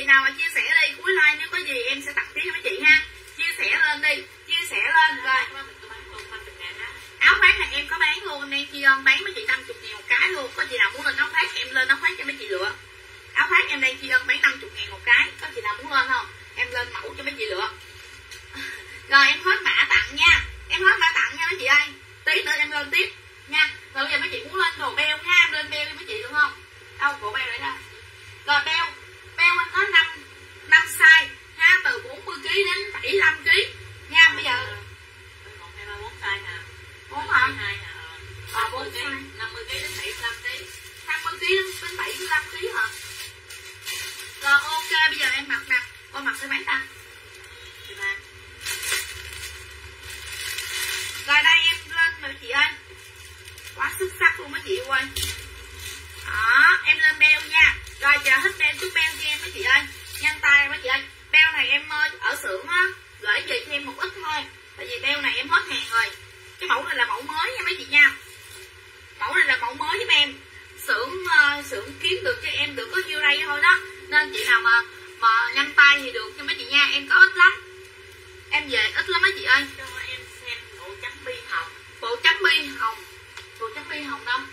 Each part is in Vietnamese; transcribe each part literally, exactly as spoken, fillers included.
nào mà chia sẻ đi, cuối live nếu có gì em sẽ tặng tiếp cho mấy chị ha. Chia sẻ lên đi, chia sẻ lên rồi. Áo khoác này em có bán luôn, em đang chi ơn bán mấy chị năm mươi ngàn một cái luôn. Có chị nào muốn lên áo khoác em lên áo khoác cho mấy chị lựa. Áo khoác em đang chi ơn bán năm mươi ngàn một cái. Có chị nào muốn lên không? Em lên mẫu cho mấy chị lựa. Rồi em hết mã tặng nha. Em hết mã tặng nha mấy chị ơi. Tí nữa em lên tiếp nha. Rồi bây giờ mấy chị muốn lên đồ beo ha, em lên beo cho mấy chị được không? Đâu bộ beo đấy ra. Rồi beo, beo anh có năm năm size ha, từ bốn mươi ki lô gam đến bảy mươi lăm ki lô gam nha. Bây giờ một hai ba bốn size nè. bốn hả? hai nè. Ờ bốn size. năm mươi ki lô gam đến bảy mươi lăm ki lô gam. năm mươi ki lô gam đến bảy mươi lăm ki lô gam hả? Rồi ok, bây giờ em mặc nè. Con mặc sẽ bán ta. Rồi đây em lên mấy chị ơi. Quá xuất sắc luôn mấy chị ơi. Đó, em lên beo nha. Rồi giờ hết beo chút beo cho em mấy chị ơi. Nhanh tay mấy chị ơi. Beo này em ở xưởng á, gửi về cho em một ít thôi. Tại vì beo này em hết hàng rồi. Cái mẫu này là mẫu mới nha mấy chị nha. Mẫu này là mẫu mới giúp em. Xưởng uh, xưởng kiếm được cho em được có nhiêu đây thôi đó. Nên chị nào mà mà nhanh tay thì được cho mấy chị nha. Em có ít lắm. Em về ít lắm mấy chị ơi. Cho em xem bộ chấm bi hồng. Bộ chấm bi hồng. Bộ chấm bi hồng đâu?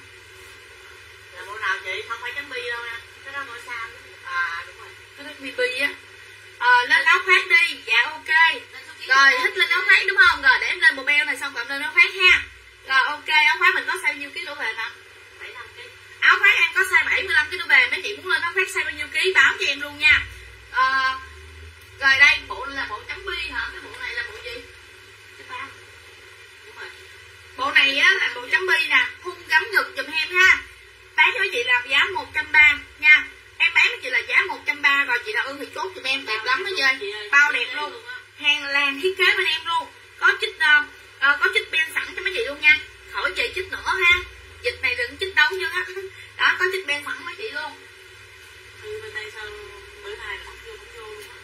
Là bộ nào chị? Không phải chấm bi đâu nha. Cái đó ngôi sao. À đúng rồi. Cái đó bi bi á. Ờ, lên áo khoác đi. Dạ ok. Rồi thích lên áo khoác đúng không? Rồi để em lên bộ beo này xong rồi em lên áo khoác ha. Rồi ok, áo khoác mình có size nhiêu ký đổ về hả? bảy mươi lăm ki lô gam. Áo khoác em có size bảy mươi lăm ký đổ về. Mấy chị muốn lên áo khoác size bao nhiêu ký báo cho em luôn nha. Ờ, rồi đây bộ là bộ chấm bi hả? Cái bộ này là bộ gì? Đúng rồi. Bộ này á là bộ chấm bi nè, thun gấm ngực giùm em ha. Bán cho mấy chị làm giá một trăm ba mươi nha. Em bán với chị là giá một trăm ba mươi rồi, chị nào ưng thì chốt giùm em, đẹp lắm đó chơi. Bao đẹp luôn. Hàng làm thiết kế bên em luôn. Có chích uh, uh, có chích ben sẵn cho mấy chị luôn nha. Khỏi chị chích nữa ha. Dịch này đừng chích đâu chứ á. Đó, có chích ben sẵn mấy chị luôn. Ừ, bên đây sao bữa nay bắt vô cũng vô luôn á.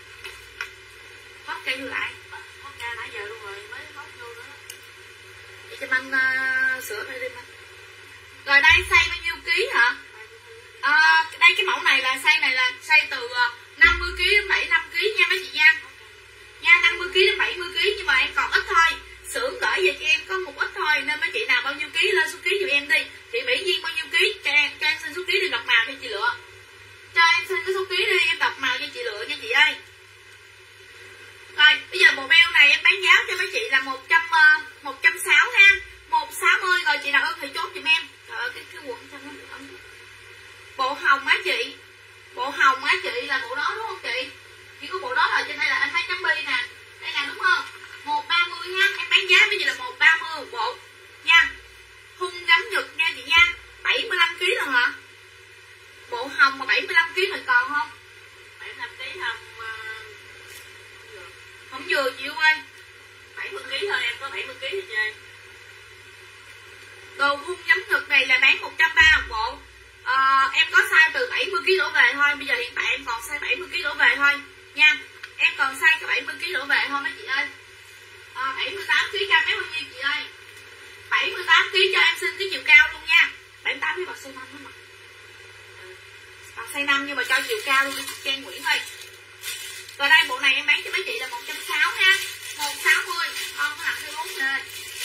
Hot cây vô lại. Hot ra nãy giờ luôn rồi, mới hot vô nữa. Chị cho anh uh, sửa đây đi anh. Rồi đây size bao nhiêu ký hả? À, đây cái mẫu này là size này là size từ năm mươi ki lô gam đến bảy mươi lăm ki lô gam nha mấy chị nha. Nha năm mươi ki lô gam đến bảy mươi ki lô gam nhưng mà em còn ít thôi. Xưởng gửi về cho em có một ít thôi nên mấy chị nào bao nhiêu ký lên số ký giùm em đi. Chị Mỹ Duyên bao nhiêu ký cho em, cho em xin số ký đi đọc màu cho chị lựa. Cho em xin cái số ký đi em đọc màu cho chị lựa nha chị ơi. Rồi bây giờ bộ beo này em bán giá cho mấy chị là một trăm một trăm sáu mươi ha. một trăm sáu mươi rồi chị nào ưng thì chốt giùm em. Trời ơi cái cái quần trong nó ấm. Bộ hồng á chị. Bộ hồng á chị là bộ đó đúng không chị? Chỉ có bộ đó rồi trên đây là anh thấy chấm bi nè. Đây nè đúng không? một trăm ba mươi ha. Em bán giá bây giờ là một trăm ba mươi một bộ nha. Thun gấm ngực nha chị nha. bảy mươi lăm ki lô gam rồi hả? Bộ hồng mà bảy mươi lăm ki lô gam mình còn không? bảy mươi lăm ki lô gam hồng không vừa chị ơi. bảy mươi ki lô gam thôi em, có bảy mươi ki lô gam thôi chơi. Đồ thun gấm ngực này là bán một trăm ba mươi một bộ. À, em có size từ bảy mươi ki lô gam đổ về thôi. Bây giờ hiện tại em còn size bảy mươi ki lô gam đổ về thôi nha. Em còn size cái bảy mươi ki lô gam đổ về thôi mấy chị ơi. À, bảy mươi tám ki lô gam bán bao nhiêu chị ơi? bảy mươi tám ki lô gam cho em xin cái chiều cao luôn nha. bảy mươi tám cái bọc size năm đó mà. Bọc size năm nhưng mà cho chiều cao luôn đi Trang Nguyễn ơi. Rồi đây bộ này em bán cho mấy chị là một trăm sáu mươi ha. một trăm sáu mươi. Không có nặng theo bốn rồi.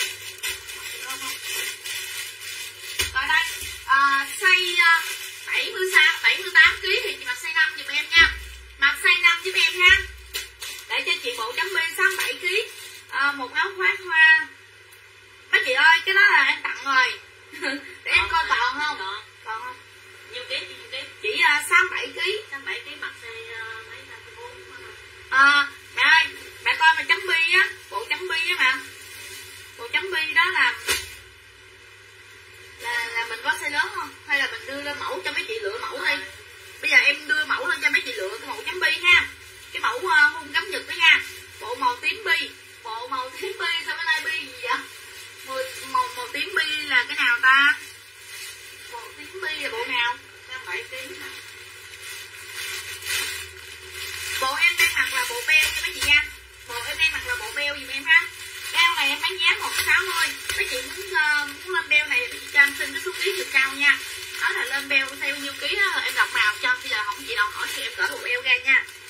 Rồi đây à, size uh, bảy mươi sáu, bảy mươi tám ki lô gam thì chị mặc size năm giùm em nha. Mặc size năm giúp em ha. Để cho chị bộ chấm bi sáu mươi bảy ki lô gam à, một áo khoác hoa. Mấy chị ơi cái đó là em tặng rồi. Để em coi còn không? Còn. Còn không? Nhiêu ký nhiêu ký? Chỉ uh, sáu mươi bảy ki lô gam. sáu mươi bảy ki lô gam mặc size uh, mấy năm bốn. À, mẹ ơi, mẹ coi mà chấm bi á, bộ chấm bi á mà. Bộ chấm bi đó là là là mình có size lớn không? Hay là mình đưa lên mẫu cho mấy chị lựa mẫu đi. Bây giờ em đưa mẫu lên cho mấy chị lựa cái mẫu chấm bi ha. Cái mẫu uh, hung gấm nhật đó nha. Bộ màu tím bi, bộ màu tím bi sao cái này bi gì vậy? Màu màu, màu tím bi là cái nào ta? Bộ tím bi là bộ nào? sáu mươi bảy ki lô gam. Bộ em đang mặc là bộ beo cho mấy chị nha. Bộ em đang mặc là bộ beo giùm em ha. Beo này em bán giá một trăm sáu mươi. Mấy chị muốn uh, muốn lên beo này mấy chị cho em xin cái số ký chiều cao nha. Đó là lên beo theo bao nhiêu ký đó em đọc màu cho. Bây giờ không chị nào hỏi thì em cỡ bộ beo ra nha.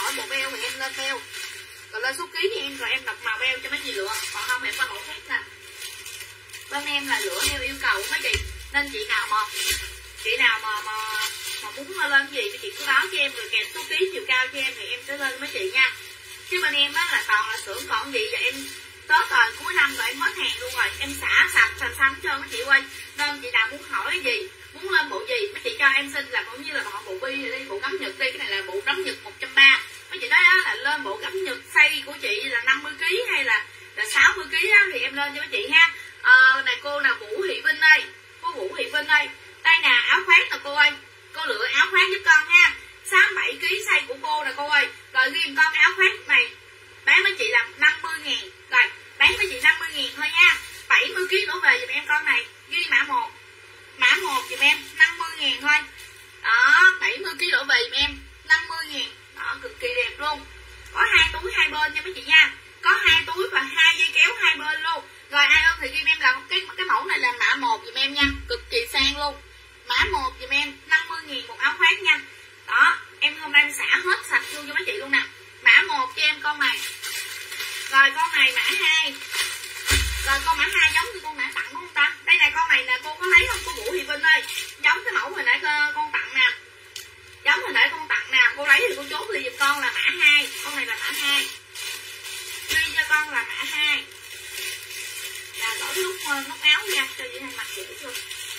hỏi bộ beo thì em lên beo, còn lên số ký thì em rồi em đọc màu beo cho mấy chị lựa, còn không em qua mẫu khác nè. Bên em là lựa theo yêu cầu của mấy chị, nên chị nào mà chị nào mà mà, mà muốn lên gì thì chị cứ báo cho em rồi kèm số ký chiều cao cho em thì em sẽ lên mấy chị nha. Chứ bên em á là toàn là xưởng còn gì và em tới thời cuối năm rồi em hết hàng luôn rồi, em xả sạch xanh xanh trơn mấy chị ơi. Nên chị nào muốn hỏi cái gì, muốn lên bộ gì mấy chị cho em xin là cũng như là họ bộ bi đi, bộ gấm nhật đi, cái này là bộ gấm nhật một trăm ba mươi. Mấy chị nói á, là lên bộ gấm nhật size của chị là năm mươi ký hay là là sáu mươi ký á, thì em lên cho mấy chị ha. Ờ, này cô nào Vũ Thị Vinh đây, cô Vũ Thị Vinh đây, đây nè áo khoác nè cô ơi, cô lựa áo khoác giúp con ha, sáu mươi bảy ký size của cô nè cô ơi. Rồi ghi con áo khoác này bán với chị là năm mươi ngàn, rồi bán với chị năm mươi ngàn thôi nha. Bảy mươi ký đổ về giùm em con này, ghi mã một, mã một giùm em năm mươi ngàn thôi đó. Bảy mươi ký đổ về giùm em năm mươi ngàn đó, cực kỳ đẹp luôn. Có hai túi hai bên nha mấy chị nha, có hai túi và hai dây kéo hai bên luôn. Rồi ai ơn thì ghi em là cái cái mẫu này là mã một giùm em nha, cực kỳ sang luôn. Mã một giùm em năm mươi ngàn một áo khoác nha. Đó, em hôm nay em xả hết sạch luôn cho mấy chị luôn nè. Mã một cho em con này. Rồi con này mã hai. Rồi con mã hai giống như con nãy tặng đúng không ta? Đây này con này nè, cô có lấy không cô Vũ Thị Vinh ơi? Giống cái mẫu hồi nãy con tặng nè. Giống hồi nãy con tặng nè, cô lấy thì cô chốt đi giùm con là mã hai. Con này là mã hai. Ghi cho con là mã hai. Là đổi cái lúc nút áo ra cho chị hay mặc dễ chưa.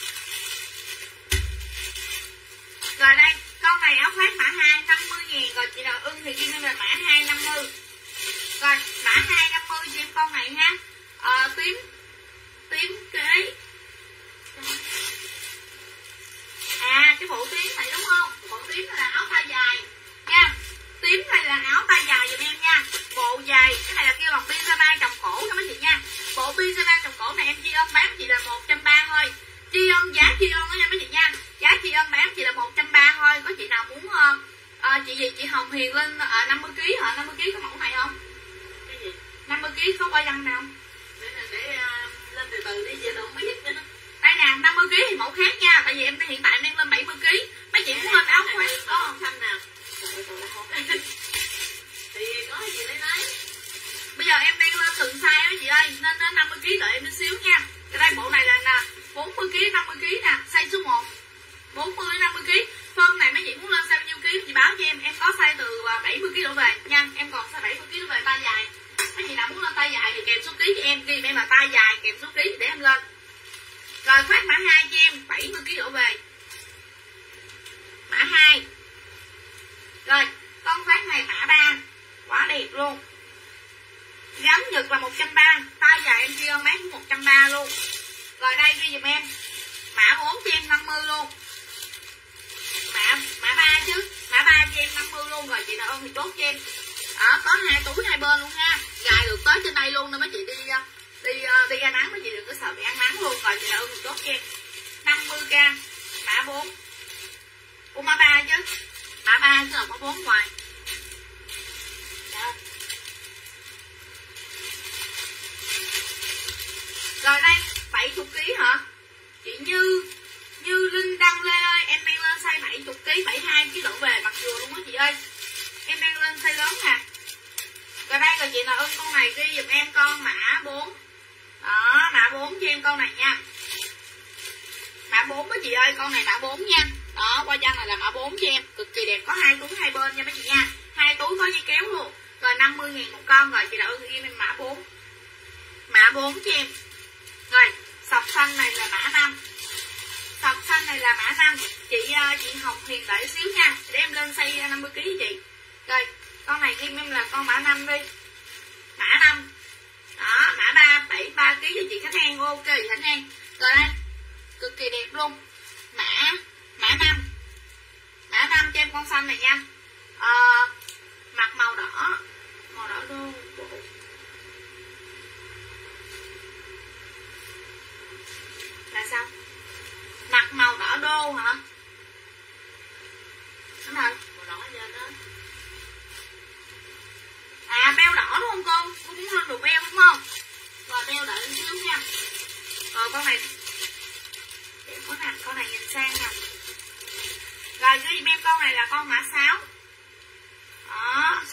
Rồi đây, con này áo khoác mã hai năm mươi ngàn. Rồi chị nào ưng thì ghi lên là mã hai năm mươi. Rồi mã hai năm mươi cho em con này ha. Ờ, tím tím kế. À cái bộ tím này đúng không? Bộ tím này là áo tay dài nha. Tím này là áo tay dài giùm em nha. Bộ dài, cái này là kêu bằng pyjama trồng cổ đó mấy chị nha. Bộ pyjama trồng cổ này em tri ân bán chị là một trăm ba mươi thôi. Tri ân giá tri ân đó nha mấy chị nha. Giá tri ân bán chị là một trăm ba mươi thôi. Có chị nào muốn uh, uh, chị gì chị Hồng Hiền lên uh, năm mươi ký hả? năm mươi ký có mẫu này không? Cái gì? năm mươi ký có quay răng nào không? Để, để uh, lên từ từ đi chị đâu biết nữa. Đây nè, năm mươi ký thì mẫu khác nha. Tại vì em hiện tại đang lên bảy mươi ký. Mấy chị muốn lên áo khoác có xanh nè. Thì có gì lấy lấy. Bây giờ em đang lên từng size đó chị ơi, nên đến năm mươi ký đợi em chút xíu nha. Cái đây bộ này là nè, bốn mươi ký, năm mươi ký nè, size số một. bốn mươi năm mươi ký. Phân này mấy chị muốn lên size bao nhiêu ký chị báo cho em, em có size từ bảy mươi ký đổ về nha. Em còn size bảy mươi ký đổ về tay dài. Mấy chị nào muốn lên tay dài thì kèm số ký cho em, ghi em là tay dài kèm số ký để em lên. Rồi khoác mã hai cho em, bảy mươi ký đổ về. Mã hai. Rồi, con khoác này mã ba. Quá đẹp luôn. Gấm Nhật là một trăm ba mươi, tay dài em chia bán cũng một trăm ba mươi luôn. Rồi đây ghi dùm em mã bốn cho em năm mươi luôn. Mã mã ba chứ, mã ba cho em năm mươi luôn. Rồi chị nào ơn thì chốt cho em. Đó, có hai túi hai bên luôn ha. Gài được tới trên đây luôn nên mấy chị đi đi đi ra nắng mấy chị đừng có sợ bị ăn nắng luôn. Rồi chị nào ơn thì chốt cho em. năm mươi k mã bốn. Ủa mã ba chứ. Mã ba chứ không có bốn ngoài. Đó. Rồi đây, bảy mươi ký hả? Chị Như Như Linh Đăng Lê ơi, em đang lên size bảy mươi ký, bảy mươi hai ký đổ về mặc dù luôn á chị ơi. Em đang lên size lớn nè. Rồi đây rồi chị nào ưng con này ghi giùm em con mã bốn. Đó, mã bốn cho em con này nha. Mã bốn đó chị ơi, con này mã bốn nha. Đó, qua chân này là mã bốn cho em, cực kỳ đẹp, có hai túi hai bên nha mấy chị nha. Hai túi có dây kéo luôn. Rồi năm mươi ngàn một con. Rồi chị nào ưng ghi em mã bốn. Mã bốn cho em. Rồi, sọc xanh này là mã năm. Sọc xanh này là mã năm. Chị chị Hồng Hiền đợi xíu nha, để em lên size năm mươi ký cho chị. Rồi, con này ghi em là con mã năm đi. Mã năm. Đó, mã ba, bảy mươi ba ký cho chị Khánh An. Ok chị Khánh An. Rồi đây, cực kỳ đẹp luôn. Mã mã năm. Mã năm cho em con xanh này nha. À, mặt màu đỏ. Màu đỏ luôn. Là sao? Mặt màu đỏ đô hả? Đúng rồi. Màu đỏ trên đó. À beo đỏ đúng không cô? Cô muốn lên đồ beo đúng không? Rồi beo đợi xíu nha. Rồi con này đẹp quá nè, con này nhìn sang nè. Rồi ghi em con này là con mã sáu. Đó,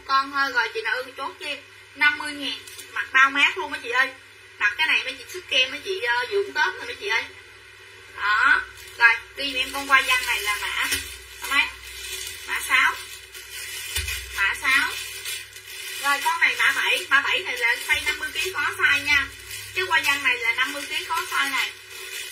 con thôi. Rồi chị nào ưng thì chốt cho em năm mươi ngàn, mặc bao mát luôn mấy chị ơi. Mặc cái này mấy chị sức kem mấy chị uh, dưỡng tết rồi mấy chị ơi. Đó. Rồi đi em con hoa văn này là mã mấy? Mã sáu. Mã sáu. Rồi con này mã bảy, mã bảy này là size năm mươi ki lô gam có size nha. Cái hoa văn này là năm mươi ki lô gam có size này.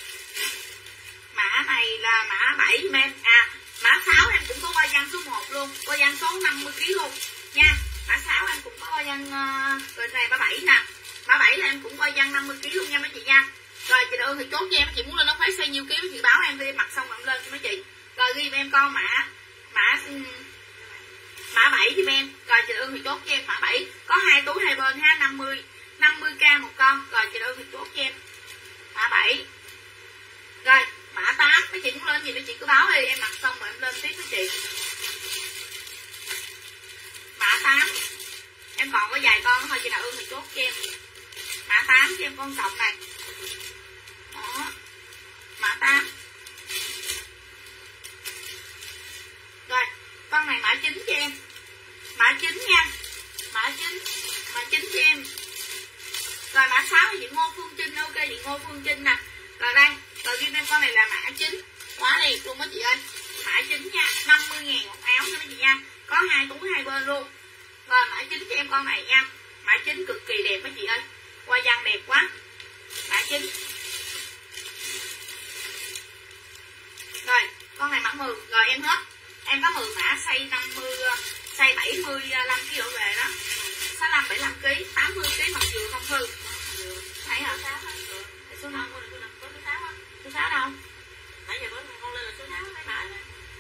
Mã này là mã bảy giùm em. À, mã sáu em cũng có hoa văn số một luôn, hoa văn số năm mươi ki lô gam luôn nha. Mã sáu em cũng có hoa văn uh, rồi này mã bảy nè. Mã bảy là em cũng hoa văn năm mươi ki lô gam nha mấy chị nha. Rồi chị nào ưng thì chốt cho em, chị muốn lên nó phải size nhiêu ký mấy chị báo em đi, em mặc xong em lên cho mấy chị. Rồi ghi em con mã mã mã bảy giùm em. Rồi chị nào ưng thì chốt cho em mã bảy, có hai túi hai bên ha, năm mươi năm mươi k một con. Rồi chị nào ưng thì chốt cho em mã bảy. Rồi mã tám, mấy chị muốn lên gì mấy chị cứ báo đi, em mặc xong rồi em lên tiếp với chị. Mã tám em còn có vài con thôi, chị nào ưng thì chốt cho em mã tám cho em con sọc này. Đó. Mã tám. Rồi con này mã chín cho em, mã chín nha, mã chín, mã chín cho em. Rồi mã sáu là chị Ngô Phương Trinh, ok chị Ngô Phương Trinh nè. Rồi đây, rồi ghi em con này là mã chín, quá đẹp luôn mấy chị ơi. Mã chín nha, năm mươi ngàn một áo nha mấy chị nha, có hai túi hai bên luôn. Rồi mã chín cho em con này nha, mã chín cực kỳ đẹp mấy chị ơi, hoa văn đẹp quá. Mã chín. Rồi con này mã mười, rồi em hết. Em có mười mã size năm mươi, size bảy mươi lăm ki lô gam về đó. sáu mươi lăm bảy mươi lăm ki lô gam, tám mươi ki lô gam mặc vừa không hư. Thấy hả? Số năm, số sáu á. Số sáu đâu? Nãy giờ con lên là số sáu mấy mã đó.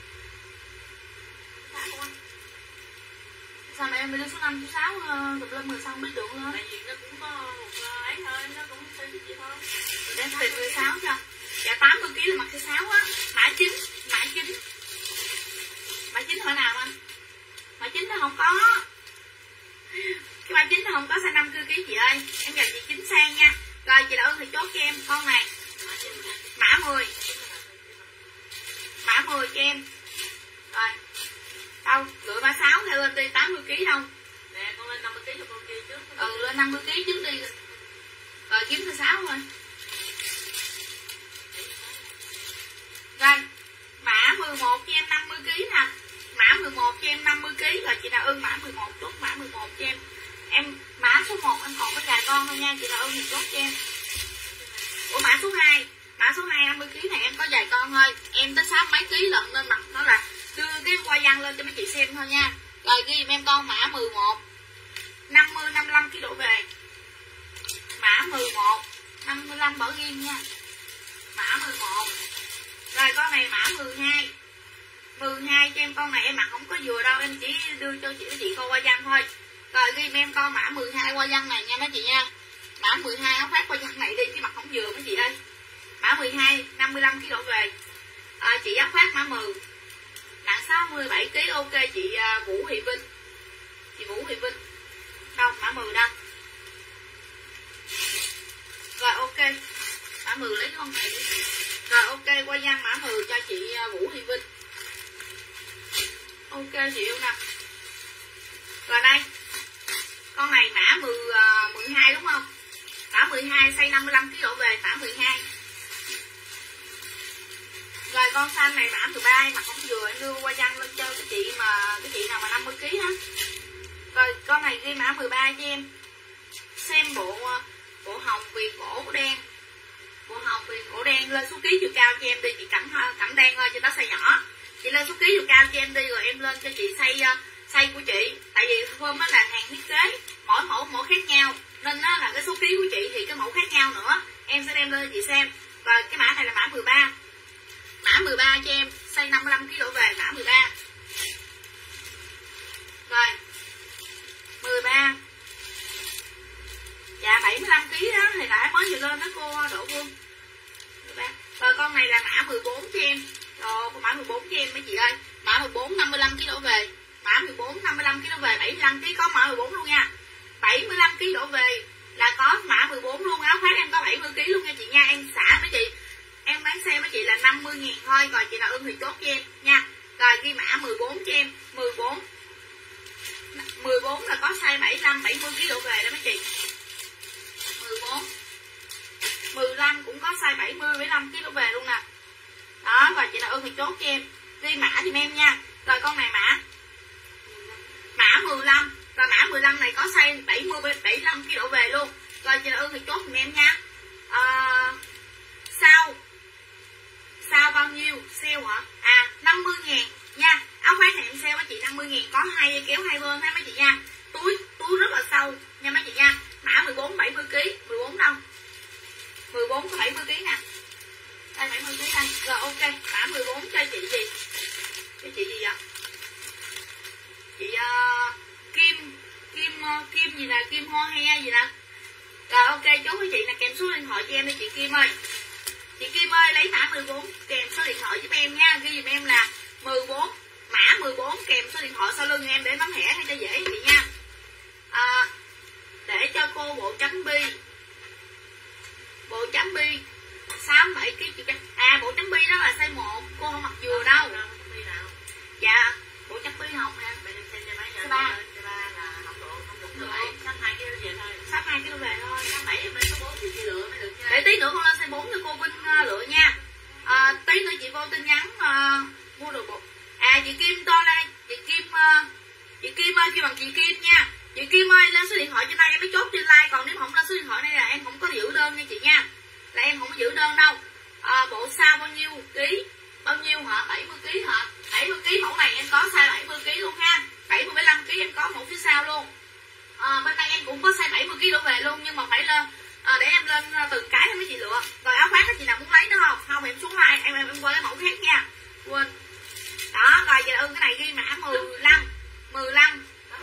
Số sáu luôn. Sao mà em đi đưa số năm, số sáu được lên mười sao không biết được luôn. Tại vì nó cũng có một ấy thôi, nó cũng sẽ thích vậy thôi. Rồi đem tìm mười sáu cho. Dạ tám mươi ki lô gam là mặc số sáu á. Mã chín, mã chín. Mã chín hồi nào anh? Mã chín nó không có. Cái mã chín nó không có size năm mươi ki lô gam chị ơi. Em gặp chị Chín Sang nha. Rồi chị đã ơn thì chốt cho em con này. Mã mười. Mã mười cho em. Rồi. Đâu, lựa mã sáu theo lên đi tám mươi ki lô gam không? Nè, con lên năm mươi ki lô gam cho con kia trước. Ừ, lên năm mươi ki lô gam trước đi. Rồi kiếm thứ sáu thôi. Rồi, mã mười một cho em năm mươi ki lô gam nè. Mã mười một cho em năm mươi ki lô gam. Rồi chị nào ưng mã mười một chốt mã mười một cho em. Em mã số một em còn có vài con thôi nha, chị nào ưng thì chốt cho em. Ủa mã số hai, mã số hai năm mươi ki lô gam này em có vài con thôi. Em tới sáu mấy ký lận nên mặt nó là đưa cái hoa văn lên cho mấy chị xem thôi nha. Rồi ghi em con mã mười một, năm mươi năm mươi lăm ki lô gam về. Mã mười một, năm mươi lăm bỏ riêng nha. Mã mười một. Rồi con này mã mười hai. mười hai cho em con này em mặc không có vừa đâu, em chỉ đưa cho chị chị coi hoa văn thôi. Rồi ghi em con mã mười hai hoa văn này nha mấy chị nha. Mã mười hai áo khoác hoa văn này đi chứ mặc không vừa mấy chị ơi. Mã mười hai năm mươi lăm ki lô gam về. À, chị áo khoác mã mười. Nặng sáu mươi bảy ki lô gam, ok chị uh, Vũ Thị Vinh. Chị Vũ Thị Vinh. Đâu mã mười đâu. Rồi ok. Mã mười lấy con này đi. Rồi ok hoa văn mã mười cho chị uh, Vũ Thị Vinh. Ok chị yêu nè. Rồi đây. Con này mã mười, uh, mười hai đúng không? Mã mười hai size năm mươi lăm ki lô gam về, mã mười hai. Rồi con xanh này mã mười ba mà không vừa em đưa qua văn lên cho cái chị mà cái chị nào mà năm mươi ki lô gam hả? Rồi con này ghi mã mười ba cho em. Xem bộ bộ hồng viền cổ đen. Bộ hồng viền cổ đen lên số ký chiều cao cho em đi chị Cẩm Cẩm đen thôi cho nó size nhỏ. Chị lên số ký chiều cao cho em đi rồi em lên cho chị size size của chị. Tại vì hôm á là hàng thiết kế, mỗi mẫu mỗi khác nhau nên nó là cái số ký của chị thì cái mẫu khác nhau nữa. Em sẽ đem lên cho chị xem. Rồi cái mã này là mã mười ba. Mã mười ba cho em, size năm mươi lăm ki lô gam về, mã mười ba. Rồi. mười ba. Dạ bảy mươi lăm ki lô gam đó thì lại mới vừa lên đó cô Đỗ Vương. mười ba. Rồi con này là mã mười bốn cho em. Rồi con mã mười bốn cho em mấy chị ơi. Mã mười bốn năm mươi lăm ki lô gam về. Mã mười bốn năm mươi lăm ki lô gam về, bảy mươi lăm ki lô gam có mã mười bốn luôn nha. bảy mươi lăm ki lô gam về là có mã mười bốn luôn, áo khoác em có bảy mươi ki lô gam luôn nha chị nha. Em xả mấy chị. Em bán xe với chị là năm mươi ngàn thôi. Rồi chị nào ưng thì chốt cho em nha. Rồi ghi mã mười bốn cho em. mười bốn mười bốn là có size bảy mươi lăm, bảy mươi ký đổ về đó mấy chị. mười bốn, mười lăm cũng có size bảy mươi, bảy mươi lăm ký đổ về luôn nè. Đó, rồi chị nào ơn thì chốt cho em. Ghi mã thì em nha. Rồi con này mã mã mười lăm, và mã mười lăm này có size bảy mươi, bảy mươi lăm ký đổ về luôn. Rồi chị nào ơn thì chốt thì em nha. À, sao sao bao nhiêu sale hả? À năm mươi ngàn nha. Áo khoác này em sale mấy chị năm mươi ngàn, có hai kéo hai bên ha mấy chị nha. Túi túi rất là sâu nha mấy chị nha. Mã mười bốn, bảy mươi ký, mười bốn đâu? mười bốn có bảy mươi ký nè. Đây bảy mươi ký đây. Rồi ok, mã mười bốn cho chị gì? Cho chị gì vậy? Chị uh, Kim Kim uh, Kim gì nè, Kim Hoa He gì nè. Rồi ok, chốt với chị là kèm số điện thoại cho em đi chị Kim ơi. Chị Kim ơi lấy mã mười bốn kèm số điện thoại giúp em nha. Ghi giùm em là mười bốn, mã mười bốn kèm số điện thoại sau lưng em để nắm thẻ hay cho dễ chị nha. À, để cho cô bộ chấm bi. Bộ chấm bi sáu mươi bảy ký chị. À bộ chấm bi đó là size một, cô không mặc vừa đâu. Dạ, bộ chấm bi hồng nè. Size ba. Size ba là học độ không được nữa. Sắp hai ký về thôi. Sắp hai ký về thôi. Sắp bảy em lên số bốn thì chị lựa mới được nha. Để tí nữa con lên size bốn cho cô Vinh uh, lựa nha. À, tí nữa chị vô tin nhắn uh, mua đồ bộ. À chị Kim to lên, chị Kim uh, chị Kim ơi, kêu bằng chị Kim nha. Chị Kim ơi lên số điện thoại trên đây em mới chốt trên like, còn nếu không lên số điện thoại này là em không có giữ đơn nha chị nha. Là em không có giữ đơn đâu. À, bộ sao bao nhiêu ký? Bao nhiêu hả? bảy mươi ký hả? bảy mươi ký mẫu này em có size bảy mươi ký luôn ha. bảy mươi, bảy mươi lăm ký em có mẫu phía sau luôn. À, bên đây em cũng có size bảy mươi ký đổ về luôn, nhưng mà phải lên à, để em lên từng cái mấy chị lựa. Rồi áo khoác các chị nào muốn lấy nữa không? Không em xuống like em em, em qua cái mẫu khác nha. Quên. Đó, rồi giờ ưng cái này ghi mã mười lăm, mười lăm.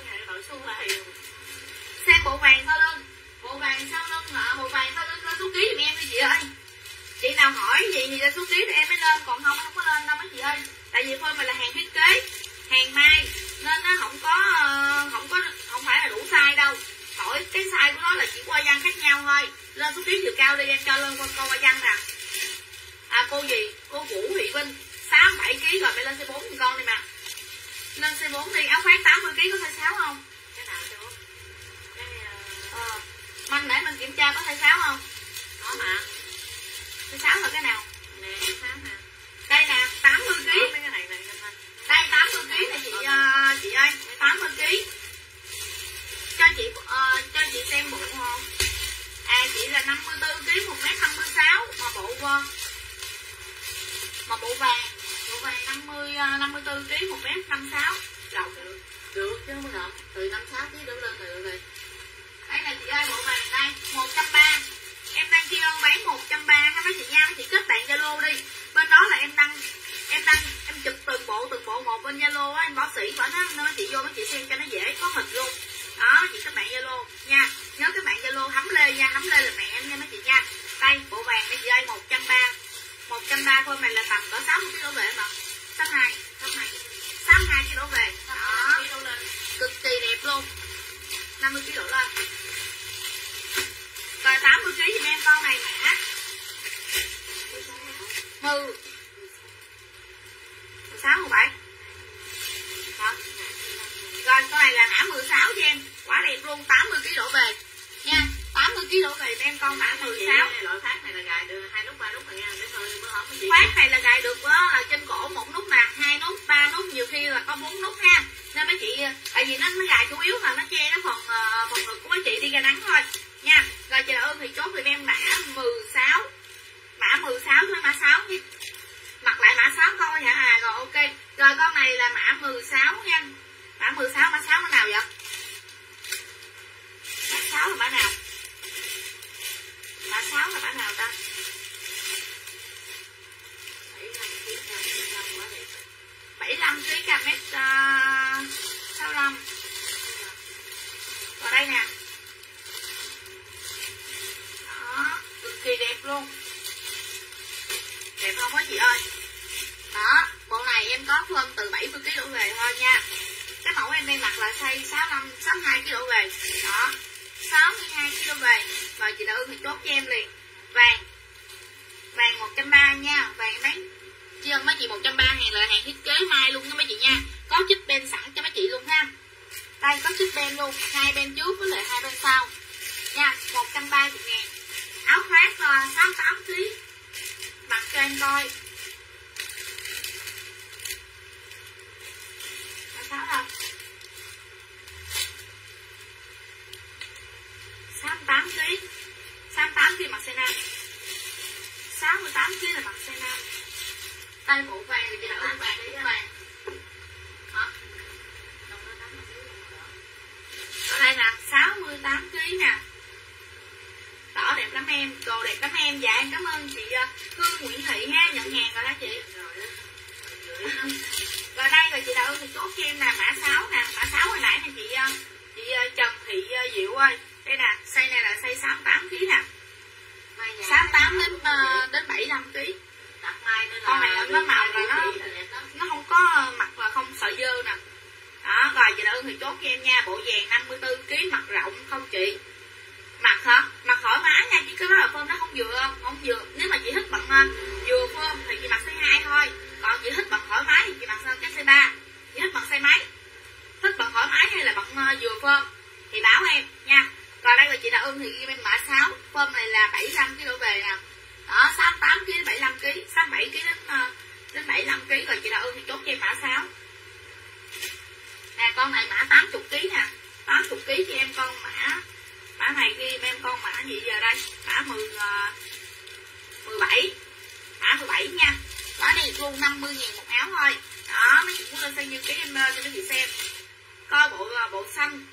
Xem bộ vàng sau lưng. Bộ vàng sau lưng hả? Bộ vàng sau lưng lên số ký giùm em đi chị ơi. Chị nào hỏi gì thì lên số ký thì em mới lên, còn không không có lên đâu mấy chị ơi. Tại vì phơi mình là hàng thiết kế, hàng mai nên nó không có không có không phải là đủ size đâu. Mỗi cái size của nó là chỉ qua văn khác nhau thôi. Lên số ký chiều cao đi em cho lên con con qua văn nè. À cô gì? Cô Vũ Thị Vinh sáu mươi bảy ký rồi mày lên size bốn giùm con đi mà. Lên size bốn đi, áo khoác tám mươi ký có size sáu không? Cái nào size bốn? Cái ờ Manh để mình kiểm tra có size sáu không? có mà. Size sáu là cái nào? Nè, size sáu nè. Đây nè, tám mươi ký. Mấy cái này này thôi. Đây tám mươi ký này chị uh, chị ơi, tám mươi ký. Cho chị uh, cho chị xem bộ không? À chị là năm mươi tư ký, một mét năm mươi sáu mà bộ uh, mà bộ vàng, bộ vàng năm mươi năm mươi tư ký, một mét năm mươi sáu. Rộng được. Được chứ không rộng. Từ năm mươi sáu ký đổ lên từ rồi. Đây là chị ơi, bộ vàng đây, một trăm ba mươi. Em đang chi ơn bán một trăm ba mươi ha mấy chị nha, mấy chị kết bạn Zalo đi. Bên đó là em đăng em đăng em chụp từng bộ từng bộ một bên Zalo á, anh bảo sĩ bảo nó nên mấy chị vô mấy chị xem cho nó dễ, có hình luôn. Đó, chị kết bạn Zalo nha. Nhớ các bạn Zalo Hấm Lê nha, Hấm Lê là mẹ em nha mấy chị nha. Đây, bộ vàng đây chị ơi, một trăm ba mươi. một trăm ba mươi thôi này là tầm cỡ sáu mươi ký đổ về mà. sáu mươi hai, sáu mươi hai. sáu mươi hai ký đổ về. Đó. Ký đổ lên. Cực kỳ đẹp luôn. năm mươi ký đổ lên. Rồi tám mươi ký giùm em con này mã mười mười sáu, mười bảy. Hả? Rồi con này là mã mười sáu cho em. Quá đẹp luôn, tám mươi ký đổ về nha. tám mươi ký đổ về em con mã mười sáu. Loại phát này là gài được hai nút ba nút rồi nha. Để thôi bữa hổm cái gì. Phát này là gài được đó, là trên cổ một nút nè, hai nút, ba nút, nhiều khi là có bốn nút ha. Nên mấy chị tại vì nó nó gài chủ yếu là nó che cái phần uh, phần ngực của mấy chị đi ra nắng thôi nha. Rồi chị ơn thì chốt thì em mã mười sáu. Mã mười sáu thôi, mã sáu nha. Mặc lại mã sáu coi hả? À rồi ok. Rồi con này là mã mười sáu nha. Mã mười sáu, mã sáu mã nào vậy? Mã sáu là mã nào? Mã sáu là mã nào ta? bảy mươi lăm ký ca mét sáu mươi lăm. Vào đây nè. Đó, cực kỳ đẹp luôn. Đẹp không á chị ơi? Đó, bộ này em có phân từ bảy mươi ký đổ về thôi nha. Cái mẫu em đang mặc là size sáu mươi lăm, sáu mươi hai ký đổ về. Đó, sáu mươi hai ký đổ về. Rồi chị Đào Ưng thì chốt cho em liền. Vàng Vàng một trăm ba mươi nha. Vàng bán chứ mấy chị một trăm ba mươi ngàn là hàng thiết kế mai luôn nha mấy chị nha. Có chip bên sẵn cho mấy chị luôn ha. Đây có chiếc bên luôn, hai bên trước với lại hai bên sau nha, một trăm ba mươi ngàn. Áo khoác uh, sáu mươi tám ki lô gam, mặc cho em coi. sáu đâu? sáu mươi tám ki lô gam. sáu mươi tám ki lô gam mặc size nam. sáu mươi tám ki lô gam là mặc size nam. Tay bộ vàng thì là ướt vàng đi vàng. Hả? Ở đây nè, sáu mươi tám ki lô gam nè. Đỏ đẹp lắm em, đồ đẹp lắm em. Dạ em cảm ơn chị Hương Nguyễn Thị ha, nhận hàng rồi hả chị? Rồi đây rồi chị Đào Ơn thì chốt cho em nè, mã sáu nè, mã sáu hồi nãy nè chị chị Trần Thị Diệu ơi. Đây nè, size này là size sáu mươi tám ki lô gam nè. sáu mươi tám đến đến bảy mươi lăm ki lô gam. Con này nó màu là nó nó không có mặt là không sợ dơ nè. Đó, rồi chị Đào Ơn thì chốt cho em nha, bộ vàng năm mươi tư ki lô gam, mặt rộng không chị? Mặt hả? Mặt thoải mái nha, chứ cái đó là phơm nó không vừa, không vừa. Nếu mà chị thích bận uh, vừa phơm thì chị mặc size hai thôi. Còn chị thích bận thoải mái thì chị mặc cái size ba. Chị thích bận size mấy? Thích bận thoải mái hay là bận uh, vừa phơm thì báo em nha. Rồi đây là chị Đào Ưng thì ghi em mã sáu, phơm này là bảy mươi lăm ki lô gam về nè. Đó, sáu mươi tám ki lô gam đến bảy mươi lăm ki lô gam, sáu mươi bảy ki lô gam đến uh, đến bảy mươi lăm ki lô gam. Rồi chị Đào Ưng thì chốt cho em mã sáu. Nè con này mã tám mươi ki lô gam nè. tám mươi ki lô gam cho em con mã. Mã này ghi em con mã gì giờ đây? Mã mười, mười bảy. Mã mười bảy nha. Đó đi luôn năm mươi ngàn một áo thôi. Đó, mấy chị muốn lên size như ký em lên cho mấy chị xem. Coi bộ bộ xanh.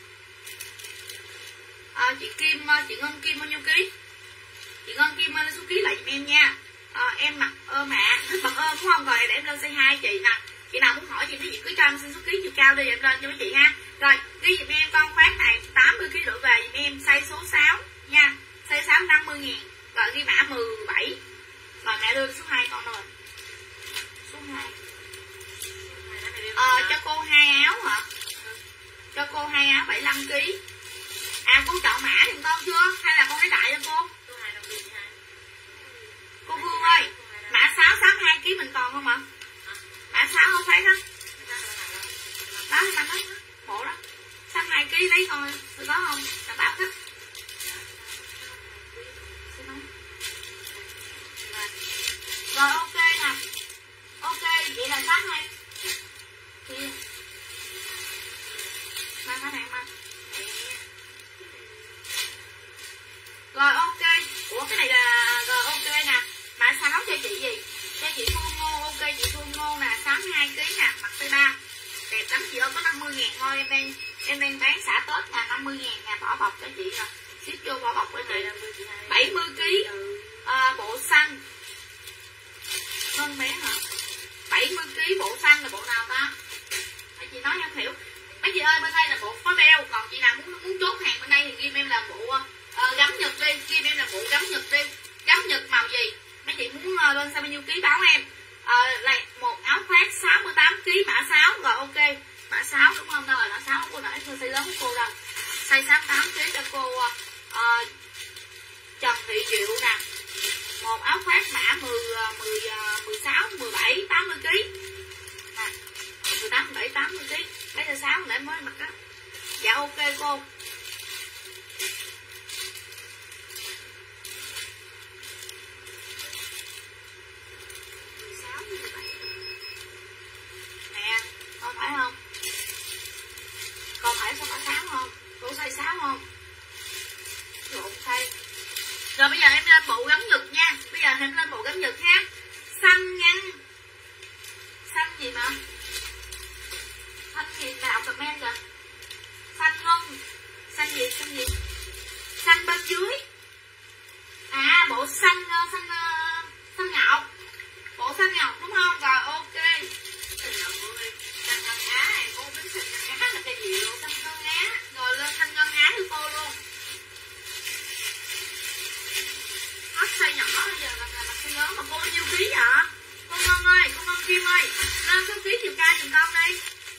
À, chị Kim, chị Ngân Kim bao nhiêu ký? Chị Ngân Kim lên số ký lại giùm em nha. À, em mặc ôm ạ, thích bằng ôm đúng không? Rồi để em lên size hai chị nè. Chị nào muốn hỏi chị nói chị cứ cho em xin số ký chiều cao đi em lên cho mấy chị ha. Rồi, ghi giùm em con khoác này tám mươi ki lô gam đổ về giùm em size số sáu nha. Size sáu năm mươi ngàn. Rồi ghi mã mười bảy. Rồi mẹ đưa số hai con đâu rồi? Số hai. Ờ cho cô hai áo hả? Cho cô hai áo bảy mươi lăm ki lô gam. À cô chọn mã giùm con chưa? Hay là con lấy đại cho cô? Cô Hương ơi, mã sáu sáu mươi hai ki lô gam mình còn không ạ? Mã sáu không phải hả? Đó thì mình đó, bộ đó sáu mươi hai ki lô gam lấy coi, tôi có không? Là báo khách. Rồi ok nè. Ok, vậy là sáu mươi hai. Kia. Mang cái này mang. Rồi ok. Ủa cái này là rồi ok nè. Mã sáu cho chị gì? Cho chị Phương Ngô, ok chị Phương Ngô nè, sáu mươi hai ki lô gam nè, mặc size ba. Đẹp lắm chị ơi, có năm mươi ngàn thôi, em đang em đang bán xả Tết nè, năm mươi ngàn nè, bỏ bọc cho chị nè. Ship vô bỏ bọc cho chị. bảy mươi ki lô gam. À, bộ xanh. Ngân bé hả? bảy mươi ki lô gam bộ xanh là bộ nào ta? Mấy chị nói em hiểu. Mấy chị ơi, bên đây là bộ phó beo, còn chị nào muốn muốn chốt hàng bên đây thì ghi em là bộ uh, gấm nhật đi, ghi em là bộ gấm nhật đi. Gấm nhật màu gì? Mấy chị muốn uh, lên sao bao nhiêu ký báo em. Ờ uh, là một áo khoác sáu mươi tám ki lô gam mã sáu rồi ok. Mã sáu đúng không? Đâu rồi mã sáu cô nãy tôi size lớn của cô đâu. Size sáu mươi tám ki lô gam cho cô uh, Trần Thị Diệu nè. Một áo khoác mã mười, mười, mười sáu, mười bảy, tám mươi ki lô gam. Nè, mười tám, mười bảy, tám mươi ki lô gam. Lấy size sáu để mới mặc đó. Dạ ok cô. Nè, con phải không? Con phải sao mã sáu không? Cô size sáu không? Lộn size. Rồi bây giờ em lên bộ gấm nhật nha. Bây giờ em lên bộ gấm nhật ha. Xanh nha. Xanh gì mà? Xanh gì nào comment kìa. Xanh ngân. Xanh gì? Xanh gì? Xanh bên dưới. À bộ xanh xanh xanh ngọc. Bộ xanh ngọc đúng không? Rồi ok. Xanh ngọc ơi. Xanh ngân á này cô biết xanh ngân á là cái gì luôn. Xanh ngân á. Rồi lên xanh ngân á cho cô luôn. Hết size nhỏ bây giờ là là size lớn mà cô bao nhiêu ký vậy? Cô Ngân ơi, cô Ngân Kim ơi, lên số ký chiều cao giùm con đi.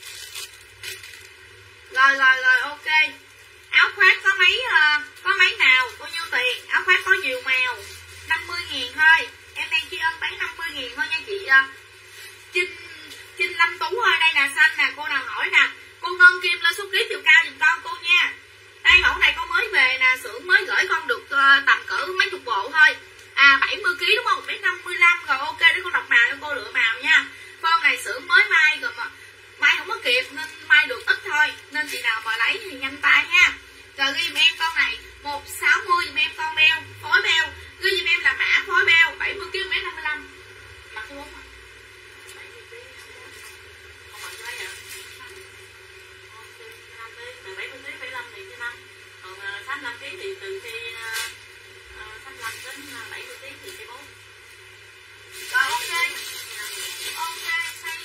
Rồi rồi rồi ok. Áo khoác có mấy uh, có mấy màu, bao nhiêu tiền? Áo khoác có nhiều màu, năm mươi ngàn thôi. Em đang tri ân bán năm mươi ngàn thôi nha chị uh, Trinh Trinh Lâm Tú ơi, đây nè xanh nè, cô nào hỏi nè. Cô Ngân Kim lên số ký chiều xưởng mới gửi con được uh, tầm cỡ mấy chục bộ thôi. À bảy mươi ki lô gam đúng không? Đến năm mươi lăm rồi, ok để con đọc màu cho cô lựa màu nha. Con này xưởng mới may rồi mà may không có kịp nên may được ít thôi, nên chị nào mà lấy thì nhanh tay nha. Rồi ghi giùm em con này một sáu mươi giùm em con beo, phối beo, ghi giùm em là mã phối beo bảy mươi ki lô gam năm mươi lăm. Mặc số bốn. bảy mươi ký bảy mươi lăm thì cho năm, còn sáu mươi lăm ký thì từ khi sáu mươi lăm đến bảy mươi ký thì cái bốn. Rồi ok, ok xây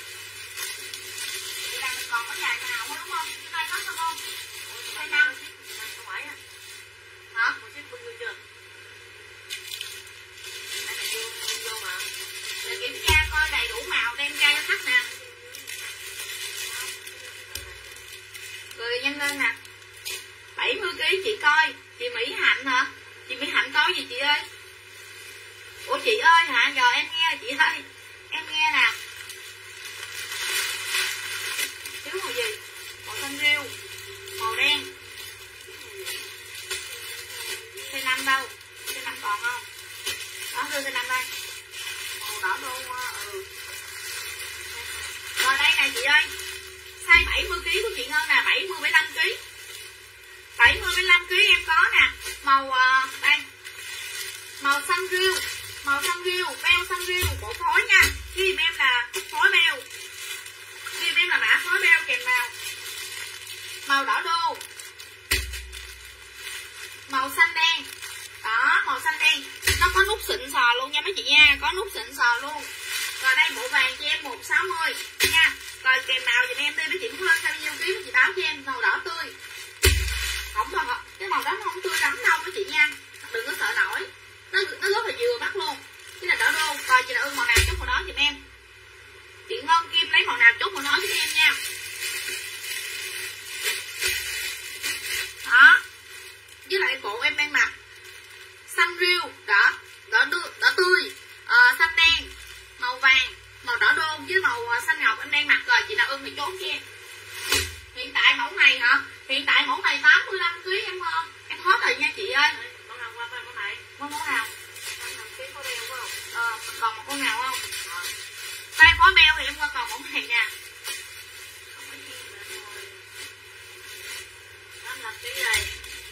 vậy là mình còn có vài màu thôi đúng không? Cái này hết không? Xây năm không phải à? Hả? Một chiếc bưng chưa? Cái này vô vô mà. Để kiểm tra coi đầy đủ màu đem ra cho khách nè. Rồi nhanh lên nè. bảy mươi ký chị coi. Chị Mỹ Hạnh hả? Chị Mỹ Hạnh coi gì chị ơi? Ủa chị ơi hả? Giờ em nghe chị ơi. Em nghe nè. Thiếu màu gì? Màu xanh rêu. Màu đen. Size năm đâu? Size năm còn không? Đó đưa size năm đây. Màu đỏ đô. Ừ. Rồi đây nè chị ơi. Size bảy mươi ký của chị Ngân nè, bảy mươi bảy mươi lăm ký. bảy mươi bảy mươi lăm ký em có nè. Màu uh, đây. Màu xanh rêu, màu xanh rêu, beo xanh rêu, bộ phối nha. Ghi giùm em là phối beo. Ghi giùm em là mã phối beo kèm màu. Màu đỏ đô. Màu xanh đen. Đó, màu xanh đen. Nó có nút xịn sò luôn nha mấy chị nha, có nút xịn sò luôn. Rồi đây bộ vàng cho em một sáu mươi nha. Rồi kèm màu giùm em đi mấy chị muốn lên bao nhiêu ký chị báo cho em. Màu đỏ tươi. Không mà cái màu đó nó không tươi lắm đâu mấy chị nha. Đừng có sợ nổi. Nó nó rất là vừa mắt luôn. Chứ là đỏ đô. Rồi chị nào ưng màu nào chốt màu đó giùm em. Chị Ngân Kim lấy màu nào chốt màu đó giúp em nha. Đó. Với lại bộ em đang mặc xanh rêu, đỏ, đỏ, đỏ, đỏ tươi, à, xanh đen, màu vàng, màu đỏ đô với màu xanh ngọc em đang mặc rồi. Chị nào ưng thì chốt cho em. Hiện tại mẫu này hả? Hiện tại mẫu này tám mươi lăm ký em em hết rồi nha chị ơi. Mẫu nào qua mẫu này? Mẫu mẫu nào? tám mươi lăm ký có beo không? Ờ, còn một con nào không? Ờ. Tay phó beo thì em qua còn mẫu này nè. tám mươi lăm ký đây.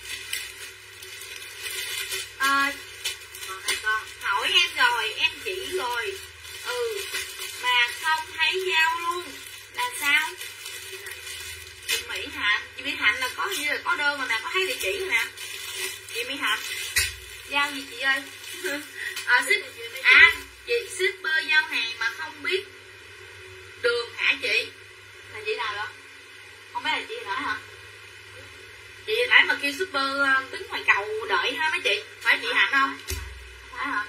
À, còn hai con. hỏi em rồi, em chỉ rồi. Ừ, mà không thấy giao luôn. Là sao? Chị Mỹ Hạnh, chị Mỹ Hạnh là có như là có đơn mà nè, có thấy địa chỉ rồi nè. Chị Mỹ Hạnh, giao gì chị ơi? À, ship, à, chị shipper giao hàng mà không biết đường hả chị? Là chị nào đó? Không biết là chị nữa hả? Chị nãy mà kêu shipper đứng ngoài cầu đợi ha mấy chị, phải chị Hạnh không? Phải hả?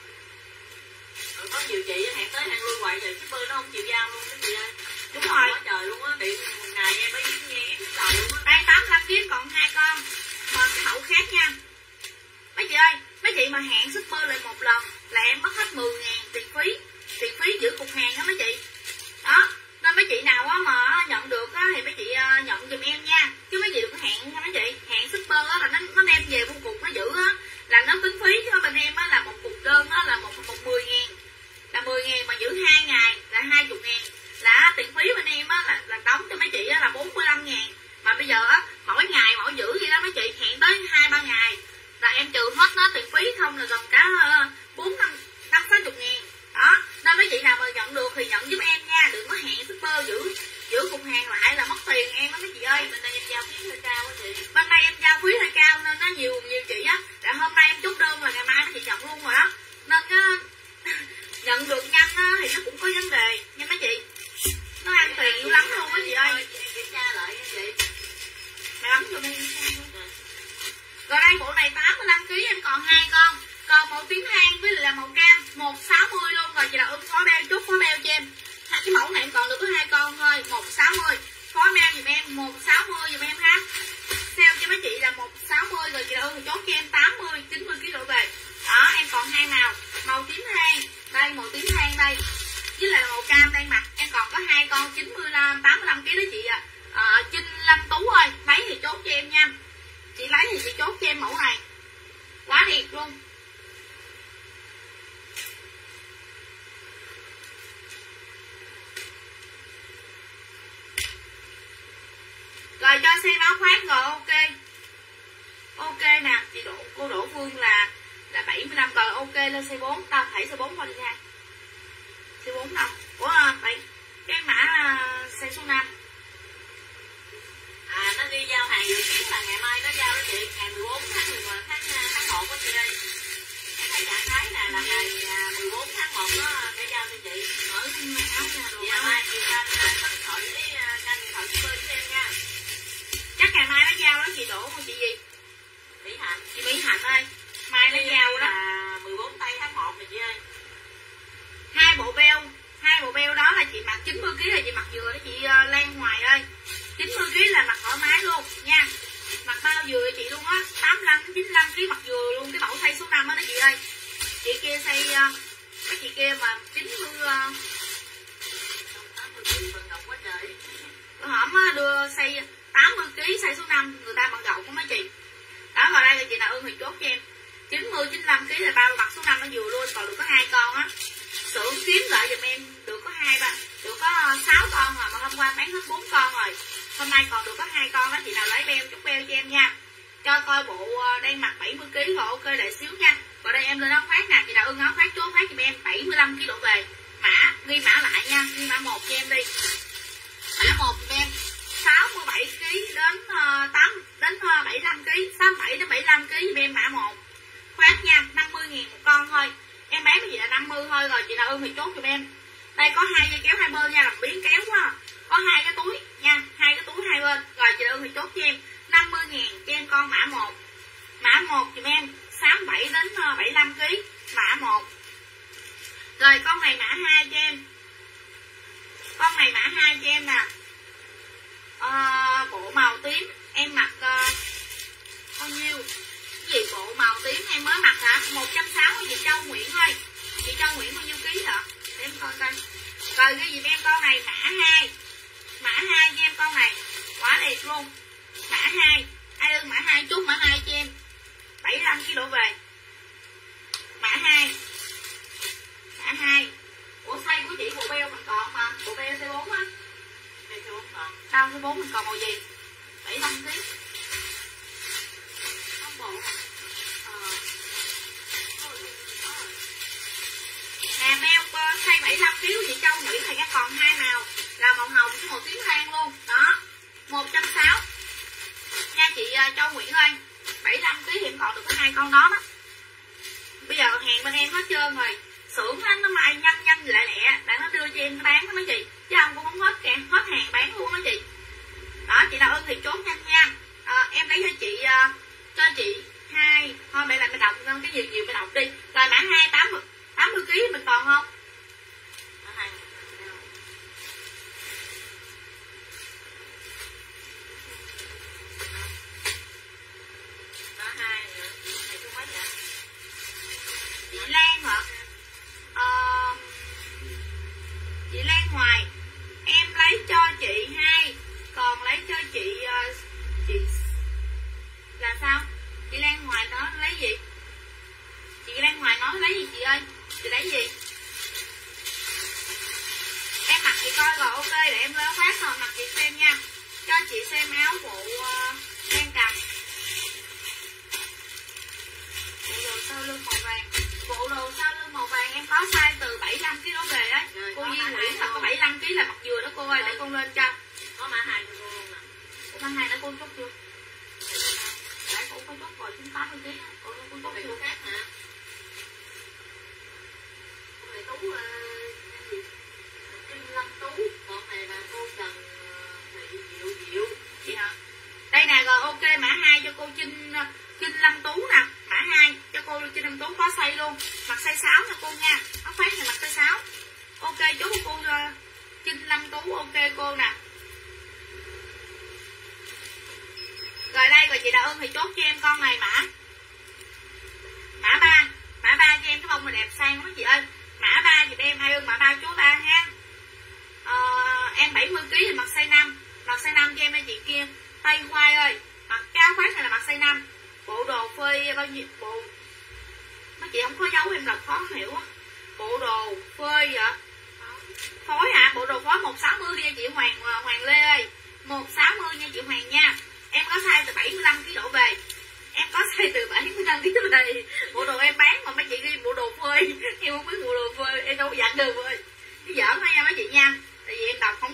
Ừ, có nhiều chị hẹn tới hẹn lui hoài rồi shipper nó không chịu giao luôn cái chị ơi. Đúng rồi. Quá trời luôn á, điện một ngày em mới nghe ít lời luôn á. Đây tám mươi lăm ký còn hai con. Mà cái mẫu khác nha. Mấy chị ơi, mấy chị mà hẹn shipper lại một lần là em mất hết mười ngàn tiền phí. Tiền phí giữ cục hàng đó mấy chị. Đó, nên mấy chị nào á mà nhận được á thì mấy chị nhận giùm em nha. Chứ mấy chị đừng có hẹn nha mấy chị. Hẹn shipper á là nó nó đem về vô cục nó giữ á là nó tính phí, chứ bên em á là một cục đơn á là một một mười ngàn. Là mười ngàn mà giữ hai ngày là hai mươi ngàn. Là tiền phí bên em á là, là đóng cho mấy chị á là bốn mươi lăm ngàn. Mà bây giờ á mỗi ngày mỗi giữ gì đó mấy chị hẹn tới hai ba ngày là em trừ hết nó tiền phí không là gần cả bốn năm năm sáu chục ngàn. Đó, nên mấy chị nào mà nhận được thì nhận giúp em nha, đừng có hẹn shipper giữ giữ cục hàng lại là mất tiền em á mấy chị ơi. Bên đây em giao phí hơi cao á chị. Bên đây em giao phí hơi cao nên nó nhiều nhiều chị á. Là hôm nay em chốt đơn là ngày mai chị nhận luôn rồi đó. Nên á nhận được nhanh á thì nó cũng có vấn đề nha mấy chị. Nó ăn tiền dữ lắm luôn á chị ơi. Em kiểm tra lại nha chị. Mày bấm vô đây. Rồi đây bộ này tám mươi lăm ký em còn hai con. Còn màu tím than với là màu cam một sáu mươi luôn. Rồi chị nào ưng phó beo chốt phó beo cho em. Hai cái mẫu này em còn được có hai con thôi, một sáu mươi. Phó beo giùm em một sáu mươi giùm em ha. Sale cho mấy chị là một sáu mươi rồi chị nào ưng chốt cho em tám mươi chín mươi ký độ về. Đó, em còn hai màu, màu tím than. Đây màu tím than đây. Với lại màu cam đang mặc, em còn có hai con chín mươi lăm tám mươi lăm ký đó chị ạ. À, Trinh Lâm Tú ơi, lấy thì chốt cho em nha. Chị lấy thì chị chốt cho em xem áo khoác rồi, ok. Ok nè, chị Đỗ, cô Đỗ Phương là là bảy mươi lăm rồi, ok, lên size bốn, tao thảy size bốn qua đi nha. Size bốn đâu? Ủa vậy cái mã size số năm. À nó đi giao hàng dự kiến là ngày mai nó giao đó chị, ngày mười bốn tháng mười một tháng tháng một đó chị ơi. Em thấy trạng thái là là ngày mười bốn tháng một nó sẽ giao cho chị. Ở áo nha rồi. Dạ mai chị canh có điện thoại với canh điện thoại shipper với em nha. Chắc ngày mai nó giao đó chị Đỗ, chị gì? Mỹ Hạnh. Chị Mỹ Hạnh ơi, mai nó giao đó. Là mười bốn tây tháng một này chị ơi. Hai bộ beo, hai bộ beo đó là chị mặc chín mươi ki lô gam là chị mặc vừa đó chị uh, Lan Hoài ơi. chín mươi ki lô gam là mặc thoải mái luôn nha. Mặc bao vừa chị luôn á, tám mươi lăm đến chín mươi lăm ki lô gam mặc vừa luôn, cái mẫu size số năm đó, đó chị ơi. Chị kia size uh, cái chị kia mà chín mươi uh, hổm đưa size tám mươi ki lô gam size số năm, người ta bằng rộng của mấy chị. Đó, vào đây là chị nào ưng thì chốt cho em. chín mươi chín mươi lăm ki lô gam là bao mặt số năm nó vừa luôn, còn được có hai con á. Xưởng kiếm lại giùm em được có hai ba, được có sáu con rồi, mà hôm qua bán hết bốn con rồi. Hôm nay còn được có hai con đó, chị nào lấy beo chút beo cho em nha. Cho coi bộ đang mặc bảy mươi ki lô gam rồi, ok để xíu nha. Vào đây em lên áo khoác nè, chị nào ưng áo khoác chốt khoác giùm em bảy mươi lăm ki lô gam về. Mã ghi mã lại nha, ghi mã một cho em đi. Mã một giùm em sáu mươi bảy ki lô gam đến uh, tám đến uh, bảy mươi lăm ki lô gam, sáu mươi bảy đến bảy mươi lăm ki lô gam giùm em mã một. Khoác nha, năm mươi ngàn một con thôi. Em bán cái gì là năm mươi thôi rồi, chị nào ưng thì chốt giùm em. Đây có hai dây kéo hai bên nha, làm biến kéo quá. Có hai cái túi nha, hai cái túi hai bên. Rồi chị nào ưng thì chốt cho em năm mươi ngàn cho em con mã một. Mã một giùm em sáu mươi bảy đến bảy mươi lăm ki lô gam mã một. Rồi con này mã hai cho em. Con này mã hai cho em nè. À, bộ màu tím em mặc uh, bao nhiêu? Cái gì bộ màu tím em mới mặc hả? một trăm sáu mươi chị Châu Nguyễn ơi. Chị Châu Nguyễn bao nhiêu ký hả? Để em coi coi. Rồi cái gì em con này mã hai. Mã hai cho em con này. Quá đẹp luôn. Mã hai. Ai ưng mã hai chút mã hai cho em. bảy mươi lăm ki lô gam về. Mã hai. Mã hai. Ủa size của chị bộ beo mình còn mà. Bộ beo size bốn á. Size bốn còn. Sao size bốn mình còn màu gì? bảy mươi lăm ký. Bộ. Ờ. Nè beo size bảy mươi lăm ki lô gam chị Châu Nguyễn thì cái còn hai màu là màu hồng với màu tím than luôn. Đó. một trăm sáu mươi. Nha chị Châu Nguyễn ơi. bảy mươi lăm ki lô gam hiện còn được có hai con đó đó. Bây giờ hàng bên em hết trơn rồi. Xưởng nó, nó mai nhanh nhanh lẹ lẹ để nó đưa cho em nó bán đó mấy chị. Chứ không cũng không hết kìa, hết hàng bán luôn đó chị. Đó, chị nào ưng thì chốt nhanh nha. À, em lấy cho chị uh, cho chị hai thôi mẹ lại mẹ đọc cái gì nhiều mẹ đọc đi. Rồi mã hai tám mươi tám mươi ký mình còn không? Mã hai. Mã hai nữa. Này số mấy vậy? Chị Lan hả? Ờ, chị Lan Hoài. Em lấy cho chị hai, còn lấy cho chị uh, chị là sao? Chị Lan Hoài nói lấy gì? Chị Lan Hoài nói lấy gì chị ơi? Chị lấy gì? Em mặc chị coi rồi ok để em lấy phát rồi mặc chị xem nha. Cho chị xem áo bộ uh, đen cầm. Bộ đồ sau lưng màu vàng. Bộ đồ sau lưng màu vàng em có size từ bảy mươi lăm ki lô gam về đấy. Rồi, cô Duy Nguyễn là có bảy mươi lăm ki lô gam là mặc vừa đó cô ơi, để con lên cho. Có mã hai cho cô luôn nè. Cô mã hai đã cô chốt chưa? Để cô có chốt rồi chín tám mươi ký. Cô cô chốt cô khác hả? Cô này Tú uh, gì? Trinh Lâm Tú. Còn này là cô Trần Thị Diệu Diệu. Chị hả? Đây nè rồi ok mã hai cho cô Trinh Trinh Lâm Tú nè. Mã hai cho cô Trinh Lâm Tú có size luôn. Mặc size sáu nè cô nha. Áo khoác này mặc size sáu. Ok chú của cô uh, Trinh Lâm Tú ok cô nè. Rồi đây rồi chị nào ưng thì chốt cho em con này mã mã ba. Mã ba cho em cái bông này đẹp sang lắm chị ơi. Mã ba thì em ai ưng mã ba chú ba ha. Ờ, em bảy mươi ký thì mặc size năm. Mặc size năm cho em đây chị kia. Tay khoai ơi. Mặc cái áo khoác này là mặc size năm. Bộ đồ phơi bao nhiêu bộ mấy chị không có dấu em đọc khó hiểu á. Bộ đồ phơi vậy phối hả? Bộ đồ phối một sáu mươi nha chị Hoàng Hoàng Lê ơi. một sáu mươi nha chị Hoàng nha.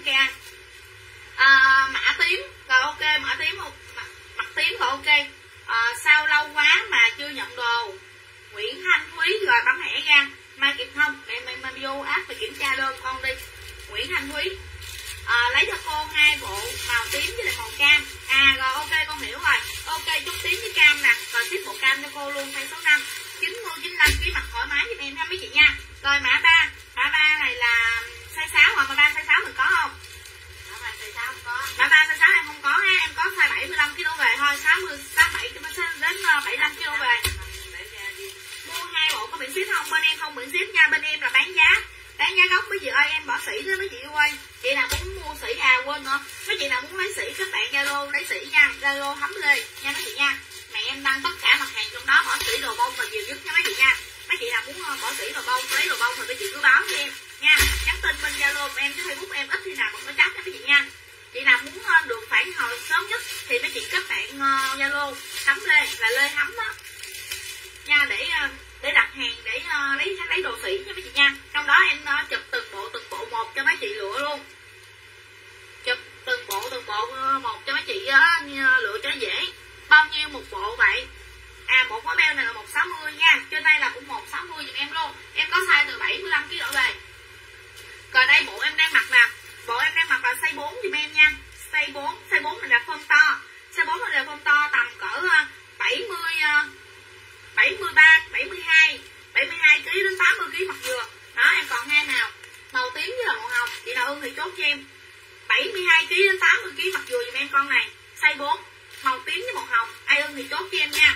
ok anh. À, mã tím rồi ok, mã tím mặt, mặt tím rồi ok. À, sao lâu quá mà chưa nhận đồ? Nguyễn Thanh Thúy rồi bấm hẻ ra. Mai kịp không? Để em em vô app và kiểm tra đơn con đi. Nguyễn Thanh Thúy. À, lấy cho cô hai bộ màu tím với lại màu cam. À rồi ok con hiểu rồi. Ok chút tím với cam nè. Rồi tiếp bộ cam cho cô luôn size số năm. chín mươi chín mươi lăm ký mặc thoải mái cho em ha mấy chị nha. Rồi mã ba. Mã ba này là size sáu hoặc mã ba size sáu mình có không? Mã ba size sáu không có. Mã ba size sáu em không có ha, em có size bảy mươi lăm ki lô gam về thôi, sáu mươi sáu mươi bảy đến bảy mươi lăm ki lô gam về. Mua hai bộ có miễn ship không? Bên em không miễn ship nha, bên em là bán giá. Bán giá gốc mấy chị ơi, em bỏ sỉ nữa mấy chị ơi. Chị nào muốn mua sỉ à quên nữa. Mấy chị nào muốn lấy sỉ các bạn Zalo lấy sỉ nha, Zalo Thấm Lê nha mấy chị nha. Mẹ em đăng tất cả mặt hàng trong đó, bỏ sỉ đồ bông và nhiều nhất nha mấy chị nha. Mấy chị nào muốn bỏ sỉ đồ bông, lấy đồ bông thì mấy chị cứ báo cho em nha. Nhắn tin bên Zalo em chứ Facebook em ít khi nào mình có chắc nha mấy chị nha. Chị nào muốn được phản hồi sớm nhất thì mấy chị các bạn Zalo Thấm Lê là Lê Thấm đó nha, để để đặt hàng để uh, lấy lấy đồ sỉ cho mấy chị nha. Trong đó em uh, chụp từng bộ từng bộ một cho mấy chị lựa luôn, chụp từng bộ từng bộ uh, một cho mấy chị uh, lựa cho nó dễ. Bao nhiêu một bộ vậy? À bộ khóa beo này là một sáu mươi nha, trên đây là cũng một sáu mươi giùm em luôn. Em có size từ bảy mươi lăm ki lô gam về. Rồi đây bộ em đang mặc nè, bộ em đang mặc là size bốn giùm em nha. Size bốn, size bốn này là form to, size bốn này là form to tầm cỡ uh, bảy mươi uh, bảy mươi ba, bảy mươi hai, bảy mươi hai ký đến tám mươi ký mặt dừa. Đó em còn hai nào màu tím với là màu hồng, chị nào ưng thì chốt cho em. bảy mươi hai ký đến tám mươi ký mặt dừa giùm em con này, size bốn, màu tím với màu hồng, ai ưng thì chốt cho em nha.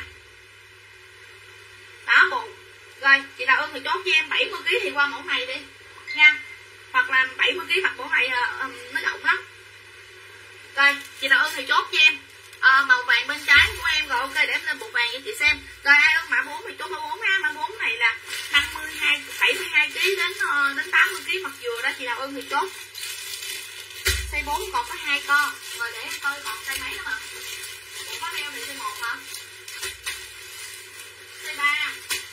Đó bộ. Rồi, chị nào ưng thì chốt cho em bảy mươi ký thì qua mẫu này đi nha. Hoặc là bảy mươi ký mặc mẫu này uh, nó rộng lắm. Rồi, chị nào ưng thì chốt cho em. À, màu vàng bên trái của em rồi ok, để em lên bộ vàng cho chị xem. Rồi ai ưng mã bốn thì chốt mã bốn ha. Mã bốn này là năm mươi hai, bảy mươi hai ký đến uh, đến tám mươi ký mặt dừa đó, chị nào ưng thì chốt. Size bốn còn có hai con. Rồi để em coi còn size mấy nữa mà. Bộ có đeo này size một hả? Size ba.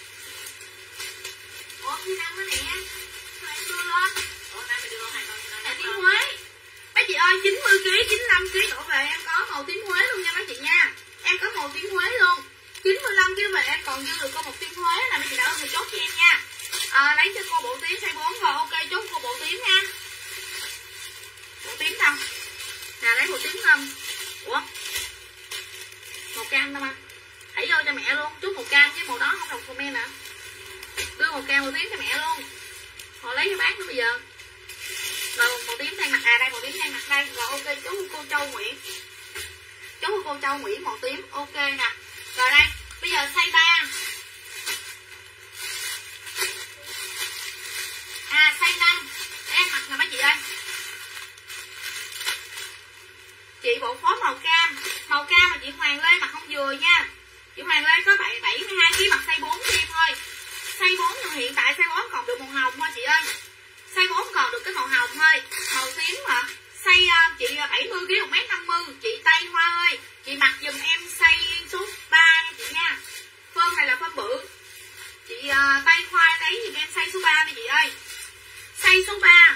Ủa size năm nữa nè. Sao em đưa lên? Ủa nay mình đưa hai con cho nó. Là tím Huế. Mấy chị ơi chín mươi ký, chín mươi lăm ký đổ về em có màu tím Huế luôn nha mấy chị nha. Em có màu tím Huế luôn. chín mươi lăm ký về em còn dư được có một tím Huế là mấy chị đã ơn thì chốt cho em nha. À, lấy cho cô bộ tím size bốn rồi ok, chốt cô bộ tím nha. Bộ tím đâu? Nè lấy bộ tím không? Ủa? Màu cam đâu anh? Thảy vô cho mẹ luôn, chút màu cam với màu đó không đồng comment nè. Đưa màu cam màu tím cho mẹ luôn. Họ lấy cho bác nữa bây giờ. Rồi màu tím đang mặc, à đây màu tím đang mặc đây. Rồi ok chú cô Châu Nguyễn, chú cô Châu Nguyễn màu tím ok nè. Rồi đây bây giờ size ba, à size năm để em mặc nè mấy chị ơi. Chị bộ phó màu cam, màu cam mà chị Hoàng Lê mặc không vừa nha. Chị Hoàng Lê có bảy bảy mươi hai ký mặc size bốn cho em thôi. Size bốn nhưng hiện tại size bốn còn được màu hồng thôi chị ơi. Size bốn còn được cái màu hồng thôi, màu tím mà. Size uh, chị bảy mươi ký một mét năm mươi, chị Tây Hoa ơi, chị mặc giùm em size số ba nha chị nha. Phơm này là phơm bự. Chị uh, Tây Hoa lấy giùm em size số ba đi chị ơi. Size số ba.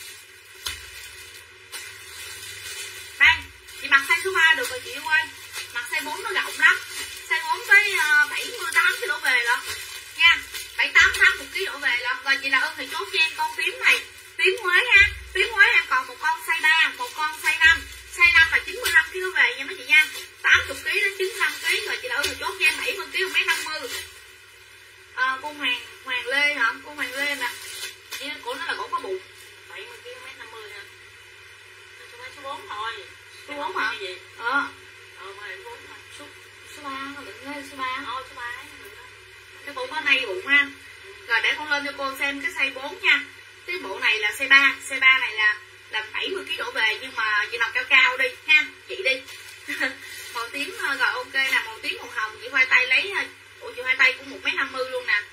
Đây, chị mặc size số ba được rồi chị ơi. Mặc size bốn nó rộng lắm. Size bốn tới uh, bảy mươi tám ký đổ về lận nha. bảy tám tám mươi ký đổ về lận. Rồi chị nào ưng thì chốt cho em con tím này, tím Huế ha. Tím Huế em còn một con size ba, một con size năm. Size năm là chín mươi lăm ký đổ về nha mấy chị nha. tám mươi ký đến chín mươi lăm ký. Rồi chị nào ưng thì chốt cho em bảy mươi ký một mét năm mươi. À, cô Hoàng Hoàng Lê hả? Cô Hoàng Lê nè. Chị của nó là cổ có bụng. bảy mươi ký một mét năm mươi hả? Số bốn thôi. Số bốn hả? Gì? Ờ. Ờ mà bốn thôi. Số số ba thôi, đừng lên số ba. Thôi số ba ấy được đó. Cái bộ có này bụng ha. Rồi để con lên cho cô xem cái size bốn nha. Cái bộ này là size ba, size ba này là là bảy mươi ký đổ về, nhưng mà chị nào cao cao đi ha, chị đi. Màu tím rồi ok nè, màu tím màu hồng chị khoai tây lấy. Ủa chị khoai tây cũng một mét năm mươi luôn nè.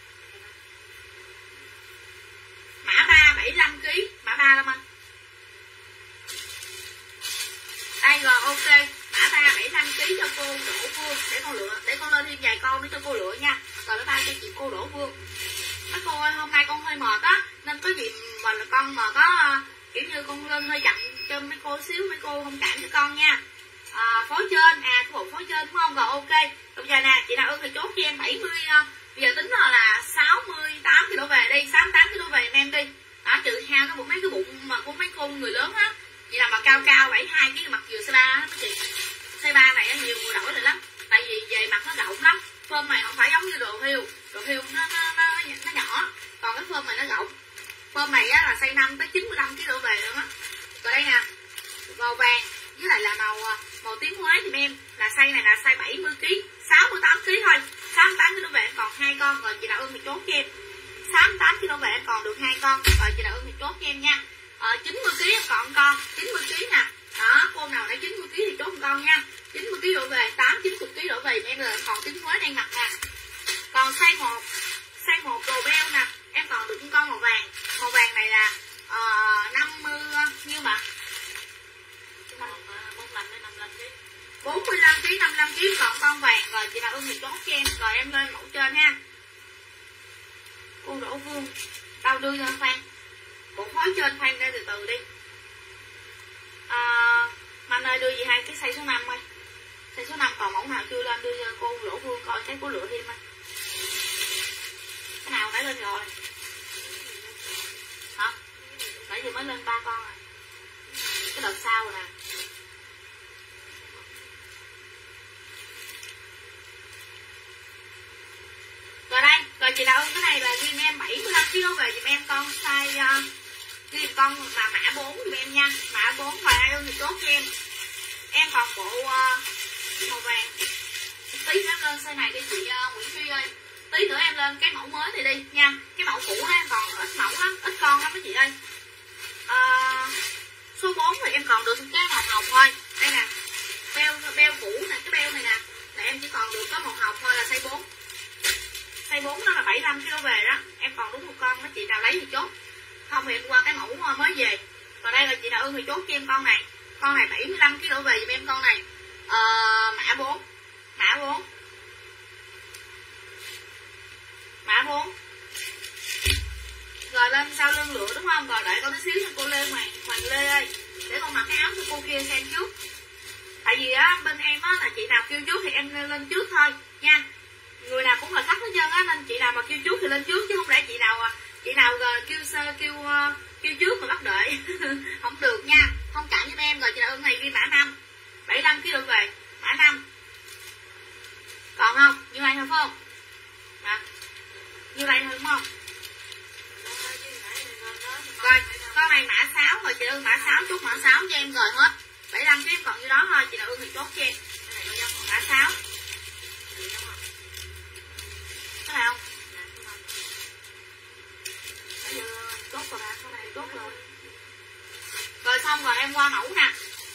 Mã ba bảy mươi lăm ký, mã ba đâu anh? Đây rồi ok, mã ba bảy mươi lăm ký cho cô Đỗ Phương, để con lựa, để con lên thêm vài con nữa cho cô lựa nha. Rồi bye bye cho chị cô Đỗ Phương. Mấy cô ơi hôm nay con hơi mệt á, nên có gì mà con mà có kiểu như con lên hơi chậm cho mấy cô xíu, mấy cô không cảm cho con nha. À, phối trên, à cái bộ phối trên đúng không? Rồi ok. Bây giờ nè, chị nào ưng thì chốt cho em bảy mươi, uh, bây giờ tính là sáu mươi tám ki lô về đi, sáu mươi tám ki lô về em đi. Đó, trừ hao cái bụng mấy cái bụng mà của mấy cô người lớn á. Vậy là mà cao cao bảy mươi hai ký mặt vừa size ba á mấy chị. Size ba này nhiều người đổi rồi lắm. Tại vì về mặt nó rộng lắm. Phơm này không phải giống như đồ hiêu, đồ hiêu nó nó nó, nó nhỏ, còn cái phơm này nó rộng. Phơm này á là size năm tới chín mươi lăm ký độ về luôn á. Rồi đây nè, màu vàng với lại là màu màu tím hóa thì em là size này là size bảy mươi ký, sáu mươi tám ký thôi. sáu mươi tám ký độ về em còn hai con. Rồi chị nào ưng thì chốt cho em. sáu mươi tám ký độ về em còn được hai con. Rồi chị nào ưng thì chốt cho em nha. Ờ, chín mươi ký em còn con, chín mươi ký nè. Đó, cô nào đã chín mươi ký thì chốt một con nha. chín mươi ký độ về, tám chín mươi ký độ về em là còn tím hóa đang mặc nè. Còn size một, size một đồ beo nè, em còn được một con màu vàng. Màu vàng này là uh, năm mươi nhiêu mà? bốn mươi lăm ký, năm mươi lăm ký còn con vàng. Rồi chị nào ưng thì chốt cho em. Rồi em lên mẫu trên ha. Cô Đỗ Vương đâu đưa cho Phan bộ phối trên, Phan ra từ từ đi. À, Mạnh ơi đưa gì hai cái size số năm ơi. Size số năm còn mẫu nào chưa lên đưa cho cô Đỗ Vương coi cái của lựa thêm ơi. Cái nào nãy lên rồi hả? Nãy giờ mới lên ba con rồi. Cái đợt sau rồi nè. Rồi đây, rồi chị nào ưng cái này là ghi em bảy mươi lăm ký về giùm em con size uh, ghi con mà mã bốn giùm em nha. Mã bốn và ai ưng thì chốt cho em. Em còn bộ uh, màu vàng. Tí nữa lên size này đi chị uh, Nguyễn Phi ơi. Tí nữa em lên cái mẫu mới này đi nha. Cái mẫu cũ đó em còn ít mẫu lắm, ít con lắm mấy chị ơi. Uh, số bốn thì em còn được cái màu hồng thôi. Đây nè. Beo beo cũ nè, cái beo này nè là em chỉ còn được có màu hồng thôi là size bốn. Size bốn đó là bảy mươi lăm ký về đó. Em còn đúng một con, mấy chị nào lấy thì chốt. Không thì em qua cái mẫu mới về. Còn đây là chị nào ưng thì chốt cho em con này. Con này bảy mươi lăm ký về giùm em con này. Ờ, mã bốn. Mã bốn. Mã bốn. Rồi lên sau lưng lựa đúng không? Rồi đợi con tí xíu cho cô Lê Hoàng, Hoàng Lê ơi. Để con mặc cái áo cho cô kia xem trước. Tại vì á bên em á là chị nào kêu trước thì em lên trước thôi nha. Người nào cũng là khách hết trơn á, nên chị nào mà kêu trước thì lên trước chứ không lẽ chị nào chị nào kêu sơ kêu kêu trước mà bắt đợi không được nha. Không cản với em. Rồi chị nào ưng này ghi mã năm, bảy mươi lăm ký độ về, mã năm. Còn không? Như này thôi phải không? À, như đây thôi đúng không? Rồi, con này mã sáu rồi chị ưng mã sáu, chốt mã sáu cho em rồi hết. bảy mươi lăm ký còn như đó thôi, chị nào ưng thì chốt cho em. Mã sáu. Cái này không? Bây giờ chốt rồi nè, con này chốt rồi. Rồi xong rồi em qua mẫu nè.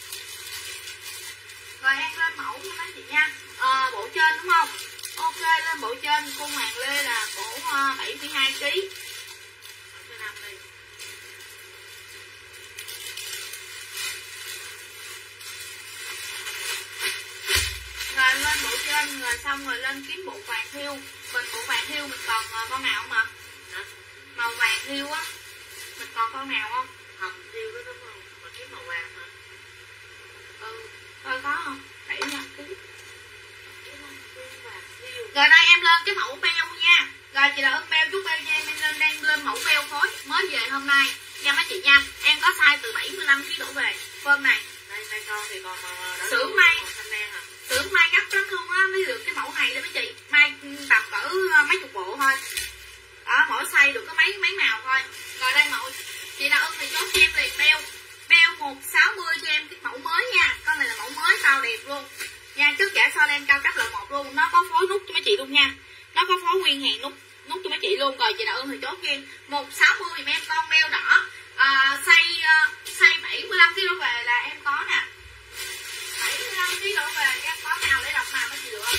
Rồi em lên mẫu cho mấy chị nha. À, bộ trên đúng không? Ok, lên bộ trên cô Hoàng Lê là cổ uh, bảy mươi hai ký. Rồi lên bộ trên rồi xong rồi lên kiếm bộ vàng thiêu. Mình bộ vàng thiêu mình còn uh, con nào không ạ? Hả? Màu vàng thiêu á. Mình còn con nào không? Hồng thiêu đó đúng không? Còn kiếm màu vàng hả? Ừ, coi có không? bảy mươi lăm ký. Rồi đây em lên cái mẫu beo nha. Rồi chị đã ưng beo chút beo cho em, em lên đang lên mẫu beo phối mới về hôm nay nha mấy chị nha. Em có size từ bảy mươi lăm ký đổ về. Phơm này. Đây tay con thì còn sưởng may. Sưởng may gấp lắm luôn á, mới được cái mẫu này đó mấy chị. May tầm cỡ mấy chục bộ thôi. Đó, mỗi size được có mấy mấy màu thôi. Rồi đây mẫu chị nào ưng thì chốt cho em liền beo. Beo một sáu mươi cho em cái mẫu mới nha. Con này là mẫu mới cao đẹp luôn. Nha, trước giả so lên cao cấp là một luôn, nó có phối nút cho mấy chị luôn nha. Nó có phối nguyên hàng nút nút cho mấy chị luôn. Rồi chị nào ưng thì chốt cho em một sáu mươi giùm em con beo đỏ. À, size uh, size bảy mươi lăm ký đổ về là em có nè. bảy mươi lăm ký đổ về em có nào để đọc màu mấy chị được không?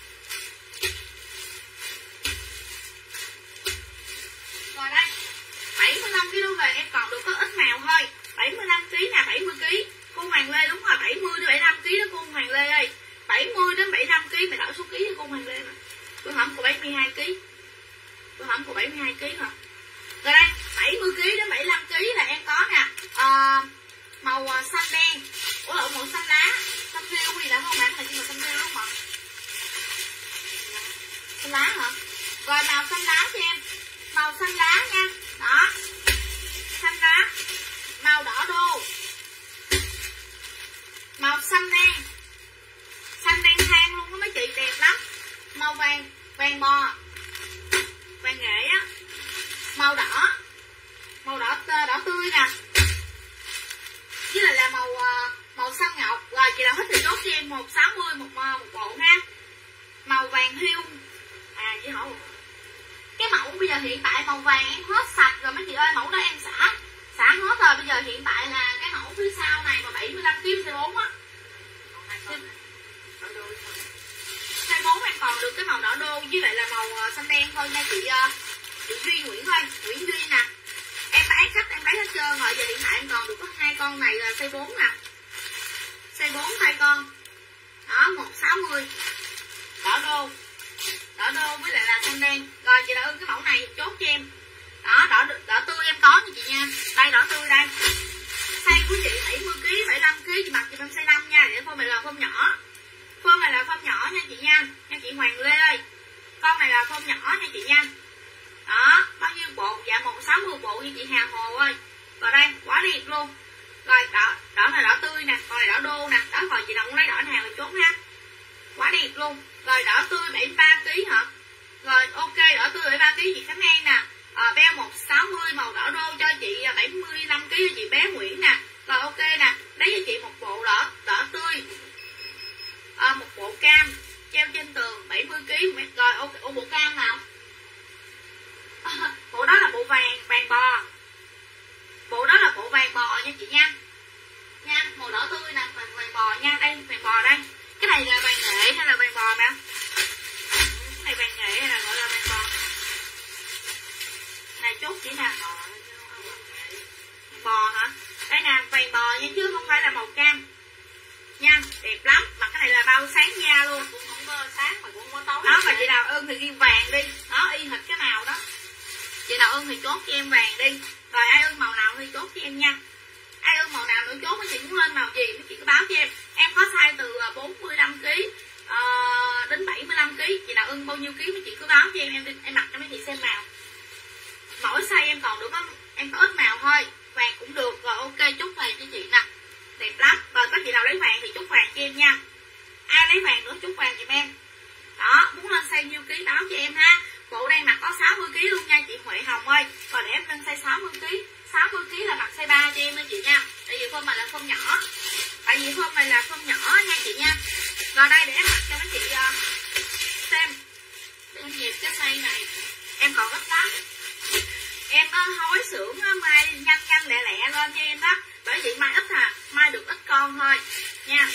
Rồi đây. bảy mươi lăm ký đổ về em còn được có ít màu thôi. bảy mươi lăm ký nè, bảy mươi ký. Cô Hoàng Lê đúng rồi, bảy mươi đến bảy mươi lăm ký đó cô Hoàng Lê ơi. bảy mươi đến bảy mươi lăm ký mày đổi số ký cho cô Hoàng Lê mà. Tôi hổng của bảy mươi hai ký. Tôi hổng của bảy mươi hai ký mà. Rồi đây, bảy mươi ký đến bảy mươi lăm ký là em có nè. Ờ, màu uh, xanh đen, ủa lộn màu xanh lá, xanh rêu gì đã không bạn, cái này chỉ màu xanh rêu đúng không ạ? Xanh lá hả? Rồi màu xanh lá cho em, màu xanh lá nha, đó, xanh lá, màu đỏ đô, màu xanh đen, xanh đen than luôn đó mấy chị, đẹp lắm, màu vàng, vàng bò, vàng nghệ á, màu đỏ, màu đỏ đỏ tươi nè, với lại là màu màu xanh ngọc. Rồi chị nào thích thì chốt cho em một sáu mươi một một bộ ha. Màu vàng hiu, à chị hỏi cái mẫu bây giờ hiện tại màu vàng em hết sạch rồi mấy chị ơi, mẫu đó em xả xả hết rồi. Bây giờ hiện tại là cái mẫu phía sau này mà bảy mươi lăm ki lô gam size bốn á, size bốn em còn được cái màu đỏ đô với lại là màu xanh đen thôi nha chị. Chị Duy Nguyễn thôi, Nguyễn Duy nè, em bán khách em bán hết trơn rồi. Giờ hiện tại em còn được có hai con này là size bốn nè, size bốn hai con đó, một sáu mươi đỏ đô, đỏ đô với lại là xanh đen. Rồi chị đã ưng cái mẫu này chốt cho em đó, đỏ đỏ tươi em có nha chị nha, đây đỏ tươi đây, size của chị bảy mươi ki lô gam, bảy mươi lăm ki lô gam, chị mặc chị em size năm nha, để phơm này là phơm nhỏ, phơm này là phơm nhỏ nha chị nha, nha chị Hoàng Lê ơi, con này là phơm nhỏ nha chị nha. Đó, bao nhiêu bộ? Dạ một sáu mươi bộ như chị Hà Hồ ơi. Rồi đây, quá đẹp luôn. Rồi đỏ, đỏ này đỏ tươi nè, còn này đỏ đô nè. Đó, rồi chị nào muốn lấy đỏ nào thì chốt ha. Quá đẹp luôn. Rồi đỏ tươi bảy mươi ba ki lô gam hả? Rồi ok, đỏ tươi bảy mươi ba ki lô gam chị Khánh An nè. À, beo một sáu mươi màu đỏ đô cho chị bảy mươi lăm ki lô gam cho chị bé Nguyễn nè. Rồi ok nè, lấy cho chị một bộ đỏ đỏ tươi. À, một bộ cam treo trên tường bảy mươi ki lô gam. Rồi ok, ô, bộ cam nào? Bộ đó là bộ vàng, vàng bò. Bộ đó là bộ vàng bò nha chị nha. Nha, màu đỏ tươi nè, vàng, vàng bò nha. Đây, vàng bò đây. Cái này là vàng nghệ hay là vàng bò nè? Cái này vàng nghệ hay là gọi là vàng bò? Này chốt chỉ nè. Vàng bò hả? Đây nè, vàng bò nha chứ không phải là màu cam. Nha, đẹp lắm. Mà cái này là bao sáng da luôn. Cũng không có sáng mà cũng không có tối. Đó, mà chị nào ưng thì ghi vàng đi. Đó, y hệt cái màu đó. Chị nào ưng thì chốt cho em vàng đi. Rồi ai ưng màu nào thì chốt cho em nha. Ai ưng màu nào nữa chốt, mấy chị muốn lên màu gì mấy chị cứ báo cho em. Em có size từ bốn mươi lăm ki lô gam uh, đến bảy mươi lăm ki lô gam. Chị nào ưng bao nhiêu ký mấy chị cứ báo cho em, em em mặc cho mấy chị xem màu. Mỗi size em còn được có em có ít màu thôi. Vàng cũng được. Rồi ok, chốt vàng cho chị nè. Đẹp lắm. Rồi có chị nào lấy vàng thì chốt vàng cho em nha. Ai lấy vàng nữa chốt vàng giùm em. Đó, muốn lên size nhiêu ký báo cho em ha. Bộ đây mặc có sáu mươi ki lô gam luôn nha chị Huệ Hồng ơi. Còn để em lên size sáu mươi ki lô gam. sáu mươi ki lô gam là mặc size ba cho em nha chị nha. Tại vì phơm này là phơm nhỏ. Tại vì phơm này là phơm nhỏ nha chị nha. Rồi đây để em mặc cho mấy chị uh, xem. Để em dẹp cái size này. Em còn ít lắm. Em uh, hối xưởng uh, mai nhanh nhanh lẹ lẹ lên cho em đó. Bởi vì mai ít à, mai được ít con thôi nha.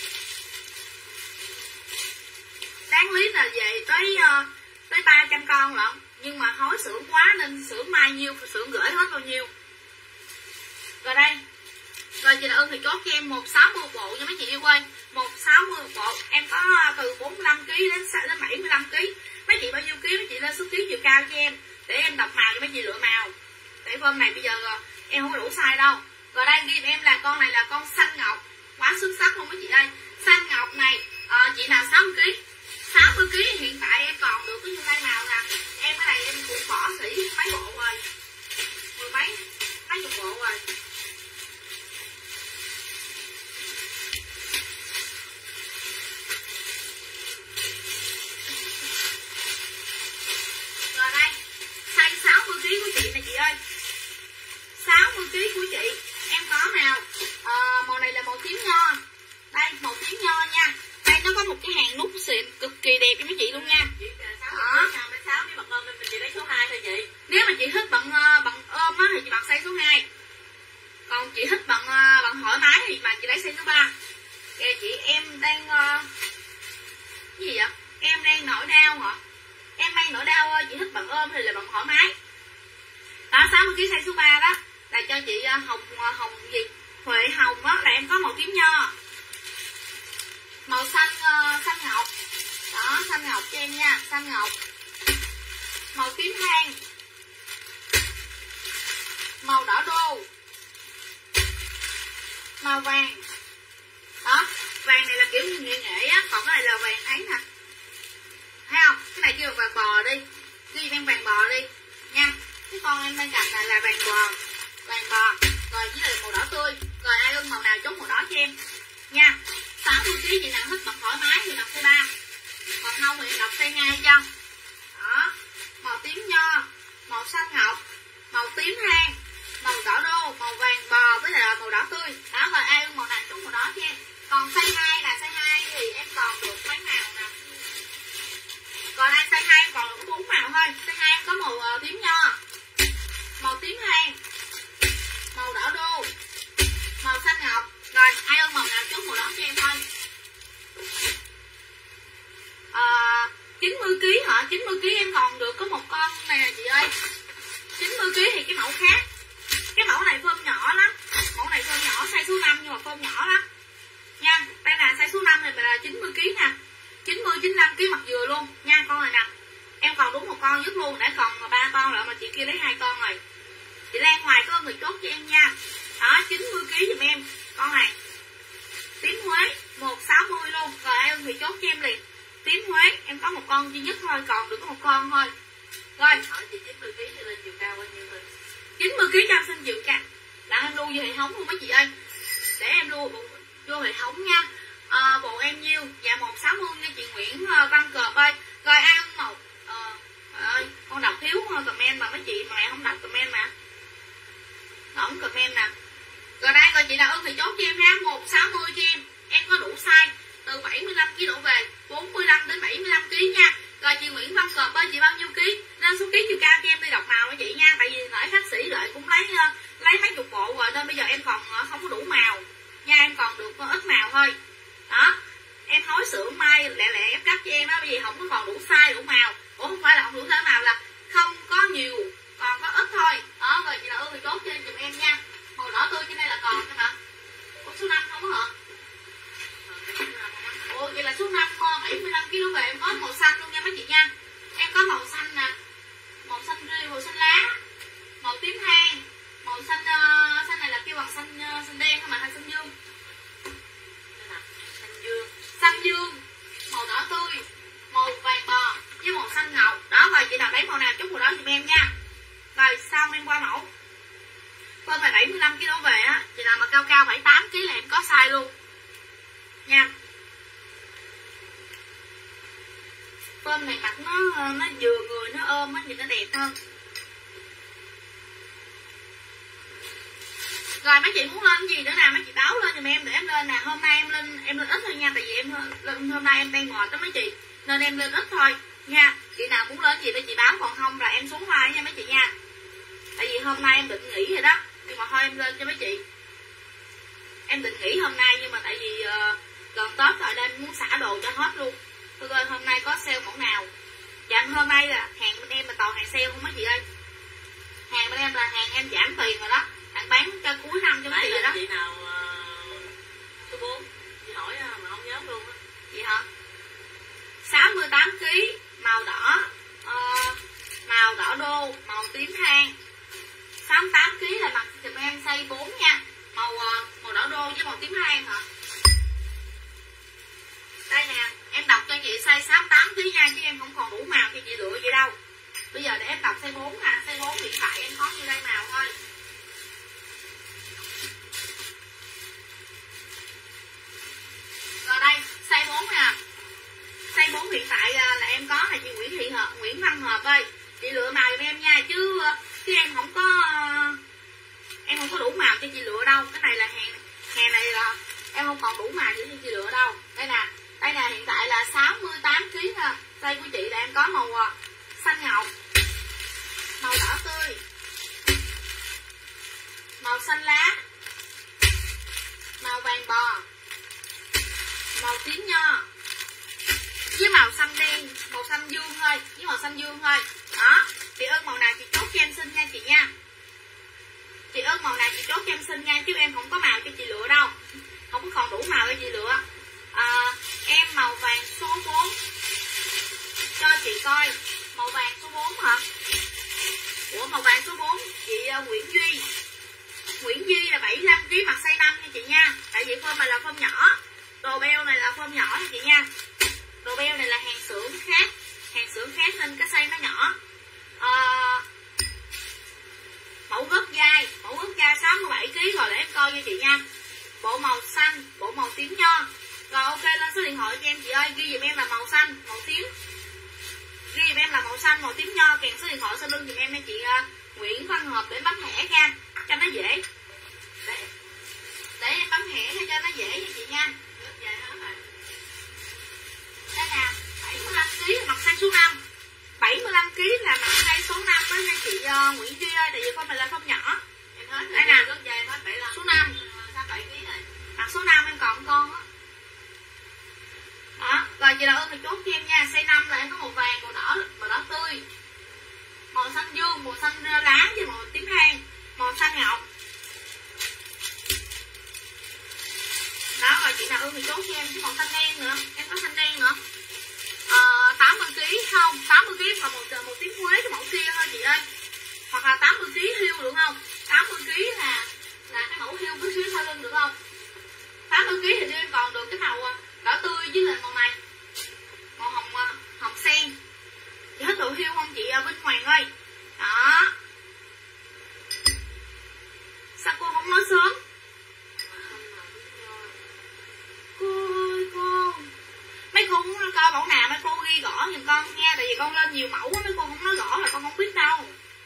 Đáng lý là về tới uh, tới ba trăm con lận, nhưng mà hối xưởng quá nên xưởng mai nhiêu xưởng gửi hết bao nhiêu. Rồi đây, rồi chị nào ưng thì chốt cho em một sáu mươi bộ cho mấy chị yêu ơi. Một sáu mươi bộ em có từ bốn mươi lăm ki lô gam đến bảy mươi lăm ki lô gam. Mấy chị bao nhiêu ký mấy chị lên số ký chiều cao cho em để em đọc màu cho mấy chị lựa màu. Để hôm này bây giờ em không đủ size đâu. Rồi đây ghi em là con này là con xanh ngọc, quá xuất sắc luôn mấy chị ơi. Xanh ngọc này à, chị nào sáu mươi ki lô gam. sáu mươi ki lô gam hiện tại em còn được cái như tay màu nè. Em cái này em cũng bỏ xỉ mấy bộ rồi. Mười mấy, mấy chục bộ rồi. Rồi đây, size sáu mươi ki lô gam của chị nè chị ơi. sáu mươi ki lô gam của chị em có màu à, màu này là màu tím nho. Đây, màu tím nho nha. Đây nó có một cái hàng nút xịn cực kỳ đẹp cho mấy chị luôn nha. Đó. Nếu mà chị thích bằng bằng ôm á thì chị mặc size số hai. Còn chị thích bằng bằng thoải mái thì mà chị lấy size số ba. Kìa chị em đang uh, cái gì vậy? Em đang nổi đau hả? Em đang nổi đau chị thích bằng ôm thì là bằng thoải mái. Đó, sáu mươi ki lô gam size số ba đó. Là cho chị Hồng Hồng gì? Huệ Hồng á, là em có màu tím nho. Màu xanh uh, xanh ngọc. Đó, xanh ngọc cho em nha, xanh ngọc. Màu tím than. Màu đỏ đô. màu vàng. Đó, vàng này là kiểu như nghệ nghệ á, còn cái này là vàng ấy nè. Thấy không? Cái này kêu là vàng bò đi. Ghi em vàng bò đi nha. Cái con em đang gặp này là vàng bò. Vàng bò. Rồi với lại màu đỏ tươi. Rồi ai ưng màu nào chốt màu đỏ cho em nha. sáu mươi ki lô gam chị nào thích mặc thoải mái thì mặc size ba. Còn không thì em đọc size hai cho. Đó, màu tím nho, màu xanh ngọc, màu tím than, màu đỏ đô, màu vàng bò với lại màu đỏ tươi. Đó, rồi ai ưng màu nào chốt màu đó cho em. Còn size hai là size hai thì em còn được mấy màu nè. Còn ai size hai còn được bốn màu thôi. Size hai em có màu uh, tím nho, màu tím than, màu đỏ đô, màu xanh ngọc. Rồi ai ưng màu nào chốt màu đó cho em thôi. À, chín mươi ki lô gam hả? chín mươi ki lô gam em còn được có một con này nè chị ơi. chín mươi ki lô gam thì cái mẫu khác. Cái mẫu này phơm nhỏ lắm. Mẫu này phơm nhỏ size số năm nhưng mà phơm nhỏ lắm. Nha, đây là size số năm này là chín mươi ki lô gam nè. chín mươi chín mươi lăm ki lô gam mặt dừa luôn nha con này nè. Em còn đúng một con dứt luôn, để còn ba con rồi mà chị kia lấy hai con rồi. Chị Lan Hoài có người chốt cho em nha. Đó, chín mươi ki lô gam giùm em. Con này tím Huế một trăm sáu mươi luôn. Rồi em thì chốt cho em liền. Tím Huế em có một con duy nhất thôi, còn được có một con thôi. Rồi hỏi chị chín mươi ki lô gam cho lên chiều cao bao nhiêu thôi? chín mươi ki lô gam cho xin chiều cao. Là em lưu vô hệ thống luôn mấy chị ơi. Để em lưu vô hệ thống nha. À, bộ em nhiêu? Dạ một trăm sáu mươi nha chị Nguyễn Văn Cờ ơi. Rồi ai ưng màu ờ, ơi con đọc thiếu comment mà mấy chị mà mẹ không đọc comment mà. Ổng comment nè. Rồi đây, rồi chị nào ưng thì chốt cho em ha. Một trăm sáu mươi cho em. Em có đủ size từ bảy mươi lăm ki lô gam đổ về, bốn mươi lăm đến bảy mươi lăm ki lô gam nha. Rồi chị Nguyễn Văn Cờ ơi, chị bao nhiêu ký? Lên số ký chiều cao cho em đi đọc màu với chị nha. Tại vì nãy khách sĩ lợi cũng lấy lấy mấy chục bộ rồi nên bây giờ em còn không có đủ màu nha, em còn được có ít màu thôi. Đó, em hối xưởng mai lẹ lẹ ép cắt cho em đó, bởi vì không có còn đủ size đủ màu. Ủa không phải là không đủ size màu, là không có nhiều, còn có ít thôi. Đó, rồi chị nào ưng thì chốt trên giùm em nha. Màu đỏ tươi trên đây là còn nữa hả? Ủa số năm không hả? Ủa vậy là số năm bảy mươi lăm ki lô gam về em có màu xanh luôn nha mấy chị nha. Em có màu xanh nè, màu xanh riêu, màu xanh lá, màu tím than, màu xanh uh, xanh này là kêu bằng xanh uh, xanh đen không mà hay xanh dương. Xanh dương, xanh dương, màu đỏ tươi, màu vàng bò với màu xanh ngọc. Đó, rồi chị nào lấy màu nào chút màu đó giùm em nha. Rồi xong em qua mẫu. Con này bảy mươi lăm ki lô gam về á, chị nào mà cao cao bảy mươi tám ki lô gam là em có size luôn nha. Phơm này mặt nó nó vừa người nó ôm á, nhìn nó đẹp hơn. Rồi mấy chị muốn lên gì nữa nè, mấy chị báo lên giùm em để em lên nè. Hôm nay em lên em lên ít thôi nha, tại vì em lên hôm nay em đang mệt đó mấy chị, nên em lên ít thôi nha. Chị nào muốn lên gì để chị báo, còn không là em xuống like nha mấy chị nha. Tại vì hôm nay em định nghỉ rồi đó, nhưng mà thôi em lên cho mấy chị. Em định nghỉ hôm nay nhưng mà tại vì uh, gần Tết rồi nên muốn xả đồ cho hết luôn. Tôi ơi hôm nay có sale mẫu nào? Dạ hôm nay là hàng bên em là toàn hàng sale không mấy chị ơi. Hàng bên em là hàng em giảm tiền rồi đó, bạn bán cho cuối năm cho mấy chị rồi đó. Chị nào uh, số bốn chị hỏi mà không nhớ luôn á. Vậy hả? sáu mươi tám ki lô gam màu đỏ, uh, màu đỏ đô, màu tím than. sáu mươi tám ki lô gam là mặc giùm em size bốn nha. Màu uh, màu đỏ đô với màu tím than hả? Đây nè, em đọc cho chị size sáu mươi tám ki lô gam nha, chứ em không còn đủ màu cho chị lựa gì đâu. Bây giờ để em đọc size bốn nè, size bốn hiện tại em có như đây màu thôi. Rồi đây, size bốn nè. Size bốn hiện tại là em có là chị Nguyễn Thị Hợp, Nguyễn Văn Hợp ơi. Chị lựa màu giùm em nha, chứ chứ em không có em không có đủ màu cho chị lựa đâu. Cái này là hàng hàng này là em không còn đủ màu để cho chị lựa đâu. Đây nè, đây nè, hiện tại là sáu mươi tám ki lô gam. Size của chị là em có màu xanh ngọc, màu đỏ tươi, màu xanh lá, màu vàng bò, màu tím nho với màu xanh đen, màu xanh dương thôi, với màu xanh dương thôi. Đó, chị ưng màu nào chị chốt cho em xin nha chị nha. Chị ưng màu nào chị chốt cho em xin nha, chứ em không có màu cho chị lựa đâu, không có còn đủ màu cho chị lựa. À, em màu vàng số bốn cho chị coi. Màu vàng số bốn hả? Ủa màu vàng số bốn chị uh, Nguyễn Duy. Nguyễn Duy là bảy mươi lăm ki lô gam mặc size năm nha chị nha. bộ màu xanh, bộ màu tím nho. Rồi ok, lên số điện thoại cho em chị ơi, ghi giùm em là màu xanh, màu tím. Ghi giùm em là màu xanh, màu tím nho, kèm số điện thoại sau lưng giùm em nha chị uh, Nguyễn Văn Hợp để bấm thẻ nha, cho nó dễ. Để, để em bấm thẻ cho nó dễ nha chị nha. Đây nè, bảy mươi lăm ki lô gam mặt size số năm. bảy mươi lăm ki lô gam là mặt size số năm đó nha chị uh, Nguyễn Duy ơi, tại vì con mình là không nhỏ. Em hết đây nè, số năm. bảy ký rồi. Mặt số năm em còn con á. Đó, rồi chị nào ơn thì chốt cho em nha. Size năm là em có màu vàng, màu đỏ, màu đỏ tươi, màu xanh dương, màu xanh lá với màu tím than, màu xanh ngọc. Đó, rồi chị nào ơn thì chốt cho em cái màu xanh đen nữa, em có xanh đen nữa. Ờ, tám mươi ki lô gam không, tám mươi ki lô gam còn màu màu tím quế cái mẫu kia thôi chị ơi. Hoặc là tám mươi ki lô gam hươu được không? tám mươi ki lô gam là là cái mẫu hươu cứ xíu sau lưng được không? tám mươi ki lô gam thì em còn được cái màu đỏ tươi với lại màu này, màu hồng hồng sen. Chị hết độ hươu không chị Vinh Hoàng ơi? Đó. Sao cô không nói sớm? Cô ơi cô, mấy cô muốn coi mẫu nào mấy cô ghi rõ giùm con nha, tại vì con lên nhiều mẫu mấy cô không nói rõ là con không biết đâu.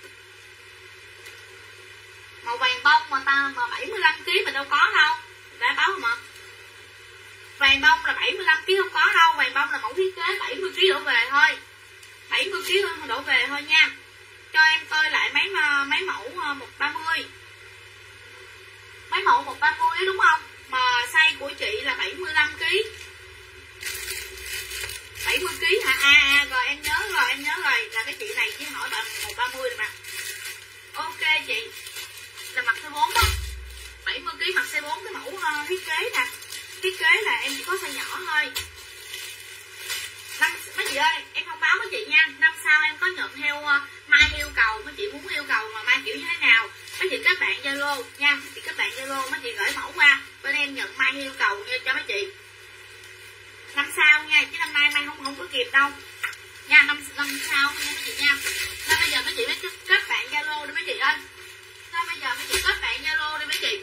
Màu vàng bông mà ta mà bảy mươi lăm ki lô gam mình đâu có đâu, đã báo không ạ? Vàng bông là bảy mươi lăm ki lô gam không có đâu, vàng bông là mẫu thiết kế bảy mươi ki lô gam đổ về thôi, bảy mươi ki lô gam đổ về thôi nha. Cho em coi lại mấy mấy mẫu một ba mươi, mấy mẫu một ba mươi đúng không? Mà size của chị là bảy mươi lăm ki lô gam, bảy mươi ki lô gam hả? À, à rồi em nhớ rồi, em nhớ rồi, là cái chị này chỉ hỏi bạn một ba mươi rồi mà. Ok chị, là mặt size bốn đó, bảy mươi ki lô gam mặt size bốn, cái mẫu uh, thiết kế nè. Thiết kế là em chỉ có size nhỏ thôi. Năm, mấy chị ơi, em thông báo với chị nha, năm sau em có nhận theo uh, mai yêu cầu, mấy chị muốn yêu cầu mà mai kiểu như thế nào, mấy chị kết bạn Zalo nha, mấy chị kết bạn Zalo, mấy chị gửi mẫu qua, bên em nhận mai yêu cầu nha cho mấy chị. Năm sau nha, chứ năm nay mai không không có kịp đâu. Nha, năm năm sau nha mấy chị nha. Nên bây giờ mấy chị mới kết bạn Zalo đi mấy chị ơi. Nên bây giờ mấy chị kết bạn Zalo đi mấy chị.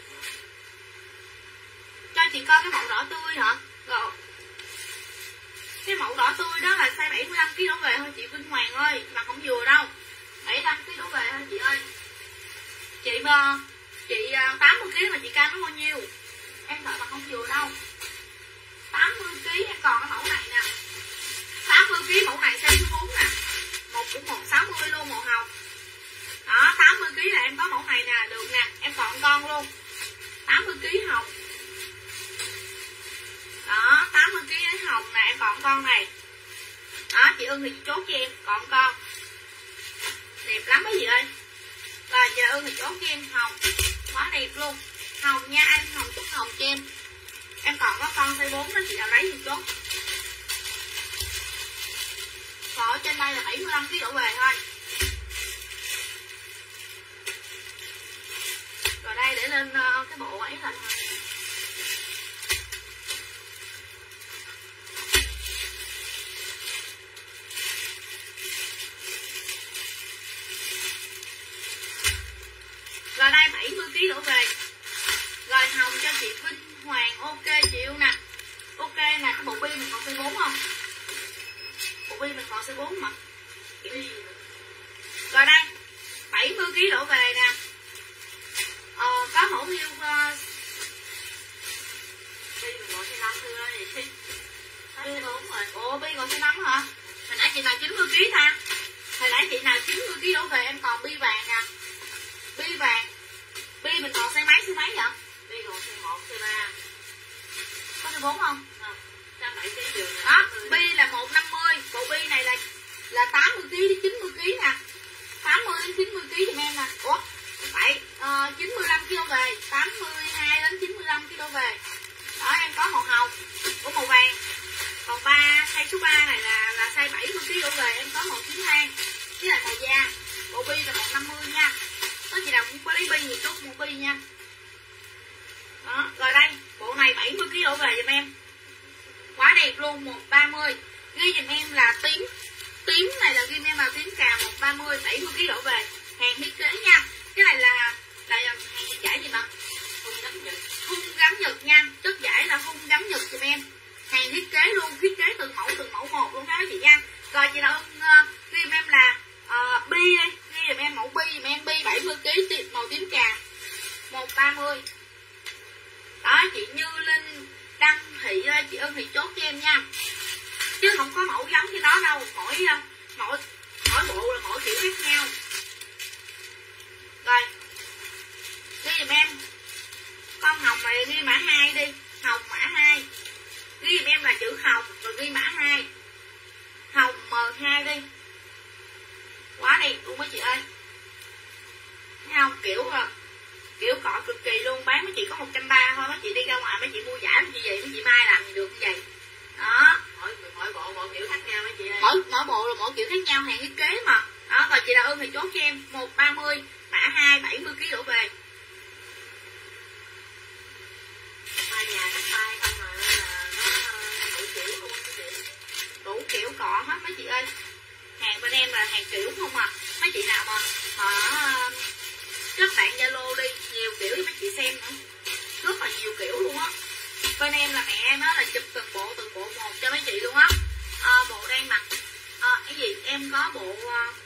Cho chị coi cái màu đỏ tươi hả? Rồi. Cái mẫu đỏ tươi đó là size bảy mươi lăm ki lô gam đổ về thôi chị Vinh Hoàng ơi, mà không vừa đâu. bảy mươi lăm ki lô gam đổ về thôi chị ơi. Chị chị tám mươi ki lô gam mà chị cam nó bao nhiêu? Em sợ mà không vừa đâu. tám mươi ki lô gam em còn cái mẫu này nè. tám mươi ki lô gam mẫu này size số bốn nè. Một cũng một sáu mươi luôn, màu hồng. Đó, tám mươi ki lô gam là em có mẫu này nè, được nè, em còn con luôn. tám mươi ki lô gam hồng. Đó, tám mươi ki lô gam hồng nè, em còn con này. Đó, chị Ưng thì chị chốt cho em, còn con. Đẹp lắm mấy chị ơi. Rồi chị Ưng thì chốt cho em hồng. Quá đẹp luôn. Hồng nha, em hồng chút hồng cho em. Em còn có con size bốn đó, chị nào lấy thì chốt. Còn ở trên đây là bảy mươi lăm ki lô gam đổ về thôi. Rồi đây để lên uh, cái bộ ấy là rồi đây bảy mươi ki lô gam đổ về. Rồi hồng cho chị Vinh Hoàng, ok chị yêu nè. Ok nè, cái bộ bi mình còn size bốn không? Bộ bi mình còn size bốn mà. Rồi đây bảy mươi ki lô gam đổ về nè. Ờ, có mẫu hươu uh... bi mình còn size năm thôi gì chứ. Size bốn rồi. Ồ, bi còn size năm hả? Hồi nãy chị nào chín mươi ki lô gam ta? Hồi nãy chị nào chín mươi ki lô gam đổ về em còn bi vàng nè. Bi vàng. Bi mình còn size mấy size mấy vậy? Bi còn size một, size ba. Có size bốn không? Không. Trăm bảy ký đường này. Đó, bi là một năm mươi, bộ bi này là là tám mươi ki lô gam đến chín mươi ki lô gam nè. tám mươi đến chín mươi ki lô gam giùm em nè. Ủa? Vậy uh, chín mươi lăm ki lô gam về, tám mươi hai đến chín mươi lăm ki lô gam về. Đó em có màu hồng, của màu vàng. Còn ba size số ba này là là size bảy mươi ki lô gam về, em có màu tím than với lại màu da. Bộ bi là một năm mươi nha. Có chị nào cũng có lấy bi thì chốt một bi nha. Đó, rồi đây, bộ này bảy mươi ki lô gam về giùm em. Quá đẹp luôn, một ba mươi. Ghi giùm em là tím. Tím này là ghi giùm em là tím cà một ba mươi, bảy mươi ki lô gam đổ về. Hàng thiết kế nha. Cái này là là hàng gì trả gì mà? Thun gấm Nhật. Thun gấm Nhật nha. Thị chị Ưng Thị chốt cho em nha, chứ không có mẫu giống như đó đâu, mỗi mỗi mỗi bộ là mỗi kiểu khác nhau. Rồi ghi giùm em con hồng này, ghi mã hai đi, hồng mã hai, ghi giùm em là chữ hồng rồi ghi mã hai, hồng M hai đi, quá đẹp luôn mấy chị ơi, thấy không, kiểu kiểu cọ cực kỳ luôn, bán mấy chị có một trăm ba mươi thôi, mấy chị đi ra ngoài mấy chị mua giả như vậy, mấy chị mai làm gì được như vậy đó, mỗi mỗi bộ mỗi kiểu khác nhau mấy chị ơi, mỗi mỗi bộ là mỗi kiểu khác nhau, hàng thiết kế mà đó. Rồi chị Đào Ưng thì chốt cho em một ba mươi mã hai, bảy mươi ký đổ về, mai nhà cắt tay không mà là nó đủ kiểu luôn chị, đủ kiểu cọ hết mấy chị ơi, hàng bên em là hàng kiểu không à, mấy chị nào mà ở các bạn Zalo đi nhiều kiểu cho mấy chị xem nữa, rất là nhiều kiểu luôn á. Bên em là mẹ em á là chụp từng bộ từng bộ một cho mấy chị luôn á. À, bộ đang mặc à, cái gì em có bộ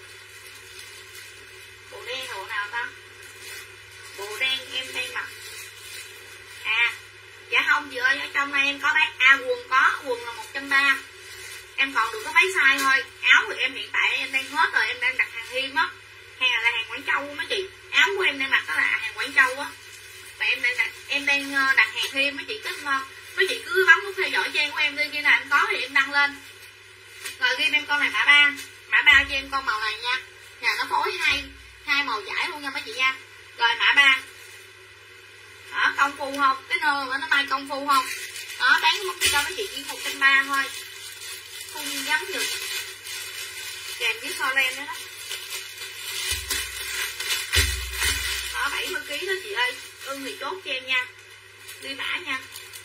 bộ đen là bộ nào ta, bộ đen em đang mặc à dạ không chị ơi, ở trong này em có bán à, quần có, quần là một trăm ba mươi, em còn được có mấy size thôi. Áo thì em hiện tại em đang hết rồi, em đang đặt hàng thêm á, hàng là hàng Quảng Châu mấy chị, áo của em đang mặc đó là hàng Quảng Châu á, và em đang đặt em đang đặt hàng thêm mấy chị, thích ngon mấy chị cứ bấm nút theo dõi trang của em đi, khi nào em có thì em đăng lên. Rồi ghi em con này mã ba, mã ba cho em con màu này nha, nhà nó phối hai hai màu vải luôn nha mấy chị nha. Rồi mã ba đó, công phu không, cái nơ mà nó may công phu không đó, bán mất cho mấy chị chỉ một trăm ba mươi thôi, khung gấm được kèm với so len đó đó, đó bảy mươi ký đó chị ơi. Ưng thì chốt cho em nha, đi mã nha.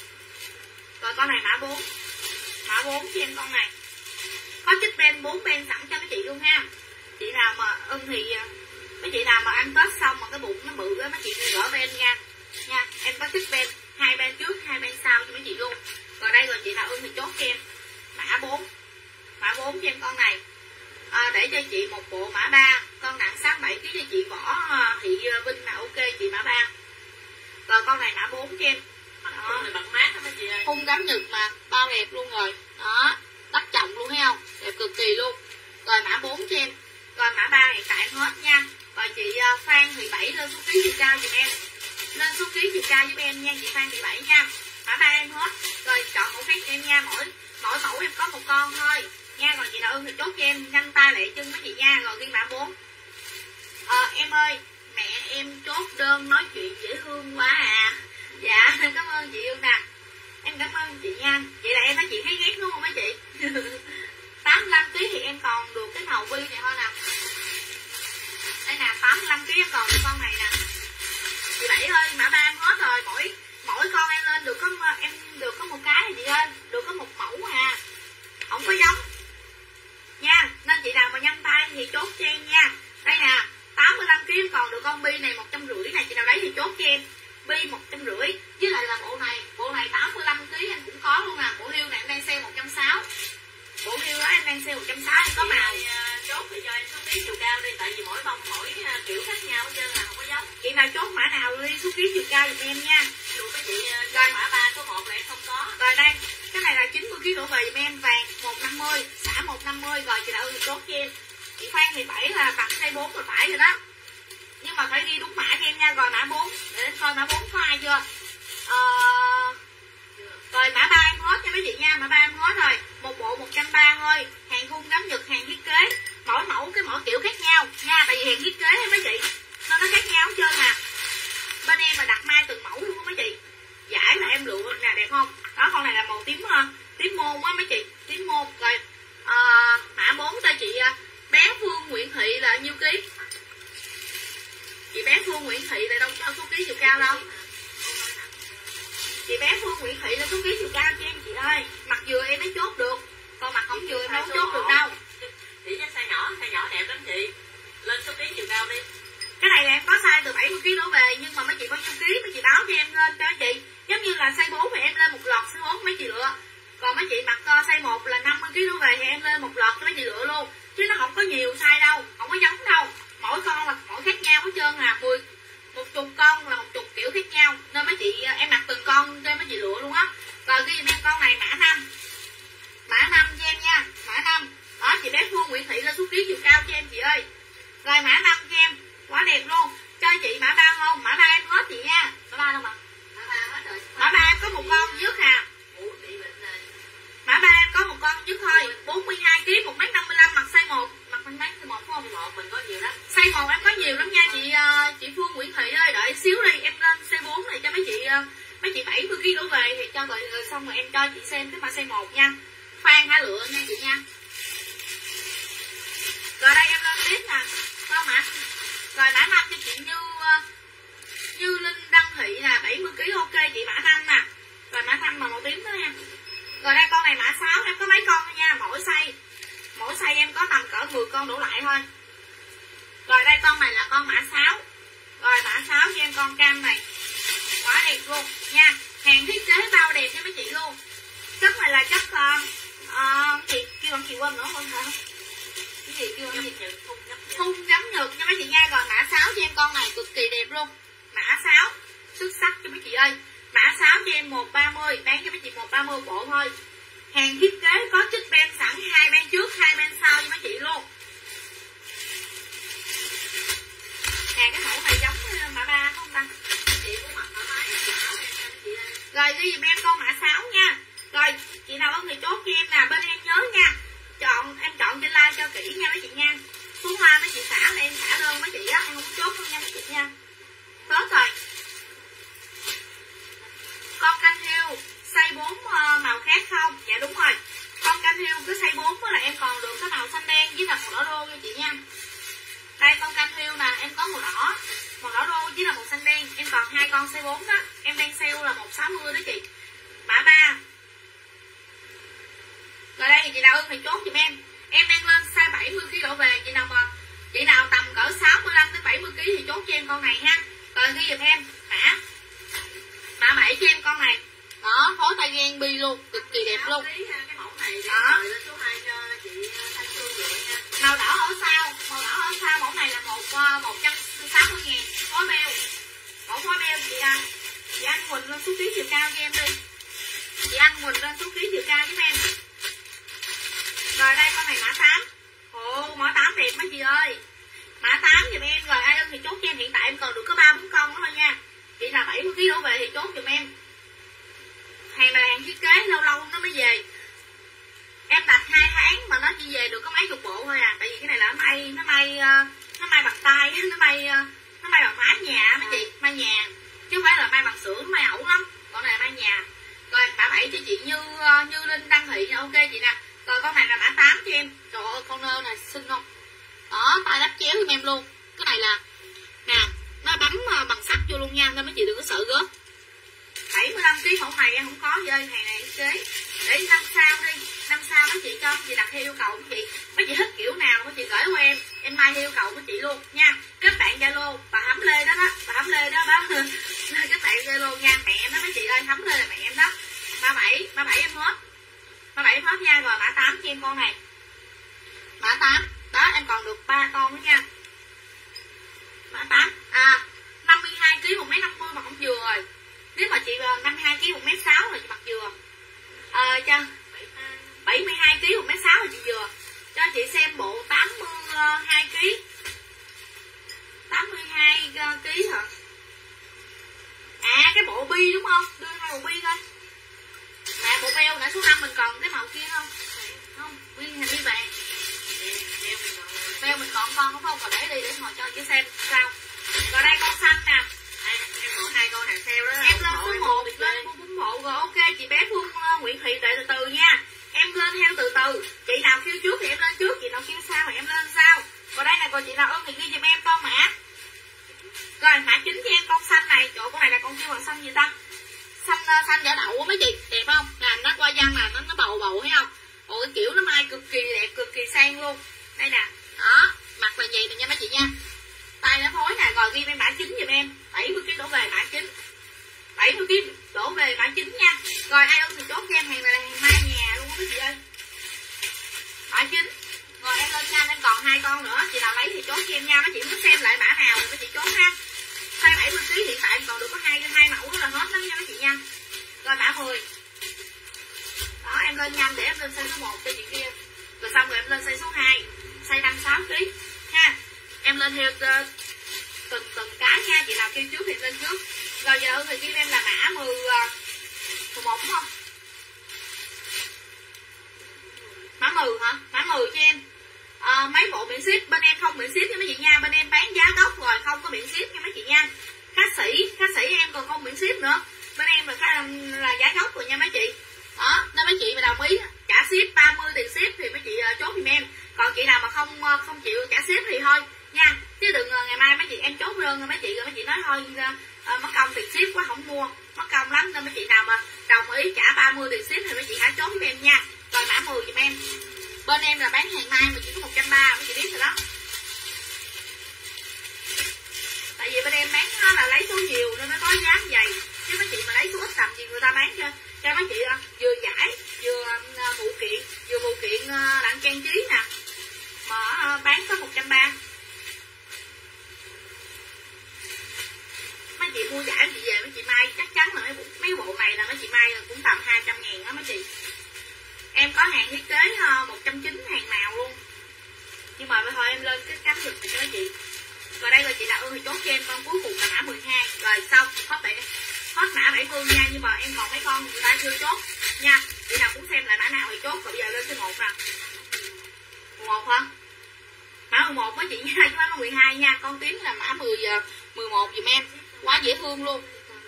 Rồi con này mã bốn, mã bốn cho em con này, có chích ben bốn ben sẵn cho mấy chị luôn ha. Chị nào mà Ưng thì mấy chị nào mà ăn Tết xong mà cái bụng nó bự á, mấy chị nên gỡ ben nha nha, em có chích ben hai ben trước hai ben sau cho mấy chị luôn. Rồi đây rồi chị nào Ưng thì chốt cho em mã bốn, mã bốn cho em con này. À, để cho chị một bộ mã ba, con nặng sáu bảy ký cho chị Võ Thị Vinh là ok chị mã ba. Rồi con này mã bốn cho em, đó này bằng mát đó mấy chị ơi, khung gấm nhật mà bao đẹp luôn rồi đó, đắt chồng luôn thấy không, đẹp cực kỳ luôn. Rồi mã bốn cho em. Rồi mã ba hiện tại em hết nha. Rồi chị Phan Thị Bảy lên số ký chiều cao giùm em, lên số ký chiều cao giúp em nha chị Phan Thị Bảy nha. Mã ba em hết. Rồi chọn mẫu khác em nha, mỗi mỗi mẫu em có một con thôi nha. Rồi chị nào Ưng thì chốt cho em nhanh tay lẹ chân mấy chị nha. Rồi ghi mã bốn. Ờ em ơi, mẹ em chốt đơn nói chuyện dễ thương quá à. Dạ cảm ơn chị Ưng nè, em cảm ơn chị nha. Vậy là em nói chị thấy ghét đúng không mấy chị? tám mươi lăm ký thì em còn được cái màu bi này thôi nè, đây nè, tám mươi lăm ký em còn được con này nè chị Bảy ơi. Mã ba em hết rồi, mỗi mỗi con em lên được có em được có một cái chị ơi, được có một mẫu à, không có giống nha, nên chị nào mà nhanh tay thì chốt cho em nha. Đây nè, tám mươi lăm ký em còn được con bi này một trăm rưỡi này, chị nào đấy thì chốt cho em bi một trăm rưỡi, với lại là bộ này bộ này tám mươi lăm ký em cũng có luôn nè. Bộ hưu này em đang sale một trăm sáu mươi, bộ hưu đó em đang sale một trăm sáu mươi, em có màu chốt để cho em số ký chiều cao đi, tại vì mỗi bông mỗi kiểu khác nhau hết trơn là không có giống. Chị nào chốt mã nào đi số ký chiều cao giùm em nha. Dù mấy chị rồi mã ba số một là em không có. Rồi đây, cái này là chín mươi ký đổ về giùm em, vàng một trăm năm mươi, xả một trăm năm mươi. Rồi chị nào chốt cho em. Chị Phan thì bảy là bằng size bốn rồi phải rồi đó, nhưng mà phải ghi đúng mã cho em nha. Rồi mã bốn, để coi mã bốn có ai chưa. Ờ... Rồi mã ba em hết cho mấy chị nha, mã ba em hết rồi, một bộ một trăm ba mươi thôi, hàng khung gấm nhật, hàng thiết kế, mỗi mẫu cái mỗi kiểu khác nhau nha, tại vì hàng thiết kế em mấy chị nó nó khác nhau hết trơn nè. Bên em mà đặt may từng mẫu luôn á mấy chị, giải là em lựa nè, đẹp không đó. Con này là màu tím tím môn á mấy chị, tím môn. Rồi à, mã bốn cho chị bé Phương Nguyễn Thị là nhiêu ký? Chị bé Phương Nguyễn Thị là đâu có số ký chiều cao đâu. Chị bé Phương Nguyễn Thị là số ký chiều cao cho em chị ơi. Mặt vừa em mới chốt được, còn mặt không vừa em đâu có chốt được đâu. Chị cho size nhỏ, size nhỏ đẹp lắm chị. Lên số ký chiều cao đi. Cái này là em có size từ bảy mươi ký đổ về, nhưng mà mấy chị bao nhiêu ký mấy chị báo cho em lên cho chị. Giống như là size bốn thì em lên một lọt size bốn mấy chị lựa. Còn mấy chị mặc size một là năm mươi ký đổ về thì em lên một lọt cho mấy chị lựa luôn. Chứ nó không có nhiều size đâu, không có giống đâu. Mỗi con là mỗi khác nhau hết trơn à, mười một chục con là một chục kiểu khác nhau, nên mấy chị em mặc từng con cho mấy chị lựa luôn á. Rồi ghi em con đổ về thì cho gọi rồi xong rồi em cho chị xem cái mã size một nha. Khoan hả lựa nha chị nha. Rồi đây em lên tiếp nè. Con mã rồi mã năm cho chị Như Như Linh Đăng Thị là bảy mươi ki lô gam ok chị, mã năm nè. Rồi mã năm màu màu tím đó nha. Rồi đây con này mã sáu em có mấy con thôi nha, mỗi size mỗi size em có tầm cỡ mười con đổ lại thôi. Rồi đây con này là con mã sáu. Rồi mã sáu cho em con cam này. Quá đẹp luôn nha. Hàng thiết kế bao đẹp cho mấy chị luôn. Chất này là chất uh, uh, chị kêu con chị quên nữa không hả? Cái gì kêu con gì? Thun chấm nhược cho mấy chị nha. Rồi mã sáu cho em con này cực kỳ đẹp luôn. Mã sáu xuất sắc cho mấy chị ơi. Mã sáu cho em một ba mươi, bán cho mấy chị một ba mươi bộ thôi. Hàng thiết kế có chích ben sẵn, hai ben trước, hai ben sau cho mấy chị luôn. Hàng cái mẫu này giống mã ba không ta? Chị cũng mặc thoải mái áo em cho chị ơi. Rồi đi giùm em con mã sáu nha. Rồi chị nào ơn thì chốt cho em nè, bên em nhớ nha. Chọn em chọn trên like cho kỹ nha mấy chị nha. Xuống hoa mấy chị xả là em xả đơn mấy chị á, em không chốt luôn nha mấy chị nha. Tốt rồi. Con canh heo size bốn màu khác không? Dạ đúng rồi. Con canh heo cứ size bốn là em còn được cái màu xanh đen với là màu đỏ đô cho chị nha. Đây con canh heo nè, em có màu đỏ, màu đỏ đô với là màu xanh đen. Em còn hai con size bốn đó. Em đang sale là một sáu mươi đó chị. Mã ba. Rồi đây chị nào ưng thì chốt giùm em. Em đang lên size bảy mươi ki lô gam đổ về. Chị nào mà chị nào tầm cỡ sáu mươi lăm đến bảy mươi ki lô gam thì chốt cho em con này ha. Rồi ghi giùm em mã mã bảy cho em con này. Đó, phối tay gan bi luôn, cực kỳ đẹp luôn. Cái mẫu này đó. Số hai cho chị Thanh Phương vậy nha. Màu đỏ ở sau, màu đỏ ở sau mẫu này là một một trăm sáu mươi ngàn phối beo. Mẫu phối beo chị à. Chị Anh Quỳnh lên số ký chiều cao cho em đi. Chị Anh Quỳnh lên số ký chiều cao giúp em. Rồi đây con này mã tám. Ồ, mã tám đẹp mấy chị ơi. Mã tám giùm em. Rồi ai ơn thì chốt cho em, hiện tại em còn được có ba bốn con thôi nha. Chị nào bảy mươi ki lô gam đổ về thì chốt giùm em. Hàng này hàng thiết kế lâu lâu nó mới về. Em đặt hai tháng mà nó chỉ về được có mấy chục bộ thôi à. Tại vì cái này là nó may nó may nó may bằng tay, nó may nó may bằng mái nhà mấy chị, may nhà chứ không phải là may bằng xưởng, may ẩu lắm. Con này là may nhà. Rồi mã bảy cho chị Như Như Linh Đăng Thị ok chị nè. Rồi con này là mã tám cho em. Trời ơi con nơ này xinh không? Đó, tay đắp chéo giùm em luôn. Cái này là nè, nó bấm bằng sắt vô luôn nha, nên mấy chị đừng có sợ gớt. bảy mươi lăm ki lô gam mẫu này em không có dơi, hàng này thiết kế. Để năm sao đi, năm sao mấy chị cho chị đặt theo yêu cầu mấy chị. Mấy chị thích kiểu nào mấy chị gửi qua em, em mai theo yêu cầu mấy chị luôn nha. Kết bạn Zalo bà Hấm Lê đó đó, bà Hấm Lê đó đó. Kết bạn Zalo nha, mẹ em đó mấy chị ơi, Hấm Lê là mẹ em đó. Mã bảy, mã bảy em hết. Mã bảy em hết nha, rồi mã tám cho em con này. Mã tám, đó em còn được ba con nữa nha. Mã tám, à năm mươi hai ki lô gam một mét năm mươi mà không vừa rồi. Nếu mà chị năm mươi hai ki lô gam một mét sáu là chị mặc vừa. À, cho bảy mươi hai ki lô gam một mét sáu là chị vừa. Cho chị xem bộ tám mươi hai ki lô gam. tám mươi hai ki lô gam hả? À cái bộ bi đúng không? Đưa hai bộ bi thôi. Nè bộ beo nãy số năm mình còn cái màu kia không? Không, bi hình bi vàng. Beo mình còn con không không? Còn để đi để hồi cho chị xem sao. Rồi đây con xanh nè. Em, em có hai con hàng sale đó. Em lên số một lên mua bốn bộ rồi ok chị bé Phương uh, Nguyễn Thị đợi từ từ nha. Em lên theo từ từ. Chị nào kêu trước thì em lên trước, chị nào kêu sau thì em lên sau. Còn đây này còn chị nào ơn thì ghi giùm em con mã. Rồi mã chín cho em con xanh này. Chỗ con này là con kêu bằng xanh gì ta? Xanh uh, xanh vỏ đậu mấy chị, đẹp không? Làm nó qua văn là nó nó bầu bầu thấy không? Ồ cái kiểu nó mai cực kỳ đẹp, cực kỳ sang luôn. Đây nè. Đó, mặt là gì nè nha mấy chị nha. Tay nó phối nè, rồi ghi em mã chín giùm em. bảy mươi ki lô gam đổ về mã chín. bảy mươi ki lô gam đổ về mã chín nha. Rồi ai ơn thì chốt cho em, hàng này là hàng mai nhà luôn quý chị ơi. Mã chín. Rồi em lên nhanh, em còn hai con nữa, chị nào lấy thì chốt cho em nha. Mấy chị muốn xem lại mã nào thì mấy chị chốt ha. Size bảy mươi ki lô gam hiện tại em còn được có hai hai mẫu đó là hết lắm nha mấy chị nha. Rồi mã mười. Đó em lên nhanh để em lên size số một cho chị kia. Rồi xong rồi em lên size số hai, size năm mươi sáu ki lô gam ha. Em lên theo uh, từng từng cái nha, chị nào kêu trước thì lên trước. Rồi giờ thì kêu em là mã mười mười một đúng không? Mã mười hả? Mã mười cho em. À, mấy bộ miễn ship, bên em không miễn ship nha mấy chị nha, bên em bán giá gốc rồi không có miễn ship nha mấy chị nha. Khách sĩ, khách sĩ em còn không miễn ship nữa. Bên em em là khá là giá gốc rồi nha mấy chị. Đó, nên mấy chị mà đồng ý trả ship ba mươi tiền ship thì mấy chị uh, chốt giùm em. Còn chị nào mà không uh, không chịu trả ship thì thôi nha. Chứ đừng uh, ngày mai mấy chị em chốt đơn rồi mấy chị rồi mấy chị nói thôi uh, uh, mất công tiền ship quá không mua, mất công lắm. Nên mấy chị nào mà đồng ý trả ba mươi tiền ship thì mấy chị hãy chốt với em nha. Rồi mã mười giùm em. Bên em là bán hàng mai mà chỉ có một trăm ba mươi, mấy chị biết rồi đó. Tại vì bên em bán nó là lấy số nhiều nên nó có giá như vậy. Chứ mấy chị mà lấy số ít tầm gì người ta bán cho cho mấy chị vừa giải vừa phụ kiện vừa phụ kiện đặng trang trí nè mà bán có một trăm ba mươi. Mấy chị mua giải chị về mấy chị may chắc chắn là mấy, mấy bộ này là mấy chị may cũng tầm hai trăm ngàn đó mấy chị. Em có hàng thiết kế một trăm chín mươi hàng màu luôn. Nhưng mà thôi em lên cái cắm giùm cho mấy chị. Rồi đây là chị nào ưng thì chốt cho em con cuối cùng là mã mười hai. Rồi xong hết bảy hết mã bảy mươi nha. Nhưng mà em còn mấy con người ta chưa chốt nha. Chị nào cũng xem lại mã nào thì chốt. Rồi bây giờ lên số một nè. mười một hả? Mã mười một với chị nha, chứ mã mười hai nha. Con tím là mã mười, mười một dùm em. Quá dễ thương luôn.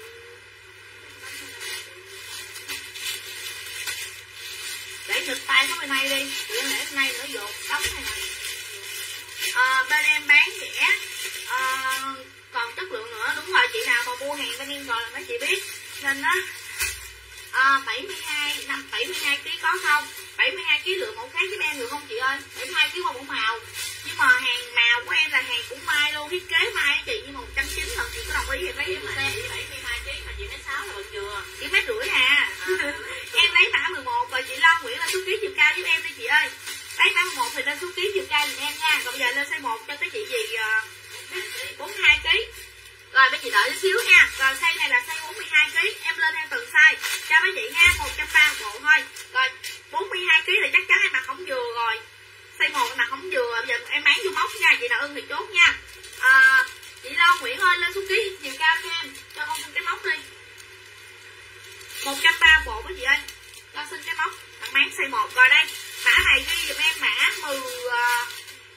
Để nghịch tay có bên này đi. Để để bên này nữa dột đóng này nè. À, bên em bán rẻ à, còn chất lượng nữa. Đúng rồi, chị nào mà mua hàng bên em rồi là mấy chị biết. Nên đó à, bảy mươi hai năm bảy mươi hai ký có không? bảy mươi hai ký lượng mẫu khác với em được không chị ơi? bảy mươi hai ký qua mẫu màu. Nhưng mà hàng màu của em là hàng cũng may luôn, thiết kế may chị, nhưng mà một trăm chín mươi lần chị có đồng ý em lấy em xem. bảy mươi hai ký mà chị mét sáu là bận chưa? Chị mét rưỡi à. à. Em lấy mã mười một rồi chị Loan Nguyễn là số ký chiều cao giúp em đi chị ơi. Lấy mã mười một thì lên số ký chiều cao giùm em nha. Còn bây giờ lên size một cho cái chị gì uh, bốn mươi hai ký. Rồi mấy chị đợi chút xíu nha. Rồi size này là size bốn mươi hai ký. Em lên theo từng size cho mấy chị nha. một trăm ba mươi bộ thôi. Rồi bốn mươi hai ký là chắc chắn em mặc không vừa rồi. Size một em mặc không vừa. Bây giờ em bán vô móc nha. Chị nào ưng thì chốt nha. à, Chị Loan Nguyễn ơi lên số ký chiều cao cho em. Cho con xin cái móc đi. một trăm ba mươi bộ mấy chị ơi. Cho xin cái móc. Bạn bán size một. Rồi đây mã này ghi dùm em mã mười uh...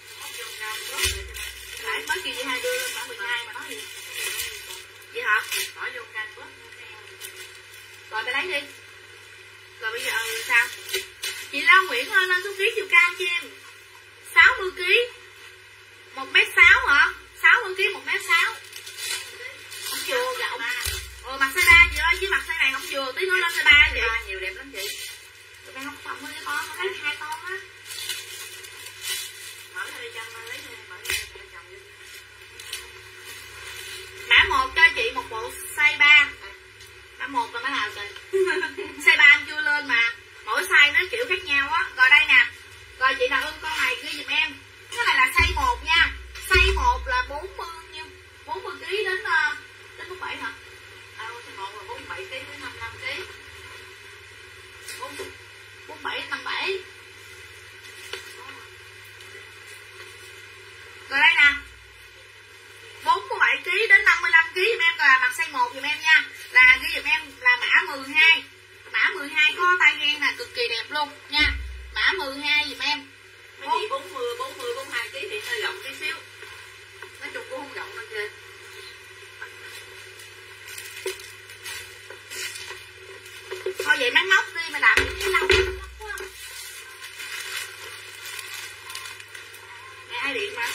Đấy, mới kêu chị hai đưa lên mã mười hai mà nói gì vậy hả? Bỏ vô canh bớt. Rồi mày lấy đi. Rồi bây giờ sao? Chị Loan Nguyễn ơi lên số ký chiều cao cho em. sáu mươi ký. một mét sáu hả? sáu mươi ký một mét sáu. Không vừa rộng. Ờ mặc size ba chị ơi, chứ mặc size này không vừa, tí nữa lên size ba chị. Nhiều đẹp lắm chị. Tụi em không cộng với cái con, nó lấy hai con á. Mở ra đi cho lấy mở ra cho chồng đi. Mã một cho chị một bộ size ba. Mã một là mã nào trời? Size ba em chưa lên mà. Mỗi size nó kiểu khác nhau á. Rồi đây nè. Rồi chị nào ưng con này ghi giùm em. Cái này là size một nha. Size một là bốn mươi nhiêu? bốn mươi ký đến uh, đến bốn mươi bảy hả? À, size một là bốn mươi bảy ký đến năm mươi lăm ký. bốn mươi bảy đến năm mươi bảy. Rồi đây nè. bốn mươi bảy ký đến năm mươi lăm ký giùm em. Rồi là mặc size một giùm em nha. Là ghi giùm em là mã mười hai. Mã mười hai có tay ghen nè, cực kỳ đẹp luôn nha. Mã mười hai giùm em. Mấy chị bốn mươi, bốn mươi, bốn mươi hai ký thì hơi rộng tí xíu. Nói chung cũng không rộng đâu chị. Thôi vậy bán móc đi mà làm cái lâu quá. Nghe ai điện mà.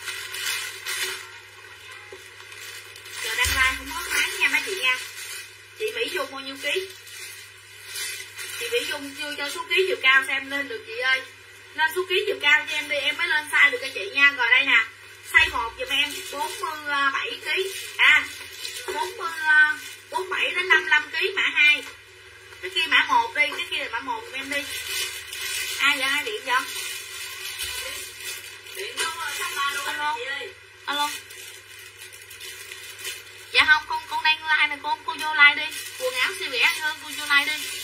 Giờ đăng like không có bán nha mấy chị nha. Chị Mỹ Dung bao nhiêu ký? Chị Mỹ Dung chưa cho số ký chiều cao xem lên được chị ơi. Lên số ký chiều cao cho em đi em mới lên size được cho chị nha. Rồi đây nè. Size một giùm em bốn mươi bảy ký. À bốn mươi, bốn mươi bảy đến năm mươi lăm ký mã hai. Cái kia mã một đi, cái kia là mã một giùm em đi. Ai vậy, ai điện vậy? Điện luôn tháng ba luôn alo. Chị ơi. Alo. Dạ không, con con đang like nè cô, cô vô like đi. Quần áo siêu rẻ hơn, cô vô like đi.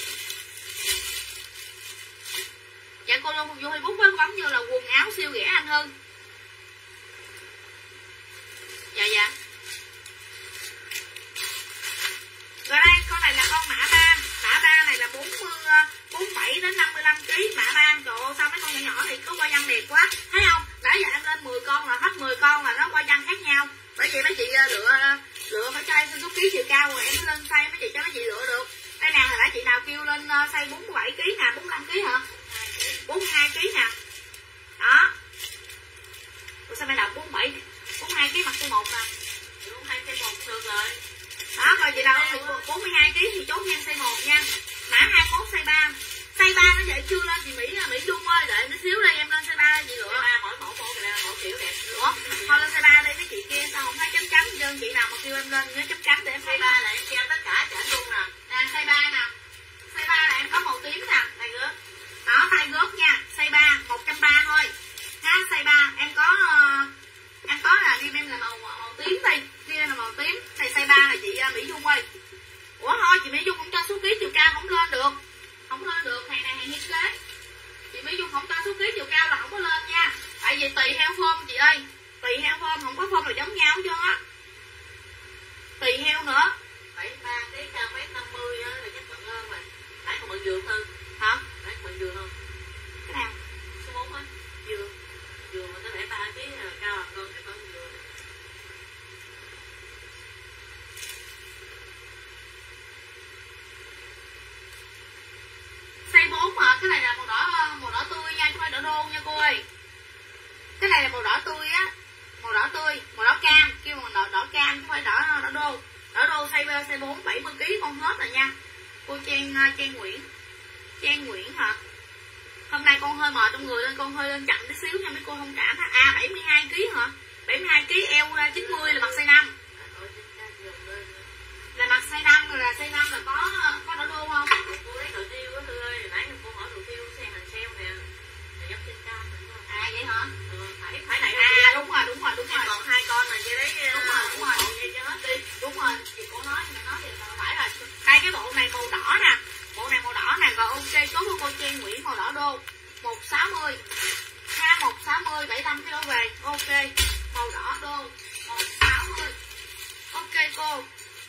Dạ cô vô Facebook với bấm vô là quần áo siêu rẻ anh Hưng. Dạ dạ. Rồi đây con này là con mã ba. Mã ba này là bốn mươi, bốn mươi bảy đến năm mươi lăm ký. Mã ba. Trời ơi sao mấy con nhỏ nhỏ thì có qua văn đẹp quá. Thấy không? Nãy giờ em lên mười con là hết mười con là nó qua văn khác nhau. Bởi vậy mấy chị lựa lựa phải cho em xin số ký chiều cao rồi em mới lên size mấy chị cho mấy chị lựa được. kêu lên uh, size bốn mươi bảy ký nè, bốn mươi lăm ký hả? bốn mươi hai ký nè. Đó. Ủa sao mày đọc bốn mươi bảy, bốn mươi hai ký mặc size một nè. bốn mươi hai size một được rồi. Đó, rồi chị đâu thì bốn mươi hai ký thì chốt em size một nha. Mã hai mươi mốt size ba. Size ba nó vậy chưa lên chị Mỹ Mỹ Dung ơi, đợi một xíu đây em lên size ba chị lựa. Size ba mỗi mẫu một là mỗi kiểu đẹp. Ủa, thôi lên size ba đi mấy chị kia sao không thấy chấm chấm dân chị nào mà kêu em lên nhớ chấm chấm để em size ba là em treo tất cả trả luôn nè. Nè size ba nè. Size ba là em có màu tím nè, tay gớt. Đó, tay gớt nha, size ba, một trăm ba mươi thôi. Ha, size ba em có uh, em có là ghi em là màu màu tím đi, ghi em là màu tím. Này size ba là chị uh, Mỹ Dung ơi. Ủa thôi chị Mỹ Dung không cho số ký chiều cao không lên được. Không lên được, hàng này hàng thiết kế. Chị Mỹ Dung không cho số ký chiều cao là không có lên nha. Tại vì tùy theo form chị ơi. Tùy theo form, không có form là giống nhau hết trơn á. Tùy theo nữa. bảy mươi ba ký cao mét năm mươi á là chắc bận hơn rồi. Phải còn bận giường hơn. Hả? Phải bận giường hơn. Cái nào? Số bốn á. Giường. Giường mà tới bảy mươi ba ký là cao hơn cái bận giường. Size bốn mà, cái này là màu đỏ màu đỏ tươi nha, chứ không phải đỏ đô nha cô ơi. Cái này là màu đỏ tươi á, màu đỏ tươi, màu đỏ cam, kêu màu đỏ đỏ cam chứ không phải đỏ đỏ đô. Đỏ đô size size bốn bảy mươi ký con hết rồi nha. Cô Trang Trang Nguyễn. Trang Nguyễn hả? Hôm nay con hơi mệt trong người nên con hơi lên chậm tí xíu nha mấy cô thông cảm ha. À bảy mươi hai ký hả? bảy mươi hai ký eo chín mươi là mặc size năm. Là mặc size năm rồi, là size năm là có có đỏ đô không? Cô lấy đồ tiêu á Thư ơi, nãy cô hỏi đồ tiêu xe hàng sale nè. Là dốc trên cao đúng không? À vậy hả? Ừ, phải phải này à đúng rồi, đúng rồi, đúng rồi. Còn hai con là chị lấy đúng rồi, đúng rồi. bộ vậy cho hết đi. Đúng rồi, chị cô nói mà nói thì phải rồi. Đây cái bộ này màu đỏ nè. Bộ này màu đỏ nè, rồi ok chốt của cô Trang Nguyễn màu đỏ đô. một sáu mươi. Ha một sáu mươi bảy mươi lăm ký đổ về. Ok. Màu đỏ đô một sáu mươi. Ok cô.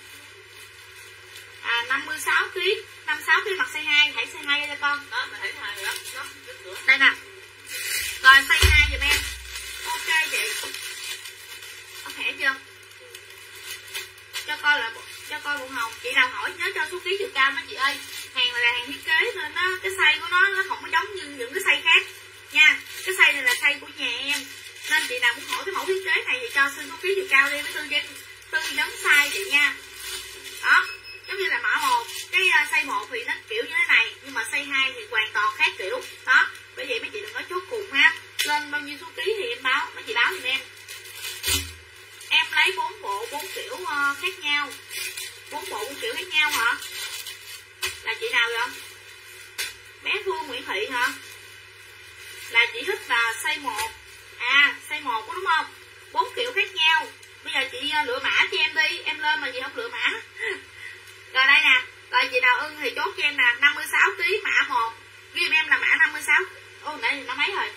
À năm mươi sáu ký, năm mươi sáu ký mặc size hai, hãy size hai cho con. Đó, mình thấy hai rồi đó, đó, cửa. Đây nè. Rồi size hai giùm em. Ok chị. Có khỏe chưa? Cho coi là cho coi bộ hồng. Chị nào hỏi nhớ cho số ký chiều cao đó chị ơi. Hàng này là hàng thiết kế nên nó cái size của nó nó không có giống như những cái size khác nha. Cái size này là size của nhà em. Nên chị nào muốn hỏi cái mẫu thiết kế này thì cho xin số ký chiều cao đi với tư vấn tư vấn size chị nha. Đó. Giống như là mã một, cái uh, size một thì nó kiểu như thế này, nhưng mà size hai thì hoàn toàn khác kiểu. Đó, bởi vậy mấy chị đừng có chốt cùng ha. Lên bao nhiêu số ký thì em báo, mấy chị báo giùm em. Em lấy bốn bộ bốn kiểu uh, khác nhau. bốn bộ bốn kiểu khác nhau hả? Là chị nào vậy? Bé Phương Nguyễn Thị hả? Là chị thích là size một. À, size một có đúng không? bốn kiểu khác nhau. Bây giờ chị uh, lựa mã cho em đi, em lên mà chị không lựa mã. Rồi đây nè, rồi chị nào ưng thì chốt cho em nè, năm mươi sáu ký mã một. Ghi em là mã năm mươi sáu. Ô nãy nó mấy rồi?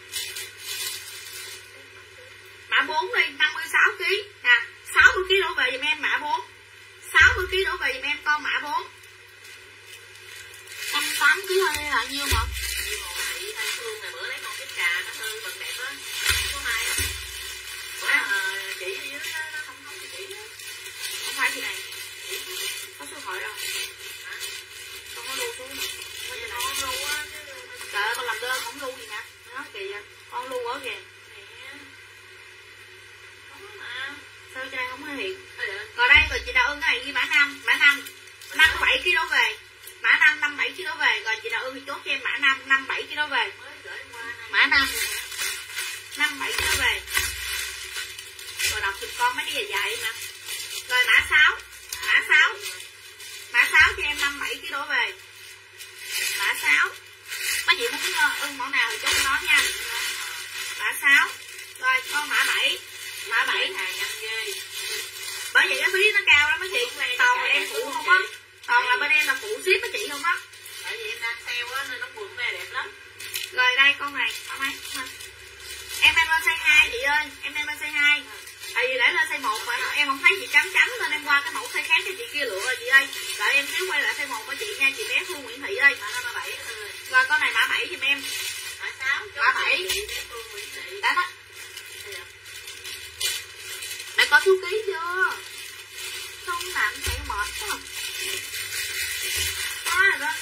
Mã bốn đi, năm mươi sáu ký nè, sáu mươi ký đổ về giùm em mã bốn. sáu mươi ký đổ về giùm em con mã bốn. năm mươi tám ký thôi là nhiêu hả? Chị Thanh Phương này bữa lấy con cái trà nó Thư bật đẹp á. Số hai á. Bữa à, chị ở dưới đó, nó không không chị đó. Không phải chị này. Có số thoại đâu. Hả? Con có lưu xuống. Bây giờ nó không lưu á. Trời ơi con làm đơn không lưu gì nè. Nó kìa, con lưu ở kìa. Nè. Có mà. Sao cho đây không có hiện. Rồi đây, rồi chị nào ưng cái này ghi mã năm, mã năm. năm mươi bảy ký đổ về. Mã năm, năm mươi bảy ký đổ về. Rồi chị nào ưng thì chốt cho em mã năm, năm mươi bảy ký đổ về. Mã năm, năm mươi bảy ký đổ về. Rồi đọc giùm con mấy cái dài dài nè. Rồi mã sáu, mã sáu. Mã sáu cho em năm mươi bảy ký đổ về. Mã sáu. Mấy chị muốn ưng mẫu nào thì chốt nó nha. Mã sáu. Rồi con mã bảy. Mã bảy hàng nhanh ghê. Bởi vậy cái phí nó cao lắm mấy chị. Toàn là em phụ không á. Toàn là bên em là phụ ship mấy chị không á. Tại vì em đang sale á nên nó quần mê đẹp lắm. Rồi đây con này, con này. Em em lên size hai chị ơi, em em lên size hai. Tại vì để lên size một mà em không thấy chị chấm chấm nên em qua cái mẫu size khác cho chị kia lựa rồi chị ơi. Đợi em xíu quay lại size một của chị nha, chị bé Phương Nguyễn Thị ơi. Mã bảy rồi. Rồi con này mã bảy giùm em. Mã sáu. Mã bảy. Bé Phương Nguyễn Thị. Đó đó. Mày có số ký chưa? Không tạm chạy mệt quá. Có rồi đó.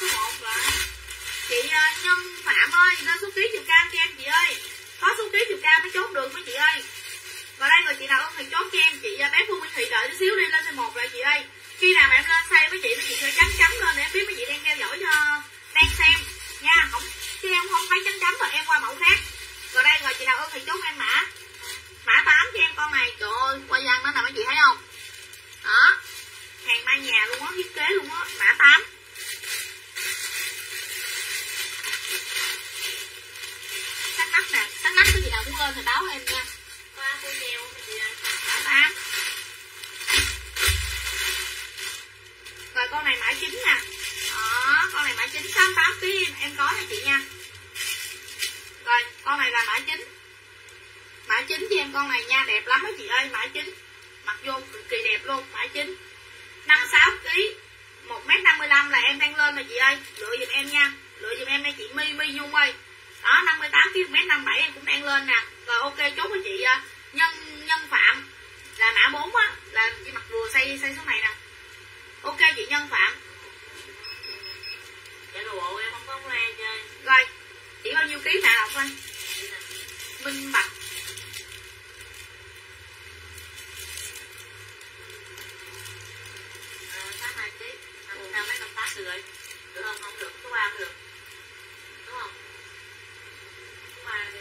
uh, Nhân Phạm ơi, lên số ký chiều cao cho em chị ơi. Có số ký chiều cao mới chốt được mấy chị ơi. Rồi đây, rồi chị nào ưng thì chốt cho em. Chị uh, bé Phương Nguyễn Thị đợi tí xíu đi, lên size một rồi chị ơi. Khi nào mà em lên size với chị, mấy chị phải chấm chấm lên để em biết mấy chị đang theo dõi cho đang xem nha. Không chứ em không phải chấm chấm rồi em qua mẫu khác. Rồi đây, rồi chị nào ưng thì chốt em mã mã tám cho em con này. Trời ơi, qua văn nó nè mấy chị thấy không? Đó, hàng mai nhà luôn á, thiết kế luôn á, mã tám. Sách nắp nè, sách nắp cái gì nào muốn lên thì báo em nha. Qua cô treo cái gì đây? Mã tám. Rồi con này mã chín nè. Đó, con này mã chín, sáu mươi tám ký em, em có nha chị nha. Rồi, con này là mã chín. Mã chín cho em con này nha, đẹp lắm mấy chị ơi, mã chín. Mặc vô cực kỳ đẹp luôn, mã chín. năm mươi sáu ký, một mét năm mươi lăm là em đang lên rồi chị ơi, lựa giùm em nha. Lựa giùm em đây chị My My Nhung ơi. Đó, năm mươi tám ký, một mét năm mươi bảy em cũng đang lên nè. Rồi ok, chốt với chị Nhân Nhân Phạm là mã bốn á, là chị mặc vừa xây xây số này nè. Ok chị Nhân Phạm. Dạ đồ bộ em không có nghe chơi. Rồi, chỉ bao nhiêu ký nè Ngọc ơi? Minh Bạch. Sáu hai ký, năm sáu mấy năm tám được rồi. Được không? Không được, số ba được. Đúng không? Số ba đi.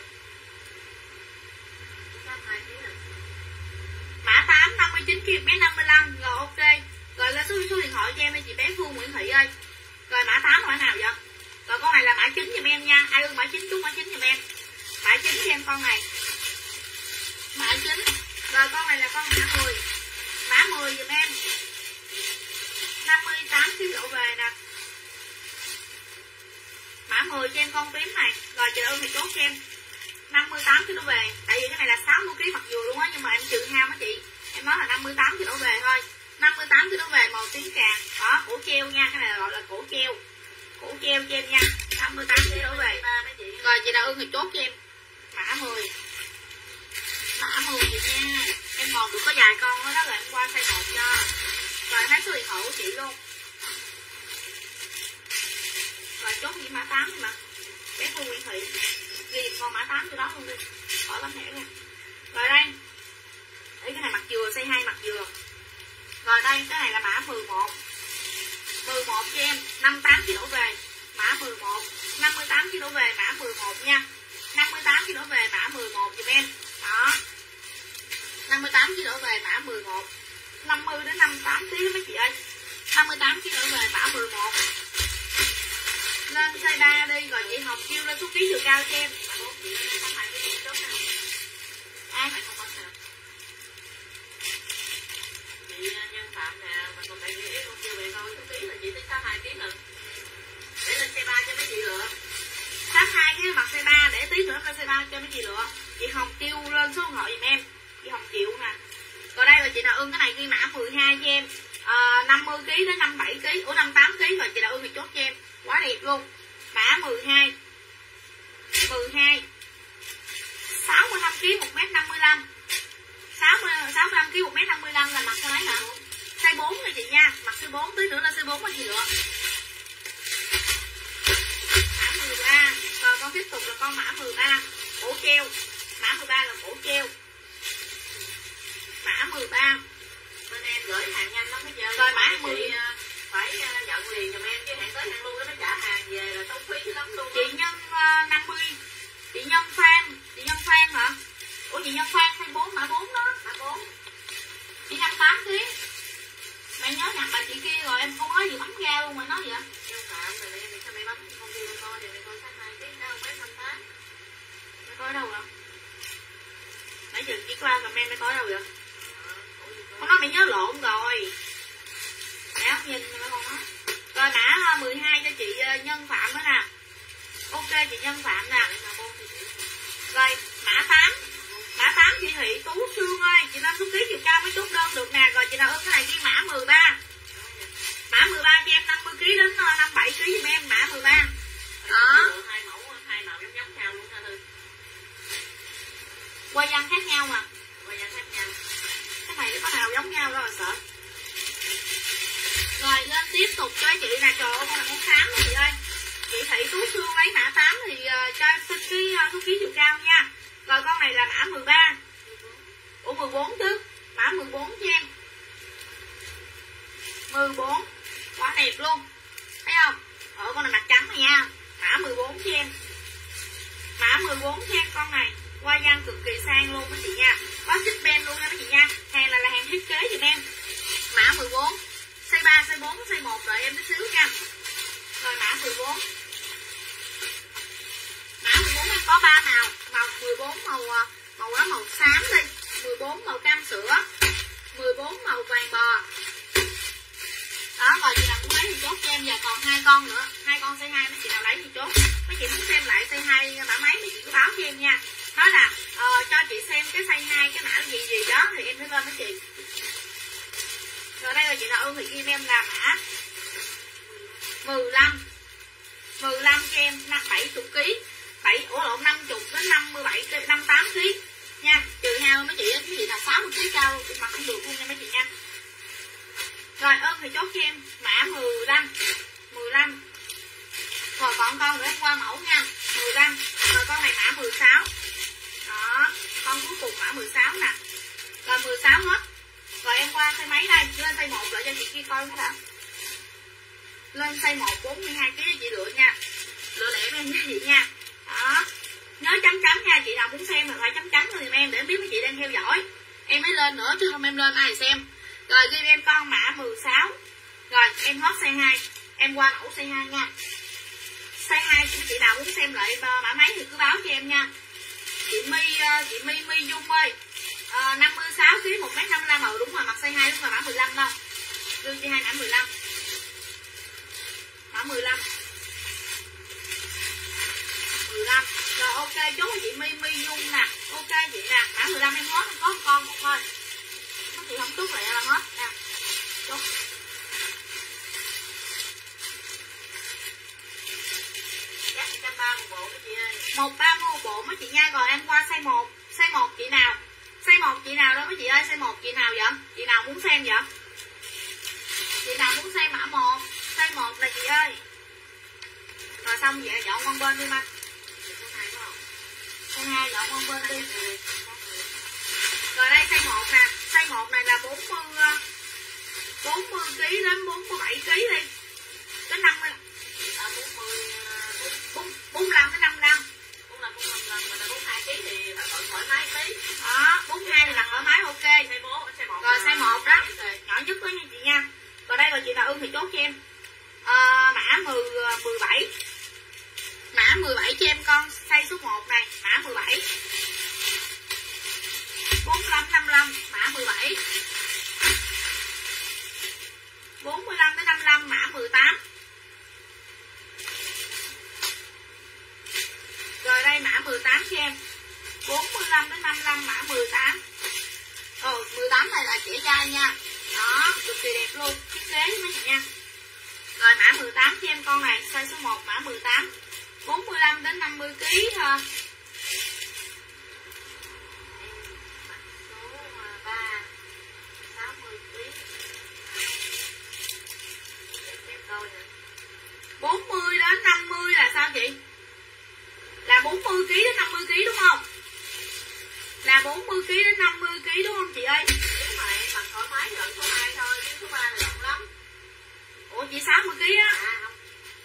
Sáu hai ký nè. Mã tám, năm mươi chín ký, mét năm mươi lăm. Rồi ok. Rồi lên số số điện thoại cho em đi chị bé Phương Nguyễn Thị ơi. Rồi mã tám là mã nào vậy? Rồi con này là mã chín giùm em nha. Ai ưng mã chín chúc mã chín giùm em. Mã chín cho em con này. Mã chín. Rồi con này là con mã mười. Mã mười giùm em. năm mươi tám ký độ về nè. Mã mười cho em con tím này. Rồi chị ưng thì chốt cho em năm mươi tám ký độ về. Tại vì cái này là sáu mươi ký mặc dù luôn á, nhưng mà em trừ hao á chị. Em nói là năm mươi tám ký độ về thôi. năm mươi tám ký độ về màu tím cà. Đó, cổ treo nha, cái này là gọi là cổ treo. Cổ treo cho em nha. năm mươi tám ký độ về. Rồi chị nào ưng thì chốt cho em mã mười. Mã mười chị nha. Em còn được có vài con đó, đó là em qua size một cho. Rồi thấy số điện thoại của chị luôn. Rồi chốt gì mã tám đi mà. Bé Phương Nguyễn Thị ghi con mã tám cho đó luôn đi. Khỏi bánh thẻ ra. Rồi đây. Ý cái này mặt dừa, size hai mặt dừa. Rồi đây, cái này là mã mười một. mười một cho em, năm mươi tám ký đổ về, mã mười một. năm mươi tám ký đổ về, mã mười một nha. năm mươi tám ký đổ về, mã mười một giùm em. Đó. năm mươi tám ký đổ về, mã mười một. năm mươi đến năm mươi tám ký mấy chị ơi. năm mươi tám ký đổ về, mã mười một. Lên size ba đi, rồi chị Hồng kêu lên số ký chiều cao cho em. Ai? Chị Nhân Phạm nè, mình còn phải nghĩ con kêu về coi số ký là chị tới sáu hai ký lần. Để lên size ba cho mấy chị lựa. sáu hai cái mặt size ba, để tí nữa lên size ba cho mấy chị lựa. Chị Hồng kêu lên số điện thoại giùm em. Chị Hồng chịu nè. Rồi đây, rồi chị nào ưng cái này ghi mã mười hai cho em. À, năm mươi ký đến năm mươi bảy ký, ủa năm mươi tám ký. Rồi chị nào ưng thì chốt cho em. Quá đẹp luôn. Mã mười hai. mười hai. sáu mươi lăm ký, một mét năm mươi lăm. sáu mươi, sáu mươi lăm ký, một mét năm mươi lăm là mặt size mấy nè? Size bốn nha chị nha. Mặt size bốn, tí nữa lên size bốn có gì nữa. Mã mười ba. Rồi con tiếp tục là con mã mười ba. Cổ treo. Mã mười ba là cổ treo. Mã mười ba. Bên em gửi hàng nhanh lắm hết trơn. Rồi mã mười. Phải nhận liền giùm em chứ hẹn tới hẹn luôn nó trả hàng về là tốn phí lắm luôn. Chị Nhân uh, năm mươi. Chị Nhân Phan. Chị Nhân Phan hả? Ủa chị Nhân Phan size bốn, mã bốn đó. Mã bốn. Chị năm mươi tám ký. Mày nhớ nhặt bà chị kia rồi em không nói gì bấm ra luôn mà nói vậy. Nhân Phạm rồi em thì sao mày bấm không kêu con coi thì mày coi sách hai ký đâu mấy năm tám. Mày coi đâu rồi? Nãy giờ chị qua comment mày coi đâu vậy? Con nói mày nhớ lộn rồi. Mày không nhìn mà con nói. Rồi mã mười hai cho chị Nhân Phạm nữa nè. Ok chị Nhân Phạm nè. Rồi mã tám. Mã tám chị Thị Tú Sương ơi. Chị lên số ký chiều cao mới chốt đơn được nè. Rồi chị nào ưng cái này ghi mã mười ba. Mã mười ba cho em năm mươi ký đến năm mươi bảy ký giùm em. Mã mười ba. Đó. Hai mẫu, hai màu giống giống nhau luôn hả Thư? Quay văn khác nhau mà. Quay văn khác nhau. Cái này có nào giống nhau đâu mà sợ. Rồi lên tiếp tục cho chị nè. Trời ơi con này muốn khám đó chị ơi. Chị Thị chị Tú Sương lấy mã tám thì uh, cho cái uh, số ký chiều cao nha. Rồi con này là mã mười ba. Ủa mười bốn chứ. Mã mười bốn cho em. mười bốn. Quá đẹp luôn. Thấy không? Ở con này mặt trắng này nha. Mã mười bốn cho em. Mã mười bốn cho em con này. Hoa văn cực kỳ sang luôn mấy chị nha. Có chích ben luôn nha mấy chị nha. Hàng này là hàng thiết kế giùm em. Mã mười bốn. Size ba, size bốn, size một đợi em chút xíu nha. Rồi mã mười bốn. Mã mười bốn em có ba màu. Màu mười bốn màu màu đó màu xám đi. mười bốn màu cam sữa. mười bốn màu vàng bò. Đó, rồi chị nào cũng lấy thì chốt cho em. Giờ còn hai con nữa. Hai con size hai mấy chị nào lấy thì chốt. Mấy chị muốn xem lại size hai mã mấy mấy chị cứ báo cho em nha. Nói là uh, cho chị xem cái size hai cái mã gì gì đó thì em sẽ lên mấy chị. Rồi đây là chị nào ưng thì ghi em là mã mười lăm. mười lăm cho em bảy mươi ký. bảy ủa lộn năm mươi đến năm mươi bảy năm mươi tám ký nha. Trừ hao mấy chị cái gì là sáu mươi ký cao cũng mặc không được luôn nha mấy chị nha. Rồi ơn thì chốt cho em mã mười lăm. mười lăm. Rồi còn con nữa em qua mẫu nha. mười lăm. Rồi con này mã mười sáu. Đó, con cuối cùng mã mười sáu nè. Rồi mười sáu hết. Rồi em qua size mấy đây? Lên size một lại cho chị kia coi cái đã. Lên size một bốn mươi hai ký cho chị lựa nha. Lựa lẹ em nha chị nha. Đó. Nhớ chấm chấm nha, chị nào muốn xem thì phải chấm chấm giùm em để em biết mấy chị đang theo dõi. Em mới lên nữa chứ không em lên ai xem. Rồi ghi em con mã mười sáu. Rồi em hết size hai. Em qua mẫu size hai nha. Size hai chị nào muốn xem lại mã mấy thì cứ báo cho em nha. Chị My chị My My Dung ơi. À, năm mươi sáu ký một mét năm mươi lăm màu đúng rồi, mặc size hai đúng rồi, mã mười lăm đâu. Đưa chị hai mã mười lăm. Mã mười lăm. mười lăm. Rồi ok chốt cho chị My My Dung nè. Ok chị nè, mã mười lăm em hết, em có một con một thôi. Nó chị không chút lại là hết nè. Chốt. Chắc một trăm ba mươi một bộ mấy chị ơi. một trăm ba mươi một bộ mấy chị nha. Rồi em qua size một. Size một chị nào? Size một chị nào đó mấy chị ơi, size một chị nào vậy? Chị nào muốn xem vậy? Chị nào muốn xem mã một? Size một là chị ơi. Rồi xong vậy dọn con bên đi anh. Size hai dọn con bên đi. Rồi đây size một nè, size một này là bốn mươi bốn mươi ký đến bốn mươi bảy ký đi. Đến năm mươi à, bốn mươi bốn bốn mươi lăm đến năm mươi lăm. bốn mươi lăm bốn mươi lăm lần mà bốn mươi hai ký thì phải thoải thoải mái tí. Đó, bốn mươi hai là thoải mái ok. Size bốn, size một. Rồi size một đó, nhỏ nhất đó nha chị nha. Rồi đây rồi chị nào ưng thì chốt cho em. À, mã mười mười bảy. Mã mười bảy cho em con size số một này, mã mười bảy. bốn mươi lăm năm mươi lăm, mã mười bảy. bốn mươi lăm đến năm mươi lăm, mã mười tám. Rồi đây mã mười tám cho em. bốn mươi lăm đến năm mươi lăm, mã mười tám. Ồ, mười tám này là trẻ trai nha. Đó, cực kỳ đẹp luôn, thiết kế mấy chị nha. Rồi mã mười tám cho em con này, size số một mã mười tám. bốn mươi lăm đến năm mươi ký thôi. Số ba, sáu mươi ký. Đẹp đôi nè. bốn mươi đến năm mươi là sao chị? Là bốn mươi ký đến năm mươi ký đúng không? Là bốn mươi ký đến năm mươi ký đúng không chị ơi? Nếu mà em mặc thoải mái thì số hai thôi, chứ số ba là rộng lắm. Ủa chị sáu mươi ký á? À không.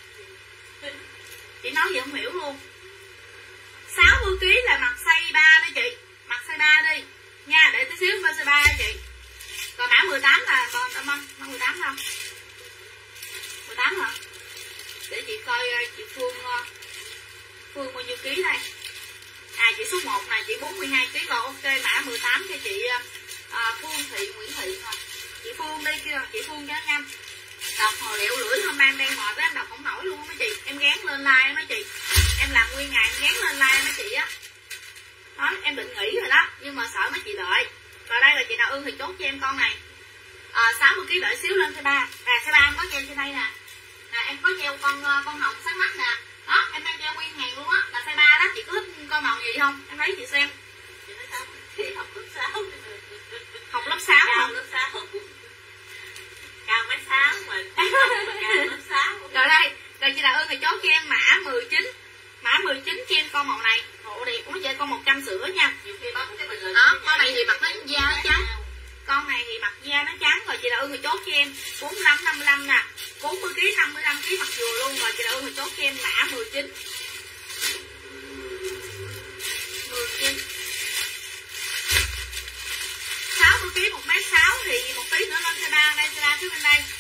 Chị nói gì không hiểu luôn. sáu mươi ký là mặc size ba đi chị. Mặc size ba đi nha, để tí xíu bên size ba chị. Còn mã mười tám là còn tao mong mã mười tám không? mười tám hả? Để chị coi chị Phương Phương bao nhiêu ký đây. À chị số một này chị bốn mươi hai ký rồi, ok mã mười tám cho chị à, Phương Thị Nguyễn Thị rồi. Chị Phương đi kia, chị Phương cho nhanh. Đọc hồi liệu lưỡi hôm nay đang mệt với em đọc không nổi luôn mấy chị. Em gán lên like mấy chị. Em làm nguyên ngày em gán lên like mấy chị á. Đó, em định nghỉ rồi đó, nhưng mà sợ mấy chị đợi. Rồi đây là chị nào ưng thì chốt cho em con này. À, sáu mươi ký đợi xíu lên size ba. À size ba em có treo trên đây nè. Nè em có treo con con hồng sắc mắt nè. Đó, em đang treo nguyên hàng luôn á, là size ba đó, chị có thích coi màu gì không? Em lấy chị xem. Chị nói sao? Thì học lớp sáu. Học lớp sáu hả? Lớp sáu. Cao mét sáu mà cao lớp sáu. Rồi đây, rồi chị nào ưng thì chốt cho em mã mười con màu này, hộ đẹp của mấy chị, con một trăm sữa nha. Nhiều khi bấm cái bình luận đó, con này thì mặt nó da nó trắng, con này thì mặt da nó trắng. Rồi chị Đào Ưng thì chốt cho em bốn mươi lăm, năm mươi lăm nè, bốn mươi ký, năm mươi lăm ký mặt dừa luôn. Rồi chị Đào Ưng thì chốt cho em mã mười chín, mười chín, sáu mươi ký, một mét sáu thì một tí nữa lên xe ba, đây xe ba phía bên đây.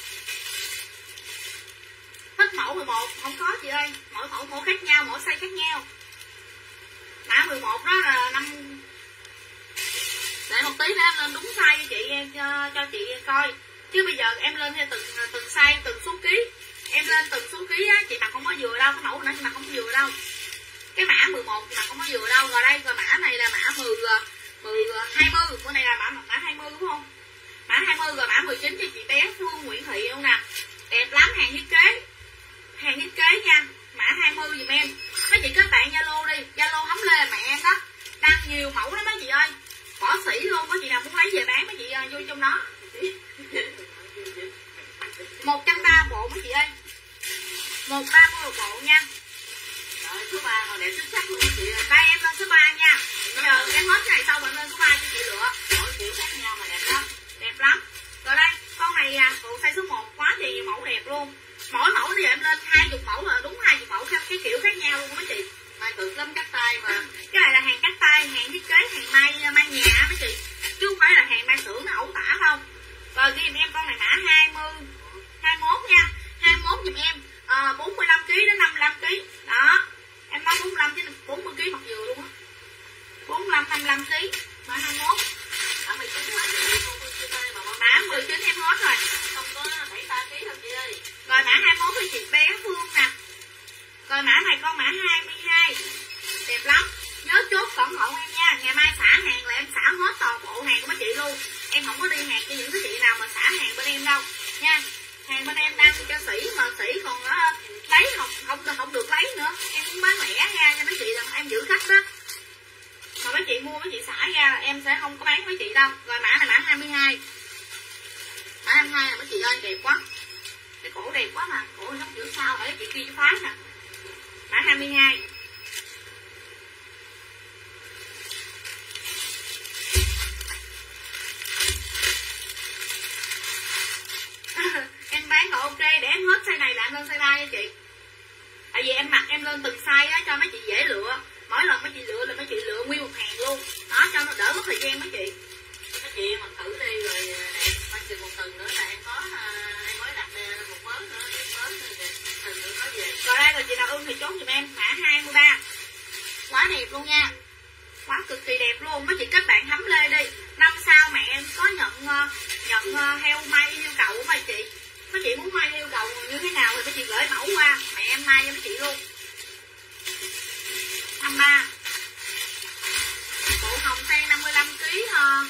Thích mẫu mười một không có chị ơi, mỗi mẫu mẫu khác nhau, mỗi size khác nhau. Mã mười một đó là năm, để một tí nữa em lên đúng size cho chị, cho, cho chị coi. Chứ bây giờ em lên theo từng từng size, từng số ký. Em lên từng số ký á, chị mặc không có vừa đâu, cái mẫu này chị mặc không có vừa đâu. Cái mã mười một chị mặc không có vừa đâu. Rồi đây, rồi mã này là mã mười, mười, hai mươi, bữa này là mã mã hai mươi đúng không? Mã hai mươi. Rồi mã mười chín cho chị bé Phương Nguyễn Thị luôn nè. Đẹp lắm, hàng thiết kế. Hàng thiết kế nha. Mã hai mươi dùm em. Mấy chị kết bạn Zalo đi, Zalo Hấm Lê mẹ em đó. Đăng nhiều mẫu lắm mấy chị ơi. Bỏ sỉ luôn, có chị nào muốn lấy về bán mấy chị vô trong đó. một trăm ba mươi bộ mấy chị ơi. một trăm ba mươi bộ nha. Rồi số ba còn đẹp xuất sắc luôn chị ơi. Đây em lên số ba nha. Bây giờ em hết ngày sau mình lên số ba cho chị lựa. Mỗi kiểu khác nhau mà đẹp lắm. Đẹp lắm. Rồi đây, con này à, bộ size số một quá trời nhiều mẫu đẹp luôn. Mỗi mẫu bây giờ em lên hai mươi mẫu là đúng hai mươi mẫu theo cái kiểu khác nhau luôn mấy chị. Mai cực lắm, cắt tay mà. Cái này là hàng cắt tay, hàng thiết kế, hàng may may nhà mấy chị. Chứ không phải là hàng may xưởng nó ẩu tả không. Rồi ghi em con này mã hai mươi, hai mươi mốt nha. hai mươi mốt giùm em à, bốn mươi lăm ký đến năm mươi lăm ký. Đó. Em nói bốn mươi lăm chứ bốn mươi ký mặt dừa luôn á. bốn mươi lăm, năm mươi lăm ký. Mã hai mươi mốt. Mã mười chín hết rồi chị ơi. Mã mười chín em hết rồi. Không có bảy mươi ba ký đâu chị ơi. Rồi mã hai mươi mốt thì chị bé Phương nè. Rồi mã này con mã hai mươi hai. Đẹp lắm. Nhớ chốt cẩn thận em nha. Ngày mai xả hàng là em xả hết toàn bộ hàng của mấy chị luôn. Em không có đi hàng cho những cái chị nào mà xả hàng bên em đâu nha. Hàng bên em đăng cho sĩ mà sĩ còn uh, lấy không không được không được lấy nữa. Em muốn bán lẻ ra cho mấy chị là em giữ khách đó. Mà mấy chị mua mấy chị xả ra là em sẽ không có bán mấy chị đâu. Rồi mã này mã hai mươi hai. Mã hai mươi hai là mấy chị ơi đẹp quá. Cái cổ đẹp quá mà, cổ giống kiểu sao phải chị kia cho phái nè. Mã hai mươi hai. Em bán rồi ok, để em hết size này là em lên size ba nha chị. Tại vì em mặc em lên từng size á cho mấy chị dễ lựa. Mỗi lần mấy chị lựa là mấy chị lựa nguyên một hàng luôn. Đó cho nó đỡ mất thời gian mấy chị. Mấy chị mặc thử đi rồi em mang chừng một tuần nữa là em có em mới đặt một mớ nữa, một mớ nữa tuần nữa có về. Rồi đây rồi chị nào ưng thì chốt giùm em mã hai mươi ba. Quá đẹp luôn nha. Quá cực kỳ đẹp luôn. Mấy chị kết bạn Hấm Lê đi. Năm sau mẹ em có nhận nhận heo may yêu cầu mà chị. Mấy chị muốn may yêu cầu như thế nào thì mấy chị gửi mẫu qua, mẹ em may cho mấy chị luôn. năm mươi ba. Bộ hồng sen năm mươi lăm ký uh,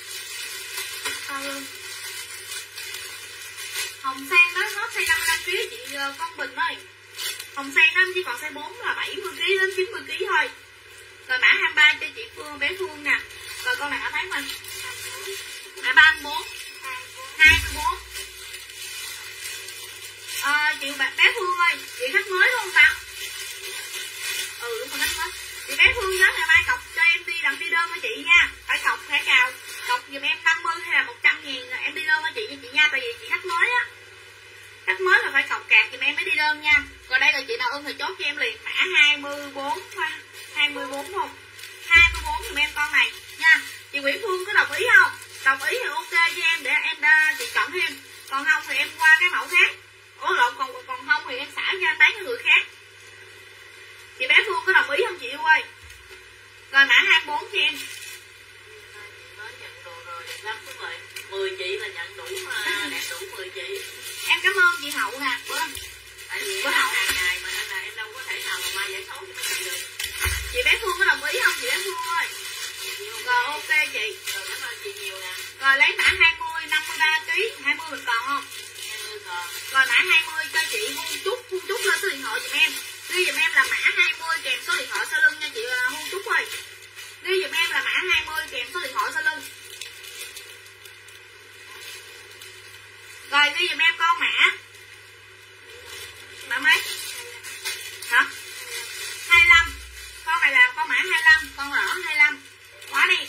hồng sen đó hết size năm mươi lăm ký chị uh, con Bình ơi. Hồng sen đó chỉ còn size bốn là bảy mươi ký đến chín mươi ký thôi. Rồi mã hai mươi ba cho chị Phương bé Phương nè. Rồi con này ở thấy mình. Mã ba mươi bốn. hai mươi bốn. À, chị bé Phương ơi, chị khách mới luôn ta. Ừ đúng rồi khách mới. Chị bé Phương nhớ ngày mai cọc cho em đi làm đi đơn với chị nha. Phải cọc phải cào. Cọc giùm em năm mươi hay là một trăm ngàn em đi đơn với chị nha chị nha. Tại vì chị khách mới á. Khách mới là phải cọc cạc giùm em mới đi đơn nha. Rồi đây là chị nào ưng thì chốt cho em liền mã hai mươi bốn. hai mươi bốn không? hai mươi bốn giùm em con này nha. Chị Nguyễn Phương có đồng ý không? Đồng ý thì ok với em để em đa, chị chọn thêm. Còn không thì em qua cái mẫu khác. Ủa lộn còn còn không thì em xả ra bán cho người khác. Chị bé Phương có đồng ý không chị yêu ơi? Rồi mã hai mươi bốn cho em. Mới nhận đồ rồi đẹp lắm đúng rồi. mười chị là nhận đủ đẹp đủ mười chị. Em cảm ơn chị Hậu nè. Bữa tại vì bữa hậu hàng ngày mà nên là em đâu có thể nào mà mai giải xấu cho mấy chị được. Chị bé Phương có đồng ý không chị bé Phương ơi? Rồi ok chị. Rồi cảm ơn chị nhiều nè. Rồi lấy mã hai mươi, năm mươi ba ký, hai mươi mình còn không? hai mươi còn. Rồi mã hai mươi cho chị Hương Trúc, Hương Trúc lên số điện thoại giùm em. Ghi giùm em là mã hai mươi kèm số điện thoại sau lưng nha chị Hương Trúc ơi. Ghi giùm em là mã hai mươi kèm số điện thoại sau lưng. Rồi ghi giùm em con mã. Mã mấy? Hả? hai mươi lăm.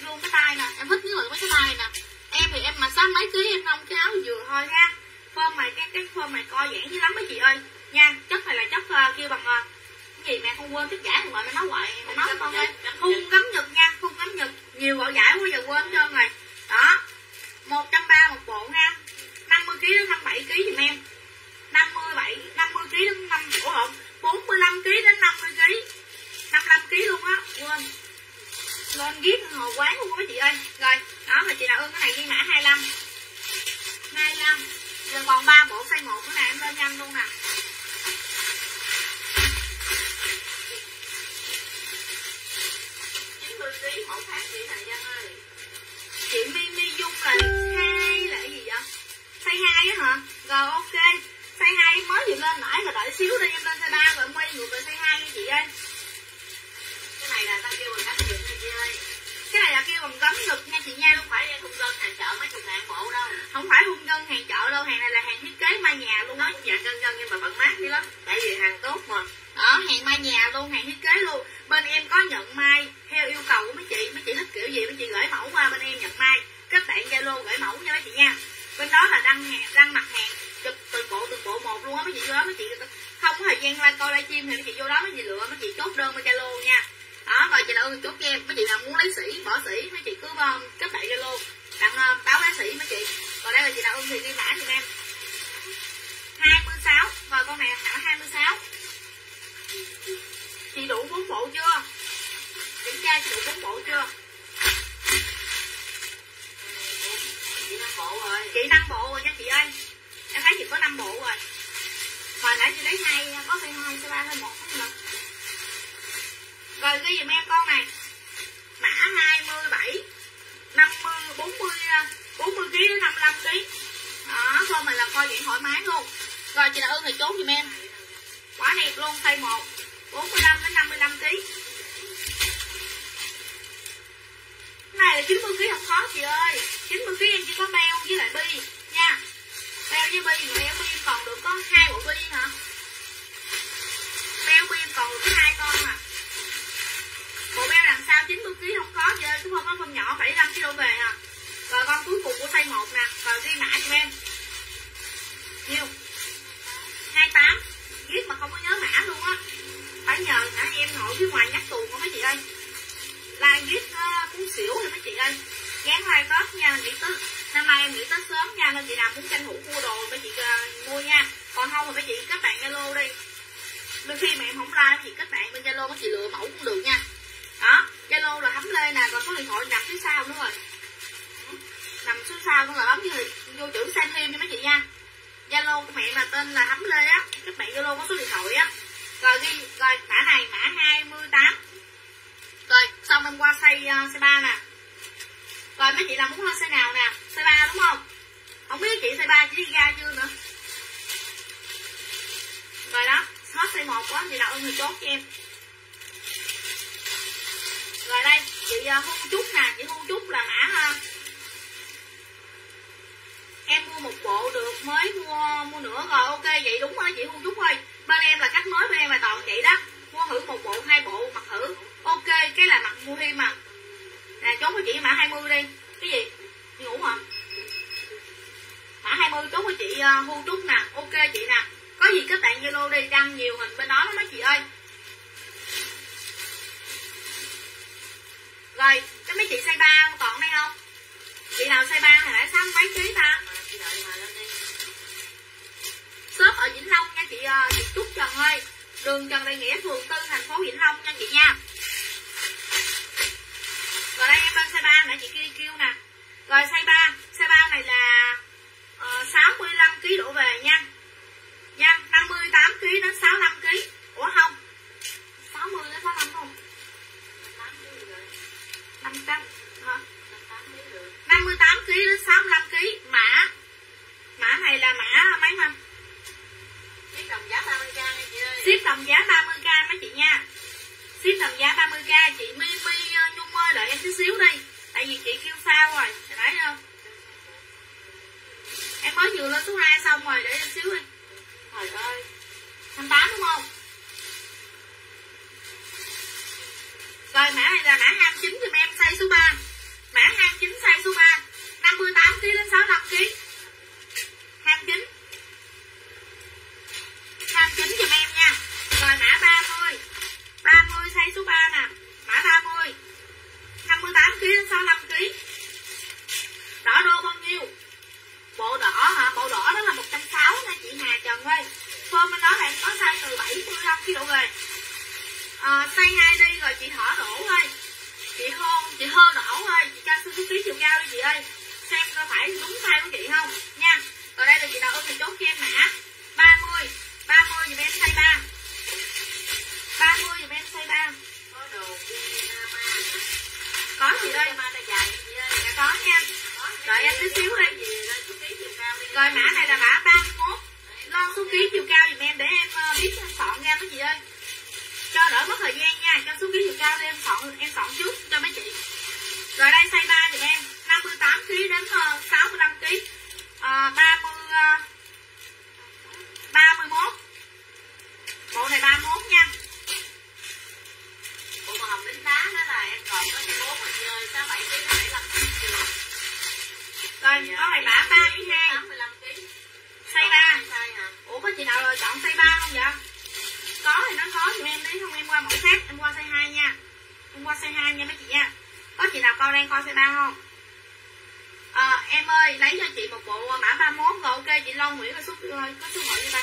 luôn cái tay nè, em thích nhất là mấy cái tay nè. Em thì em mà sáu mấy ký em nông cái áo vừa thôi ha. Form này cái cái form này co giãn dữ lắm mấy chị ơi nha. Chất này là chất uh, kêu bằng uh, cái gì mẹ không quên chất giải gọi mẹ nói hoài mẹ nói con ơi. Khung cấm nhật nha, khung cấm nhật nhiều gọi giải quá giờ quên trơn rồi. Đó một trăm ba mươi một bộ ha, năm mươi ký đến năm mươi bảy ký giùm em, năm mươi bảy năm mươi ký đến năm ủa lộn bốn mươi lăm ký đến năm mươi ký, năm mươi lăm ký luôn á, quên lên viết hồ quán luôn á mấy chị ơi. Rồi đó là chị nào ưng cái này ghi mã hai mươi lăm hai mươi lăm. Giờ còn ba bộ size một nữa nè, em lên nhanh luôn nè. chín mươi ký mẫu khác chị Thầy Dân ơi. Chị Mi Mi Dung là hai là cái gì vậy? Size hai á hả? Rồi ok. Size hai em mới vừa lên nãy rồi, đợi xíu đi em lên size ba rồi em quay ngược về size hai nha chị ơi. Cái này là tao kêu bằng cấm nhật nha chị ơi. Cái này là kêu bằng cấm nhật nha chị nha. Không phải thùng gân hàng chợ mấy chục ngàn bộ đâu. Không phải thùng gân hàng chợ đâu, hàng này là hàng thiết kế mai nhà luôn á. Dạ cân cân nhưng mà bận mát đi lắm. Tại vì hàng tốt mà. Đó, hàng mai nhà luôn, hàng thiết kế luôn. Bên em có nhận mai theo yêu cầu của mấy chị. Mấy chị thích kiểu gì mấy chị gửi mẫu qua bên em nhận mai. Kết bạn Zalo gửi mẫu nha mấy chị nha. Bên đó là đăng hàng, đăng mặt hàng chụp từng bộ từng bộ một luôn á mấy chị. Vô đó mấy chị không có thời gian live coi livestream thì mấy chị vô đó mấy chị lựa, mấy chị chốt đơn bên Zalo nha. Đó, rồi chị nào ưng chốt cho em, mấy chị nào muốn lấy sỉ bỏ sỉ mấy chị cứ um, kết bạn Zalo đặng uh, báo giá sỉ mấy chị. Còn đây là chị nào ưng thì ghi mã giùm em hai mươi sáu. Rồi con này hả hai mươi sáu. Chị đủ bốn bộ chưa? Kiểm tra chị đủ bốn bộ chưa? Chị năm bộ rồi. Chị năm bộ rồi nha chị ơi. Em thấy chị có năm bộ rồi. Hồi nãy chị lấy hai, có size hai, size ba, size một hết rồi. Rồi ghi giùm em con này. Mã hai mươi bảy, năm mươi, bốn mươi, bốn mươi ký đến năm mươi lăm ký. Đó, con này là coi vậy thoải mái luôn. Rồi chị nào ưng thì chốt giùm em. Quá đẹp luôn, size một, bốn mươi lăm đến năm mươi lăm ký. Cái này là chín mươi ký không khó chị ơi. chín mươi ký em chỉ có beo với lại bi nha. Beo với bi, người em bi em còn được có hai bộ bi hả? Beo bi em còn được có hai con à. Bộ beo đằng sau chín mươi ký không khó chị ơi, cái phong có phong nhỏ bảy mươi lăm ki lô gam về à. Rồi con cuối cùng của size một nè, rồi ghi mã cho em. Nhiêu? hai mươi tám. Viết mà không có nhớ mã luôn á. Phải nhờ cả em ngồi phía ngoài nhắc tù không mấy chị ơi. Like viết uh, muốn xỉu thì mấy chị ơi. Gán like Tết nha, nghỉ Tết. Năm nay em nghỉ Tết sớm nha, nên chị nào muốn tranh thủ mua đồ mấy chị uh, mua nha. Còn không thì mấy chị kết bạn Zalo đi. Đôi khi mà em không like mấy chị kết bạn bên Zalo mấy chị lựa mẫu cũng được nha. Đó, Zalo là Hấm Lê nè, còn số điện thoại nằm phía sau nữa rồi. Nằm phía sau nữa là bấm vô, vô chữ xem thêm cho mấy chị nha. Zalo của mẹ là tên là Hấm Lê á, các bạn Zalo có số điện thoại á. Rồi ghi, rồi mã này mã hai mươi tám. Rồi, xong em qua size uh, size ba nè. Rồi mấy chị nào muốn lên size nào nè? Size ba đúng không? Không biết chị size ba chỉ đi ra chưa nữa. Rồi đó, hết size một quá, chị nào ưng thì chốt cho em. Rồi đây, chị uh, Hương Trúc nè, chị Hương Trúc là mã uh, em mua một bộ được mới mua mua nữa rồi, ok vậy đúng rồi chị Hương Trúc ơi. Bên em là cách mới bên em là toàn chị đó. Mua thử một bộ, hai bộ mặc thử. Ok, cái là mặc mua thêm mà. Nè chốt với chị mã hai mươi đi. Cái gì? Đi ngủ hả? Mã hai mươi chốt với chị uh, Hương Trúc nè, ok chị nè. Có gì kết bạn Zalo đi, đăng nhiều hình bên đó lắm đó chị ơi. Rồi, cái mấy chị size ba còn đây không? Chị nào size ba thì nãy sáu mấy ký ta? Shop ở Vĩnh Long nha chị, uh, chị Trúc Trần ơi. Đường Trần Đại Nghĩa, phường Tư, thành phố Vĩnh Long nha chị nha. Rồi đây em lên size ba nãy chị kia kêu nè. Rồi size ba, size ba này là uh, sáu mươi lăm ký đổ về nha. Nha, năm mươi tám ký đến sáu mươi lăm ký. Ủa không? sáu mươi đến sáu mươi lăm không? năm mươi tám hả? năm mươi tám ký đến sáu mươi lăm ký. Mã mã này là mã mấy năm? Ship đồng giá ba mươi k nha chị ơi. Ship đồng giá ba mươi k mấy chị nha. Ship đồng giá ba mươi k. Chị Mi Mi Nhung ơi đợi em chút xíu đi. Tại vì chị kêu sao rồi, chị thấy không? Em mới vừa lên số hai xong rồi, để em xíu đi. Trời ơi, hai mươi tám đúng không? Rồi mã này là mã hai mươi chín giùm em, size số ba. ký đổ về. À, size hai đi rồi chị Thỏ đổ thôi. Chị Hô, chị Hơ đổ thôi, chị cho số ký chiều cao đi chị ơi. Xem có phải đúng size của chị không nha. Rồi đây là chị nào ưng thì chốt cho em mã ba mươi, ba mươi dùm em size ba. ba mươi dùm em size ba. Có đồ Pinama hả? Có chị ơi. Pinama ta dài chị ơi. Dạ có nha. Đợi em tí xíu đi. Rồi mã này là mã ba mươi mốt. Lo số ký chiều cao dùm em để em biết em soạn ra mấy chị ơi. Cho đỡ mất thời gian nha, cho số ký chiều cao để em soạn em soạn trước cho mấy chị. Rồi đây size ba dùm em, năm mươi tám ký đến sáu mươi lăm ký. À, ba mươi ba mươi mốt. Bộ này ba mươi mốt nha. Bộ màu hồng đính đá đó là em còn có cái bốn mà chị ơi, sáu bảy ký bảy mươi lăm ký chưa. Rồi có này mã ba mươi hai, tám mươi lăm ký. size ba. Hả? Ủa có chị nào rồi chọn size ba không vậy? Có thì nó có thì em đi, không em qua mẫu khác, em qua size hai nha. Em qua size hai nha mấy chị nha. Có chị nào con đang coi size ba không? À, em ơi lấy cho chị một bộ mã ba mươi mốt rồi. Ok chị Long Nguyễn có số có số hội cho ta.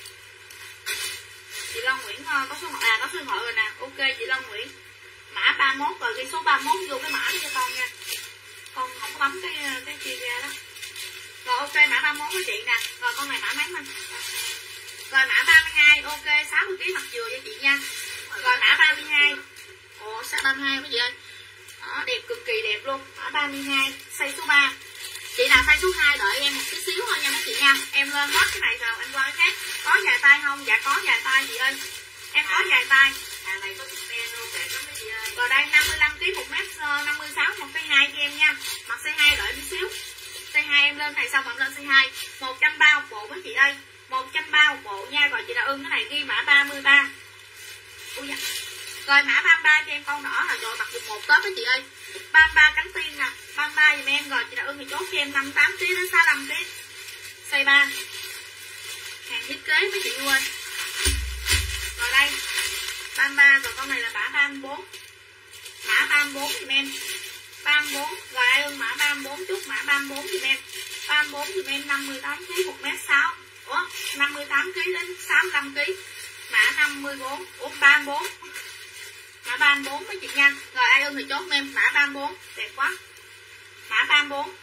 Chị Long Nguyễn có số hội à, có số hội rồi nè. Ok chị Long Nguyễn mã ba mươi mốt rồi ghi số ba mươi mốt vô cái mã đó cho con nha. Con không có bấm cái cái kia ra đó. Rồi ok mã ba mươi mốt của chị nè. Rồi con này mã mấy mình. Rồi mã ba mươi hai ok sáu mươi ký mặt dừa cho chị nha. Rồi mã ba mươi hai. Ồ size ba mươi hai mấy chị ơi. Đó, đẹp cực kỳ đẹp luôn. Mã ba mươi hai size số ba. Chị nào size số hai đợi em một tí xíu thôi nha mấy chị nha. Em lên hết cái này rồi em qua cái khác. Có dài tay không? Dạ có dài tay chị ơi. Em có dài tay. Hàng này có chữ ben luôn đẹp lắm mấy chị ơi. Rồi đây năm mươi lăm ký một mét năm mươi sáu một size hai cho em nha. Mặc size hai đợi tí xíu. Size hai em lên này xong em lên size hai. một trăm ba mươi một bộ mấy chị ơi. một trăm ba mươi một bộ nha. Rồi chị nào ưng cái này ghi mã ba mươi ba. Ui da. Rồi mã ba mươi ba cho em con đỏ là trời mặc quần một tết mấy chị ơi. ba mươi ba cánh tiên nè, ba mươi ba giùm em. Rồi chị nào ưng thì chốt cho em năm mươi tám ký đến sáu mươi lăm ký. Size ba. Hàng thiết kế mấy chị ơi. Rồi đây ba mươi ba, rồi con này là mã ba mươi bốn. Mã ba mươi bốn giùm em. ba mươi bốn, rồi ai ưng mã ba mươi bốn chút mã ba mươi bốn giùm em. ba mươi bốn giùm em năm mươi tám ký một mét sáu. Ủa, năm mươi tám ký đến sáu mươi lăm ký. Mã năm mươi bốn, ủa ba mươi bốn. Mã ba mươi bốn mấy chị nha. Rồi ai ưng thì chốt em mã ba mươi bốn, đẹp quá. Mã ba mươi bốn.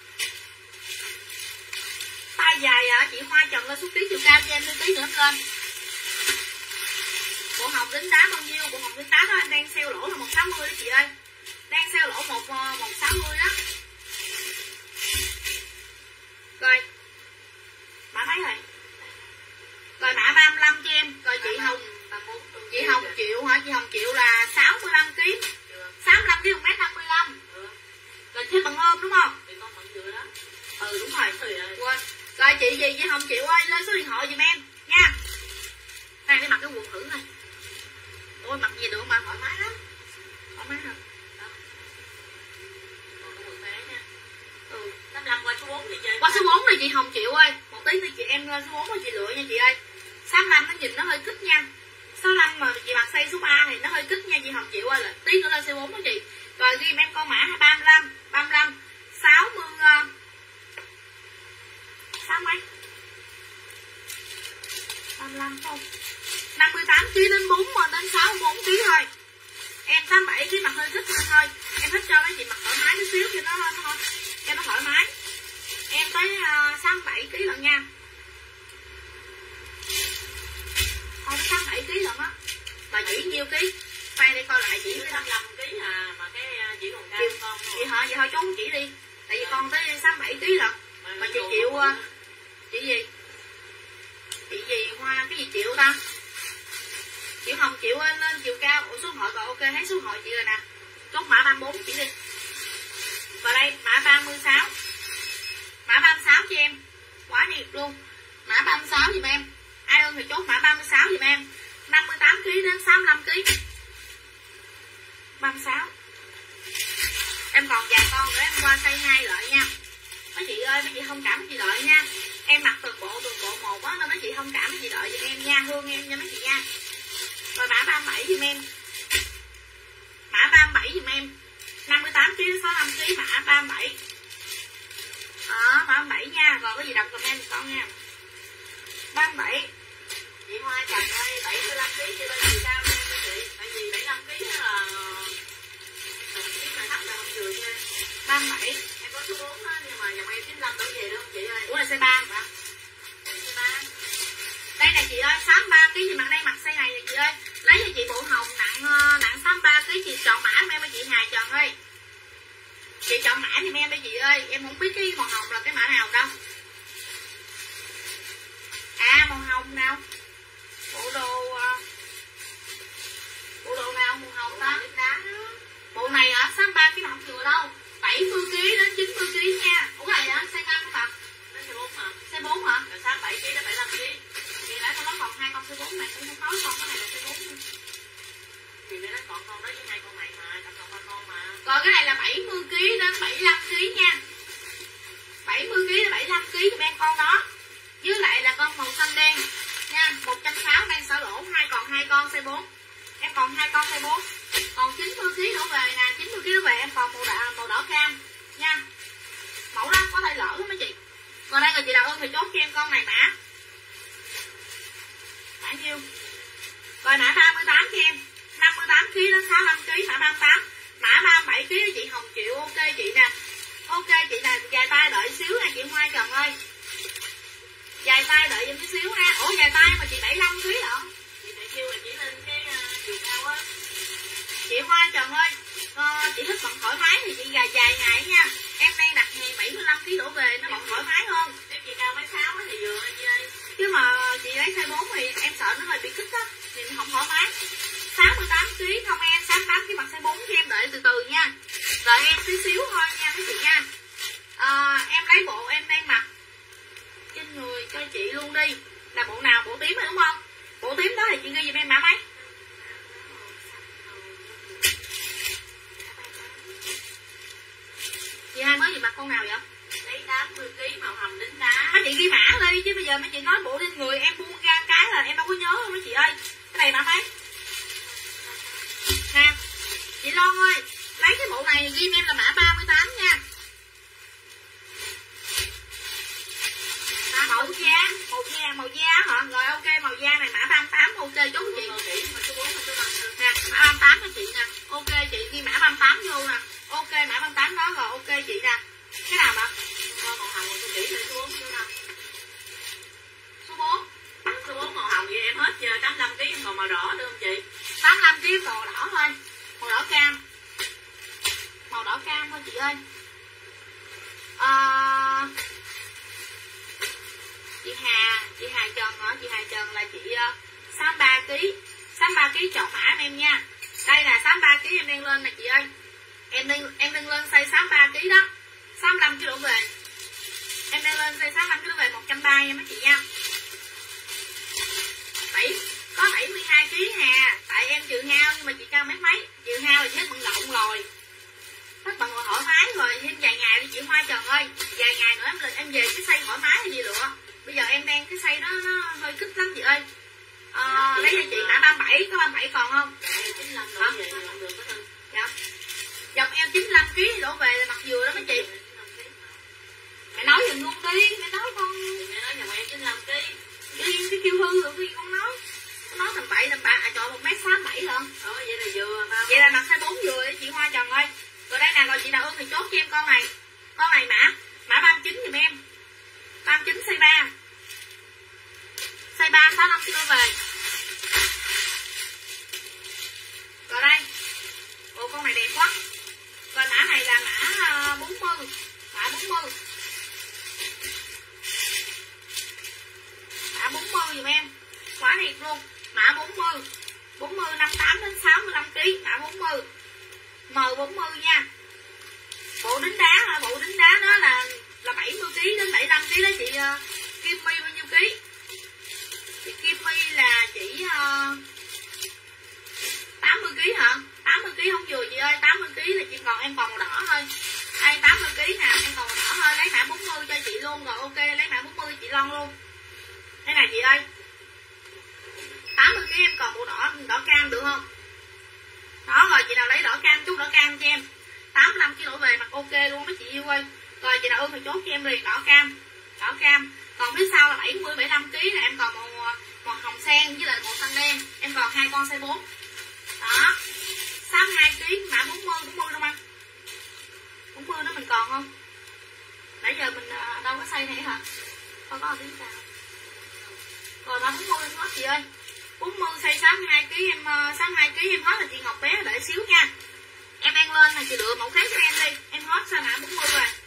Tay dài à, chị Hoa chọn lên số ký chiều cao cho em lên tí nữa lên. Bộ hồng đính đá bao nhiêu? Bộ hồng đính đá đó anh đang sale lỗ là một trăm sáu mươi đó chị ơi. Đang sale lỗ một một trăm sáu mươi đó. Rồi. Mã mấy rồi? Rồi mã ba mươi lăm cho em. Rồi chị Hồng Chị Hồng Triệu hả? Chị Hồng Triệu là sáu mươi lăm ký. sáu mươi lăm ký một mét năm mươi lăm. Rồi chơi bằng ôm đúng không? Ừ đúng rồi. Quên. Rồi chị gì chị Hồng Triệu ơi, lên số điện thoại giùm em nha. Này đi mặc cái quần thử này. Ôi mặc gì được mà thoải mái lắm. Thoải mái hả? Ừ. năm mươi lăm qua số bốn đi chơi. Qua số bốn này chị Hồng Triệu ơi. Một tí nữa chị em lên số bốn rồi chị lựa nha chị ơi. sáu mươi lăm nó nhìn nó hơi kích nha. sáu mươi lăm mà chị mặc size số ba thì nó hơi kích nha chị Hồng Triệu ơi. Là tí nữa lên size bốn đó chị. Rồi ghi em con mã ba mươi lăm, ba mươi lăm, sáu mươi sáu mấy? ba mươi lăm không? năm mươi tám ký đến bốn mà đến sáu mươi bốn ký thôi. Em sáu mươi bảy ký mặc hơi kích thôi. Em thích cho mấy chị mặc thoải mái chút xíu cho nó thôi. Cho nó thoải mái. Em tới uh, sáu mươi bảy ký lận nha. Thôi tới sáu mươi bảy ký lận á. Bà chỉ nhiêu ký? Khoan đi coi lại chỉ năm mươi lăm ký à, mà cái chỉ còn cao con. Chị hả? Vậy thôi chú chỉ đi. Tại vì con tới sáu mươi bảy ký lận. Mà chị chịu uh, chị gì? Chị gì Hoa cái gì Triệu ta? Chị Hồng Triệu lên lên chiều cao. Ủa số hội rồi ok, thấy số hội chị rồi nè. Chốt mã ba mươi bốn chỉ đi. Và đây mã ba mươi sáu. Mã ba mươi sáu cho em. Quá đẹp luôn. Mã ba mươi sáu giùm em. Ai ơn thì chốt mã ba mươi sáu giùm em. năm mươi tám ký đến sáu mươi lăm ký. ba mươi sáu. Em còn vài con nữa em qua size hai lợi nha. Mấy chị ơi, mấy chị thông cảm mấy chị đợi nha. Em mặc từng bộ từng bộ một á nên mấy chị thông cảm mấy chị đợi giùm em nha, hương em nha mấy chị nha. Rồi mã ba mươi bảy giùm em. Mã ba mươi bảy giùm em. năm mươi tám ký đến sáu mươi lăm ký mã ba mươi bảy. Đó, ba mươi bảy nha. Rồi có gì đọc comment con nha. ba mươi bảy. Chị Hoa Trần ơi, bảy mươi lăm ký cho bên chiều cao nha chị. Tại vì bảy mươi lăm ký đó là ký mà thấp là không vừa nha. ba mươi bảy. Em có số bốn á, nhưng mà dòng em chín mươi lăm đổ về đúng không chị ơi? Ủa là size ba hả? Size ba. Đây này chị ơi, sáu mươi ba ký thì mặc đây mặc size này nè chị ơi. Lấy cho chị bộ hồng nặng nặng sáu mươi ba ký, chị chọn mã em ơi chị Hà Trần ơi. Chị chọn mã thì em đây chị ơi, em không biết cái màu hồng là cái mã nào đâu. À màu hồng nào? Bộ đồ bộ đồ nào màu hồng ta? Đá bộ này hả? sáu mươi ba ký mà không thừa đâu. bảy mươi ký đến chín mươi ký nha. Ủa này hả? Size năm hả? size bốn hả? Size bốn hả? Là sáu mươi bảy ký đến bảy mươi lăm ký. Thì nãy con nói còn hai con size bốn này cũng không nói con cái này là size bốn. Thì nó còn con đó với hai con này mà, tổng cộng ba con mà. Còn cái này là bảy mươi ký đến bảy mươi lăm ký nha. bảy mươi ký đến bảy mươi lăm ký thì em con đó. Với lại là con màu xanh đen nha, một trăm sáu mươi đang xả lỗ, hai còn hai con size bốn. Em còn hai con size bốn. Còn chín mươi ký đổ về nè, chín mươi ký đổ về em còn màu đỏ màu đỏ cam nha. Mẫu đó có thể lỡ lắm mấy chị. Còn đây là chị Đào Ơn thì chốt cho em con này mã. Mã nhiêu? Rồi mã ba mươi tám cho em. năm mươi tám ký đến sáu mươi lăm ký mã ba mươi tám. Mã ba mươi bảy ký chị Hồng Triệu ok chị nè. Ok chị nè, dài tay đợi xíu nha chị Hoa Trần ơi. Dài tay đợi giùm tí xíu ha. Ủa dài tay mà chị bảy mươi lăm ký hả? Chị phải kêu là chỉ lên cái uh, chiều cao á. Chị Hoa Trần ơi, ờ, chị thích bận thoải mái thì chị dài dài ngày nha. Em đang đặt hàng bảy mươi lăm ký đổ về nó bận thoải mái hơn. Nếu chị cao mấy sáu thì vừa chị ơi. Chứ mà chị lấy size bốn thì em sợ nó hơi bị kích á, thì nó không thoải mái. sáu mươi tám ký không em, sáu mươi tám ký mặc size bốn cho em đợi từ từ nha. Đợi em xíu xíu thôi nha mấy chị nha. À, em lấy bộ em đang mặc trên người cho chị luôn đi. Là bộ nào? Bộ tím rồi đúng không? Bộ tím đó thì chị ghi giùm em mã mấy? Chị hai mới gì mặc con nào vậy? Lấy tám mươi ký màu hồng đính đá. Mấy chị ghi mã đi chứ bây giờ mấy chị nói bộ trên người em buông ra cái là em đâu có nhớ đâu mấy chị ơi. Cái này mã mấy? Nè, chị Loan ơi, lấy cái bộ này ghi em là mã ba mươi tám nha. Màu da, màu da, màu da hả? Rồi ok, màu da này mã ba mươi tám ok chốt chị. Nè, mã ba mươi tám cho chị nè. Ok chị ghi mã ba mươi tám vô nè. Ok mã ba mươi tám đó rồi ok chị nè. Cái nào mà? Màu hồng tôi chỉ lên số bốn chứ nào. Số bốn. Số bốn màu hồng vậy em hết chưa? tám mươi lăm ký em còn màu đỏ được không chị? tám mươi lăm ký màu đỏ thôi. Màu đỏ cam. Màu đỏ cam thôi chị ơi. À... Chị Hà, chị Hà Trần hả? Chị Hà Trần là chị uh, sáu mươi ba ký. sáu mươi ba ký chọn mã em nha. Đây là sáu mươi ba ký em đang lên nè chị ơi. Em đang em đang lên size sáu mươi ba ký đó. sáu mươi lăm ký đổ về. Em đang lên size sáu mươi lăm ký đổ về một trăm ba mươi nha mấy chị nha. bảy có bảy mươi hai ký Hà. Tại em trừ hao nhưng mà chị cao mấy mấy. Trừ hao thì hết bận rộn rồi. Hết bận rồi thoải mái rồi, thêm vài ngày đi chị Hoa Trần ơi. Vài ngày nữa em lên em về cái size thoải mái hay gì nữa. Bây giờ em đang cái size đó nó hơi kích lắm chị ơi. À, lấy cho chị mã ba mươi bảy, có ba mươi bảy còn không? Dạ, chín mươi lăm đổ về thì không được có thân. Dạ. Dòng em chín mươi lăm ký thì đổ về là mặc vừa đó mấy chị. Mẹ nói giùm luôn đi, mẹ nói con. Thì mẹ nói dòng em chín mươi lăm ký. Đi cái kêu hư rồi cái con nói. Con nói tầm bậy tầm bạ, à trời một mét sáu mươi bảy lận. Ờ vậy là vừa mà. Vậy là mặc size bốn vừa đấy chị Hoa Trần ơi. Rồi đây nè, rồi chị Đào Ơn thì chốt cho em con này. Con này mã, mã ba mươi chín giùm em. ba mươi chín size ba. Size ba sáu mươi lăm kg về. Rồi đây. Ồ con này đẹp quá. Rồi mã này là mã bốn mươi. Mã bốn mươi. Mã bốn mươi giùm em. Quá đẹp luôn. Mã bốn mươi. bốn mươi năm mươi tám đến sáu mươi lăm ký, mã bốn mươi. M bốn mươi nha. Bộ đính đá hả? Bộ đính đá đó là là bảy mươi ký đến bảy mươi lăm ký đó chị uh, Kim My bao nhiêu ký? Chị Kim My là chỉ uh, tám mươi ký hả? tám mươi ký không vừa chị ơi, tám mươi ký là chị còn em còn màu đỏ thôi. Đây tám mươi ký nè, em còn màu đỏ thôi, lấy mã bốn mươi cho chị luôn rồi ok, lấy mã bốn mươi chị Loan luôn. Đây nè chị ơi. tám mươi ký em còn màu đỏ đỏ cam được không? Đó rồi chị nào lấy đỏ cam chút đỏ cam cho em. tám mươi lăm ký đổ về mặc ok luôn mấy chị yêu ơi. Rồi chị nào ơn thì chốt cho em liền đỏ cam. Đỏ cam. Còn phía sau là bảy mươi bảy mươi lăm ký là em còn màu màu hồng sen với lại màu xanh đen, em còn hai con size bốn. Đó. sáu mươi hai ký mã bốn mươi, bốn mươi đâu anh? bốn mươi đó mình còn không? Nãy giờ mình đâu có size này hả? Có có tiếng sao? Rồi mã bốn mươi hết chị ơi. bốn mươi size sáu mươi hai ký em sáu mươi hai ký em hết là chị Ngọc bé đợi xíu nha. Em đang lên là chị lựa mẫu khác cho em đi. Em hết size mã bốn mươi rồi.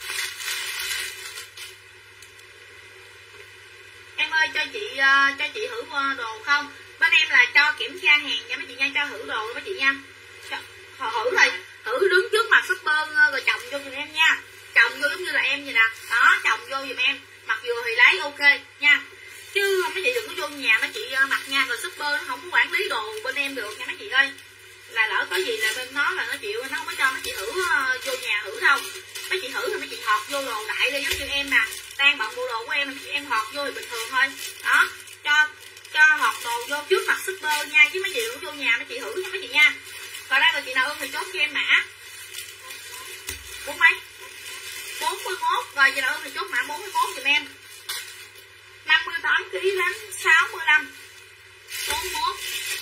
Em ơi cho chị uh, cho chị thử đồ không? Bên em là cho kiểm tra hàng nha mấy chị nha, cho thử đồ mấy chị nha. Cho, thử rồi, thử đứng trước mặt shopper rồi chồng vô giùm em nha. Chồng vô giống như là em vậy nè. Đó, chồng vô giùm em. Mặc vừa thì lấy ok nha. Chứ mấy chị đừng có vô nhà mấy chị mặc nha, rồi shopper nó không có quản lý đồ bên em được nha mấy chị ơi. Là lỡ có gì là bên nó là nó chịu, nó không có cho mấy chị thử uh, vô nhà thử đâu. Mấy chị thử thì mấy chị thọt vô đồ đại đi giống như em nè. Đang bận bộ đồ của em, em thọt vô thì bình thường thôi. Đó, cho cho thọt đồ vô trước mặt shopper nha, chứ mấy chị đừng vô nhà mấy chị thử nha mấy chị nha. Rồi đây rồi chị nào ơn thì chốt cho em mã bốn mấy bốn mươi mốt, rồi chị nào ơn thì chốt mã bốn mươi mốt giùm em. Năm mươi tám ký đến sáu mươi lăm bốn mươi mốt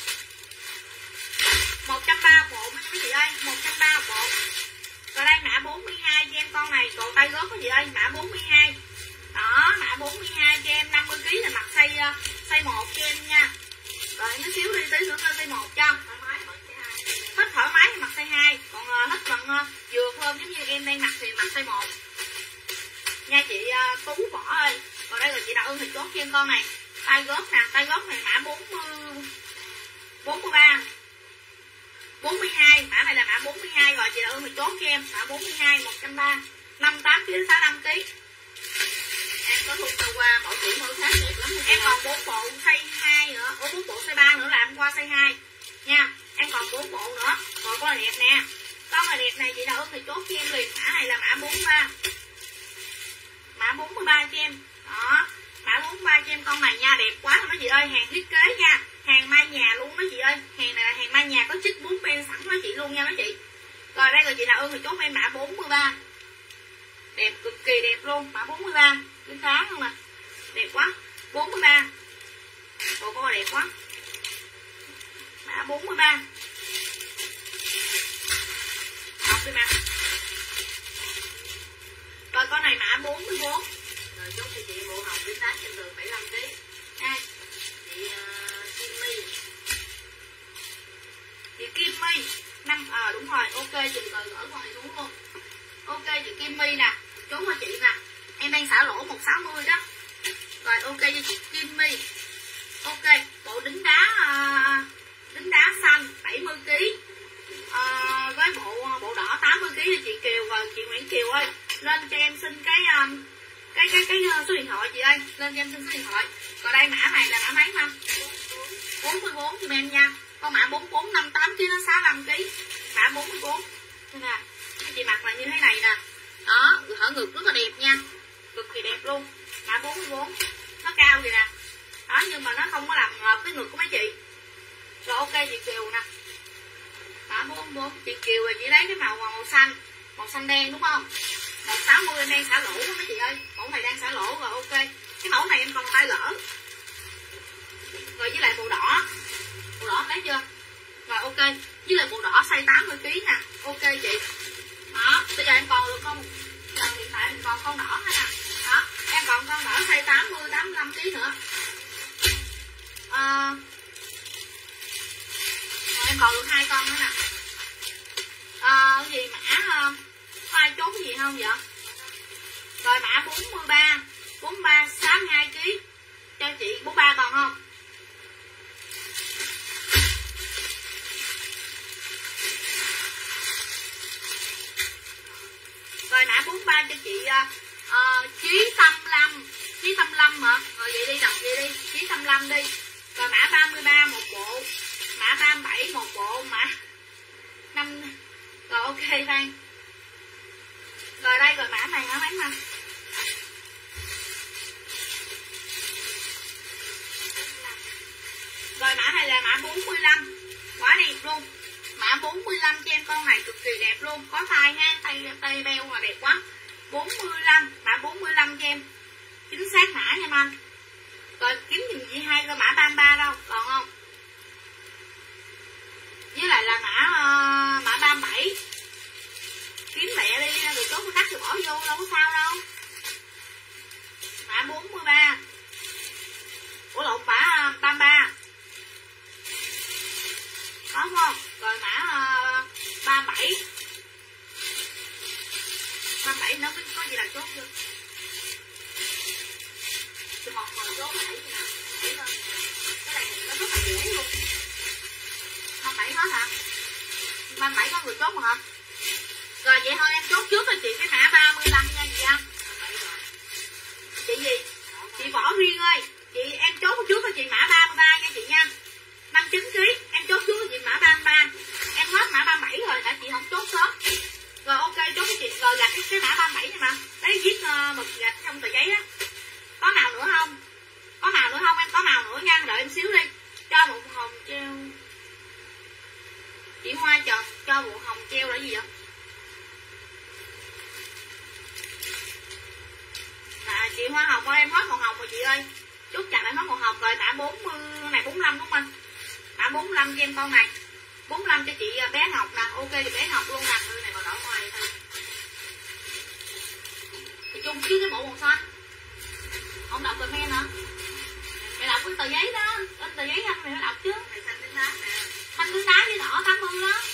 một trăm ba mươi bộ mấy chị ơi, một trăm ba mươi bộ. Rồi đây mã bốn mươi hai cho em con này, cổ tay gót của chị ơi, mã bốn mươi hai. Đó, mã bốn mươi hai cho em, năm mươi ký là mặc size size một cho em nha. Rồi nó xíu đi tí nữa size một cho. Thích thoải mái thì mặc size hai, còn uh, thích bằng uh, vừa hơn giống như em đang mặc thì mặc size một. Nha chị uh, Tú Võ ơi. Rồi đây là chị Đào Ưng thì chốt cho em con này. Tay gót nè, tay gót này mã bốn mươi bốn mươi ba. bốn mươi hai, mã này là mã bốn mươi hai rồi chị Đào Ưng thì chốt cho em, mã bốn mươi hai một trăm ba mươi, năm mươi tám ký đến sáu mươi lăm ký. Em có thu tao qua mẫu chỉ mẫu khác đẹp lắm. Em còn bốn bộ size hai nữa, ủa bốn bộ size ba nữa là em qua size hai nha. Em còn bốn bộ nữa. Rồi con là đẹp nè. Con là đẹp này chị Đào Ưng thì chốt cho em liền, mã này là mã bốn mươi ba. Mã bốn mươi ba cho em. Đó, mã bốn mươi ba cho em con này nha, đẹp quá rồi mấy chị ơi, hàng thiết kế nha, hàng mai nhà luôn mấy chị ơi, hàng này là hàng mai nhà có chích bốn pen sẵn mấy chị luôn nha mấy chị. Rồi đây là chị Đào Ưng thì chốt em mã bốn mươi ba. Đẹp cực kỳ đẹp luôn, mã bốn mươi ba, đứng khá không nè. Đẹp quá, bốn mươi ba. Bộ cô đẹp quá. Mã bốn mươi ba. Học đi mà. Rồi con này mã bốn mươi bốn. Rồi chốt cho chị bộ hồng đến đá trên đường bảy mươi lăm ký. Ai? Chị uh, Kim My. Chị Kim My. Năm ờ à, đúng rồi, ok chị rồi gỡ con này xuống luôn. Ok chị Kim My nè, chú cho chị nè. Em đang xả lỗ một trăm sáu mươi đó. Rồi ok cho chị Kim My. Ok, bộ đính đá uh, đính đá xanh bảy mươi ký. Uh, với bộ bộ đỏ tám mươi ký cho chị Kiều. Rồi chị Nguyễn Kiều ơi, lên cho em xin cái um, cái cái cái số điện thoại chị ơi, lên cho em xin số điện thoại. Còn đây mã này là mã mấy không? bốn mươi bốn giùm em nha. Con mã bốn mươi bốn năm mươi tám ký đến sáu mươi lăm ký. Mã bốn mươi bốn. Đây nè, chị mặc là như thế này nè. Đó, hở ngực rất là đẹp nha. Cực kỳ đẹp luôn. Mã bốn mươi bốn. Nó cao vậy nè. Đó, nhưng mà nó không có làm ngợp cái ngực của mấy chị. Rồi ok chị Kiều nè. Mã bốn mươi bốn. Chị Kiều là chị lấy cái màu màu xanh, màu xanh đen đúng không? một trăm sáu mươi em đang xả lỗ đó mấy chị ơi. Mẫu này đang xả lỗ rồi ok. Cái mẫu này em còn tay lỡ. Rồi với lại bộ đỏ. Bộ đỏ thấy chưa? Rồi ok. Với lại bộ đỏ size tám mươi ký nè. Ok chị. Đó, bây giờ em còn được không? Giờ hiện tại em còn con đỏ nữa nè. Đó, em còn con đỏ size tám mươi, tám mươi lăm ký nữa. À, rồi em còn được hai con nữa nè. À, cái gì mã có ai chốt gì không vậy? Rồi mã bốn mươi ba, bốn mươi ba sáu mươi hai ký. Cho chị bốn mươi ba còn không? Rồi mã bốn mươi ba cho chị uh, uh, Chí Tâm Lâm. Chí Tâm Lâm hả? Rồi vậy đi, đọc vậy đi. Chí Tâm Lâm đi. Rồi mã ba mươi ba một bộ. Mã ba mươi bảy một bộ. Mã năm. Rồi ok Phan. Rồi đây, rồi mã này hả mấy mà. Rồi mã này là mã bốn mươi lăm. Quá đẹp luôn. Mã bốn mươi lăm cho em con này cực kỳ đẹp luôn. Có tay ha, tay tay beo mà đẹp quá. bốn mươi lăm, mã bốn mươi lăm cho em. chính xác mã nha anh. Rồi kiếm giùm chị hai coi mã ba mươi ba đâu còn không, với lại là mã uh, mã ba mươi bảy kiếm lẹ đi rồi chốt cái cắt rồi bỏ vô đâu có sao đâu. Mã bốn mươi ba, ủa lộn, mã ba mươi ba có không? Rồi mã uh, ba mươi bảy, ba mươi bảy nó có gì là chốt chưa? Thì một hồi chốt bảy như nào? Bảy lên. Cái này nó rất là dễ luôn. ba mươi bảy hết hả? ba mươi bảy có người chốt mà hả? Rồi vậy thôi em chốt trước cho chị cái mã ba mươi lăm nha chị Anh. Chị gì? Chị Võ Riêng ơi, chị em chốt trước cho chị mã ba mươi ba nha chị nha. năm mươi chín ki lô gam em chốt trước cho chị mã ba mươi ba. Em hết mã ba mươi bảy rồi, tại chị không chốt sớm. Rồi ok chốt cho chị, rồi gạch cái, cái mã ba mươi bảy này mà. Đấy viết uh, mực gạch trong tờ giấy á. Có màu nữa không? Có màu nữa không? Em có màu nữa nha, đợi em xíu đi. Cho một hồng treo. Chị Hoa Trần cho bộ hồng treo là gì vậy? À, chị Hoa Hồng ơi, em hết màu hồng rồi chị ơi. Chốt chặt lại hết màu hồng rồi. Mã bốn mươi này bốn mươi lăm đúng không anh? Mã bốn mươi lăm cho em con này. bốn mươi lăm cho chị bé Ngọc nè. Ok thì bé Ngọc luôn nè. Này màu đỏ ngoài thôi. Thì chung chứ cái bộ màu xanh. Không đọc comment hả? Mày đọc cái tờ giấy đó. Cái tờ giấy anh mày phải đọc chứ. Này xanh tím đá nè. Xanh tím đá với đỏ tám mươi đó.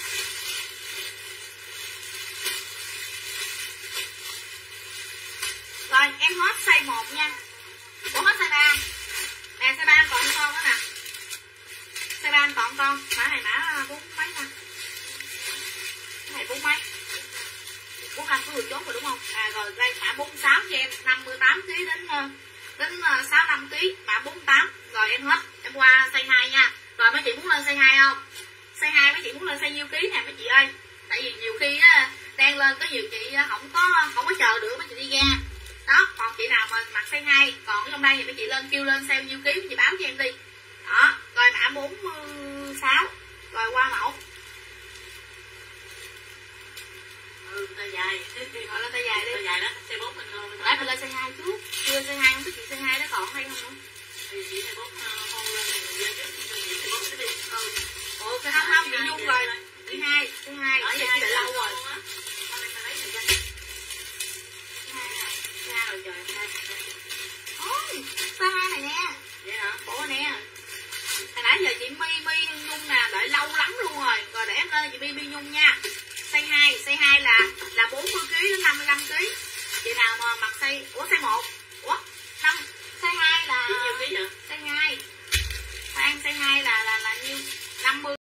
Rồi em hết size một nha. Ủa hết size ba. Nè size ba anh còn con đó nè. Size ba anh còn con. Mã này mã bốn mấy nè. Cái này bốn mấy. bốn mươi lăm có người chốt rồi đúng không? À rồi đây mã bốn mươi sáu cho em năm mươi tám ki lô gam đến đến sáu mươi lăm ki lô gam, mã bốn mươi tám. Rồi em hết. Em qua size hai nha. Rồi mấy chị muốn lên size hai không? Size hai mấy chị muốn lên size nhiêu ký nè mấy chị ơi. Tại vì nhiều khi á đang lên có nhiều chị không có không có chờ được mấy chị đi ra. Đó, còn chị nào mà mặc size hai, còn trong đây thì mấy chị lên kêu lên size nhiêu ký mấy chị báo cho em đi. Đó, rồi mã bốn mươi sáu. Rồi qua mẫu. Ừ, tay dài. Gọi lên tay dài đi. Tay dài đó, size bốn mình thôi. Nãy mình lên size hai trước. Chưa size hai không biết chị size hai đó còn hay không nữa. Thì chị size bốn hôn lên thì ra trước chị size bốn đi. Ừ. Ồ, cái không không chị Nhung rồi. Size hai, size hai. Ở giờ chị đợi lâu rồi. Size rồi trời ơi. Ôi, size hai này nè. Vậy hả? Bộ nè. Hồi nãy giờ chị My My Nhung nè, đợi lâu lắm luôn rồi. Rồi để em lên chị My My Nhung nha. Size hai, size hai là là bốn mươi ki lô gam đến năm mươi lăm ki lô gam. Chị nào mà mặc size, ủa size một.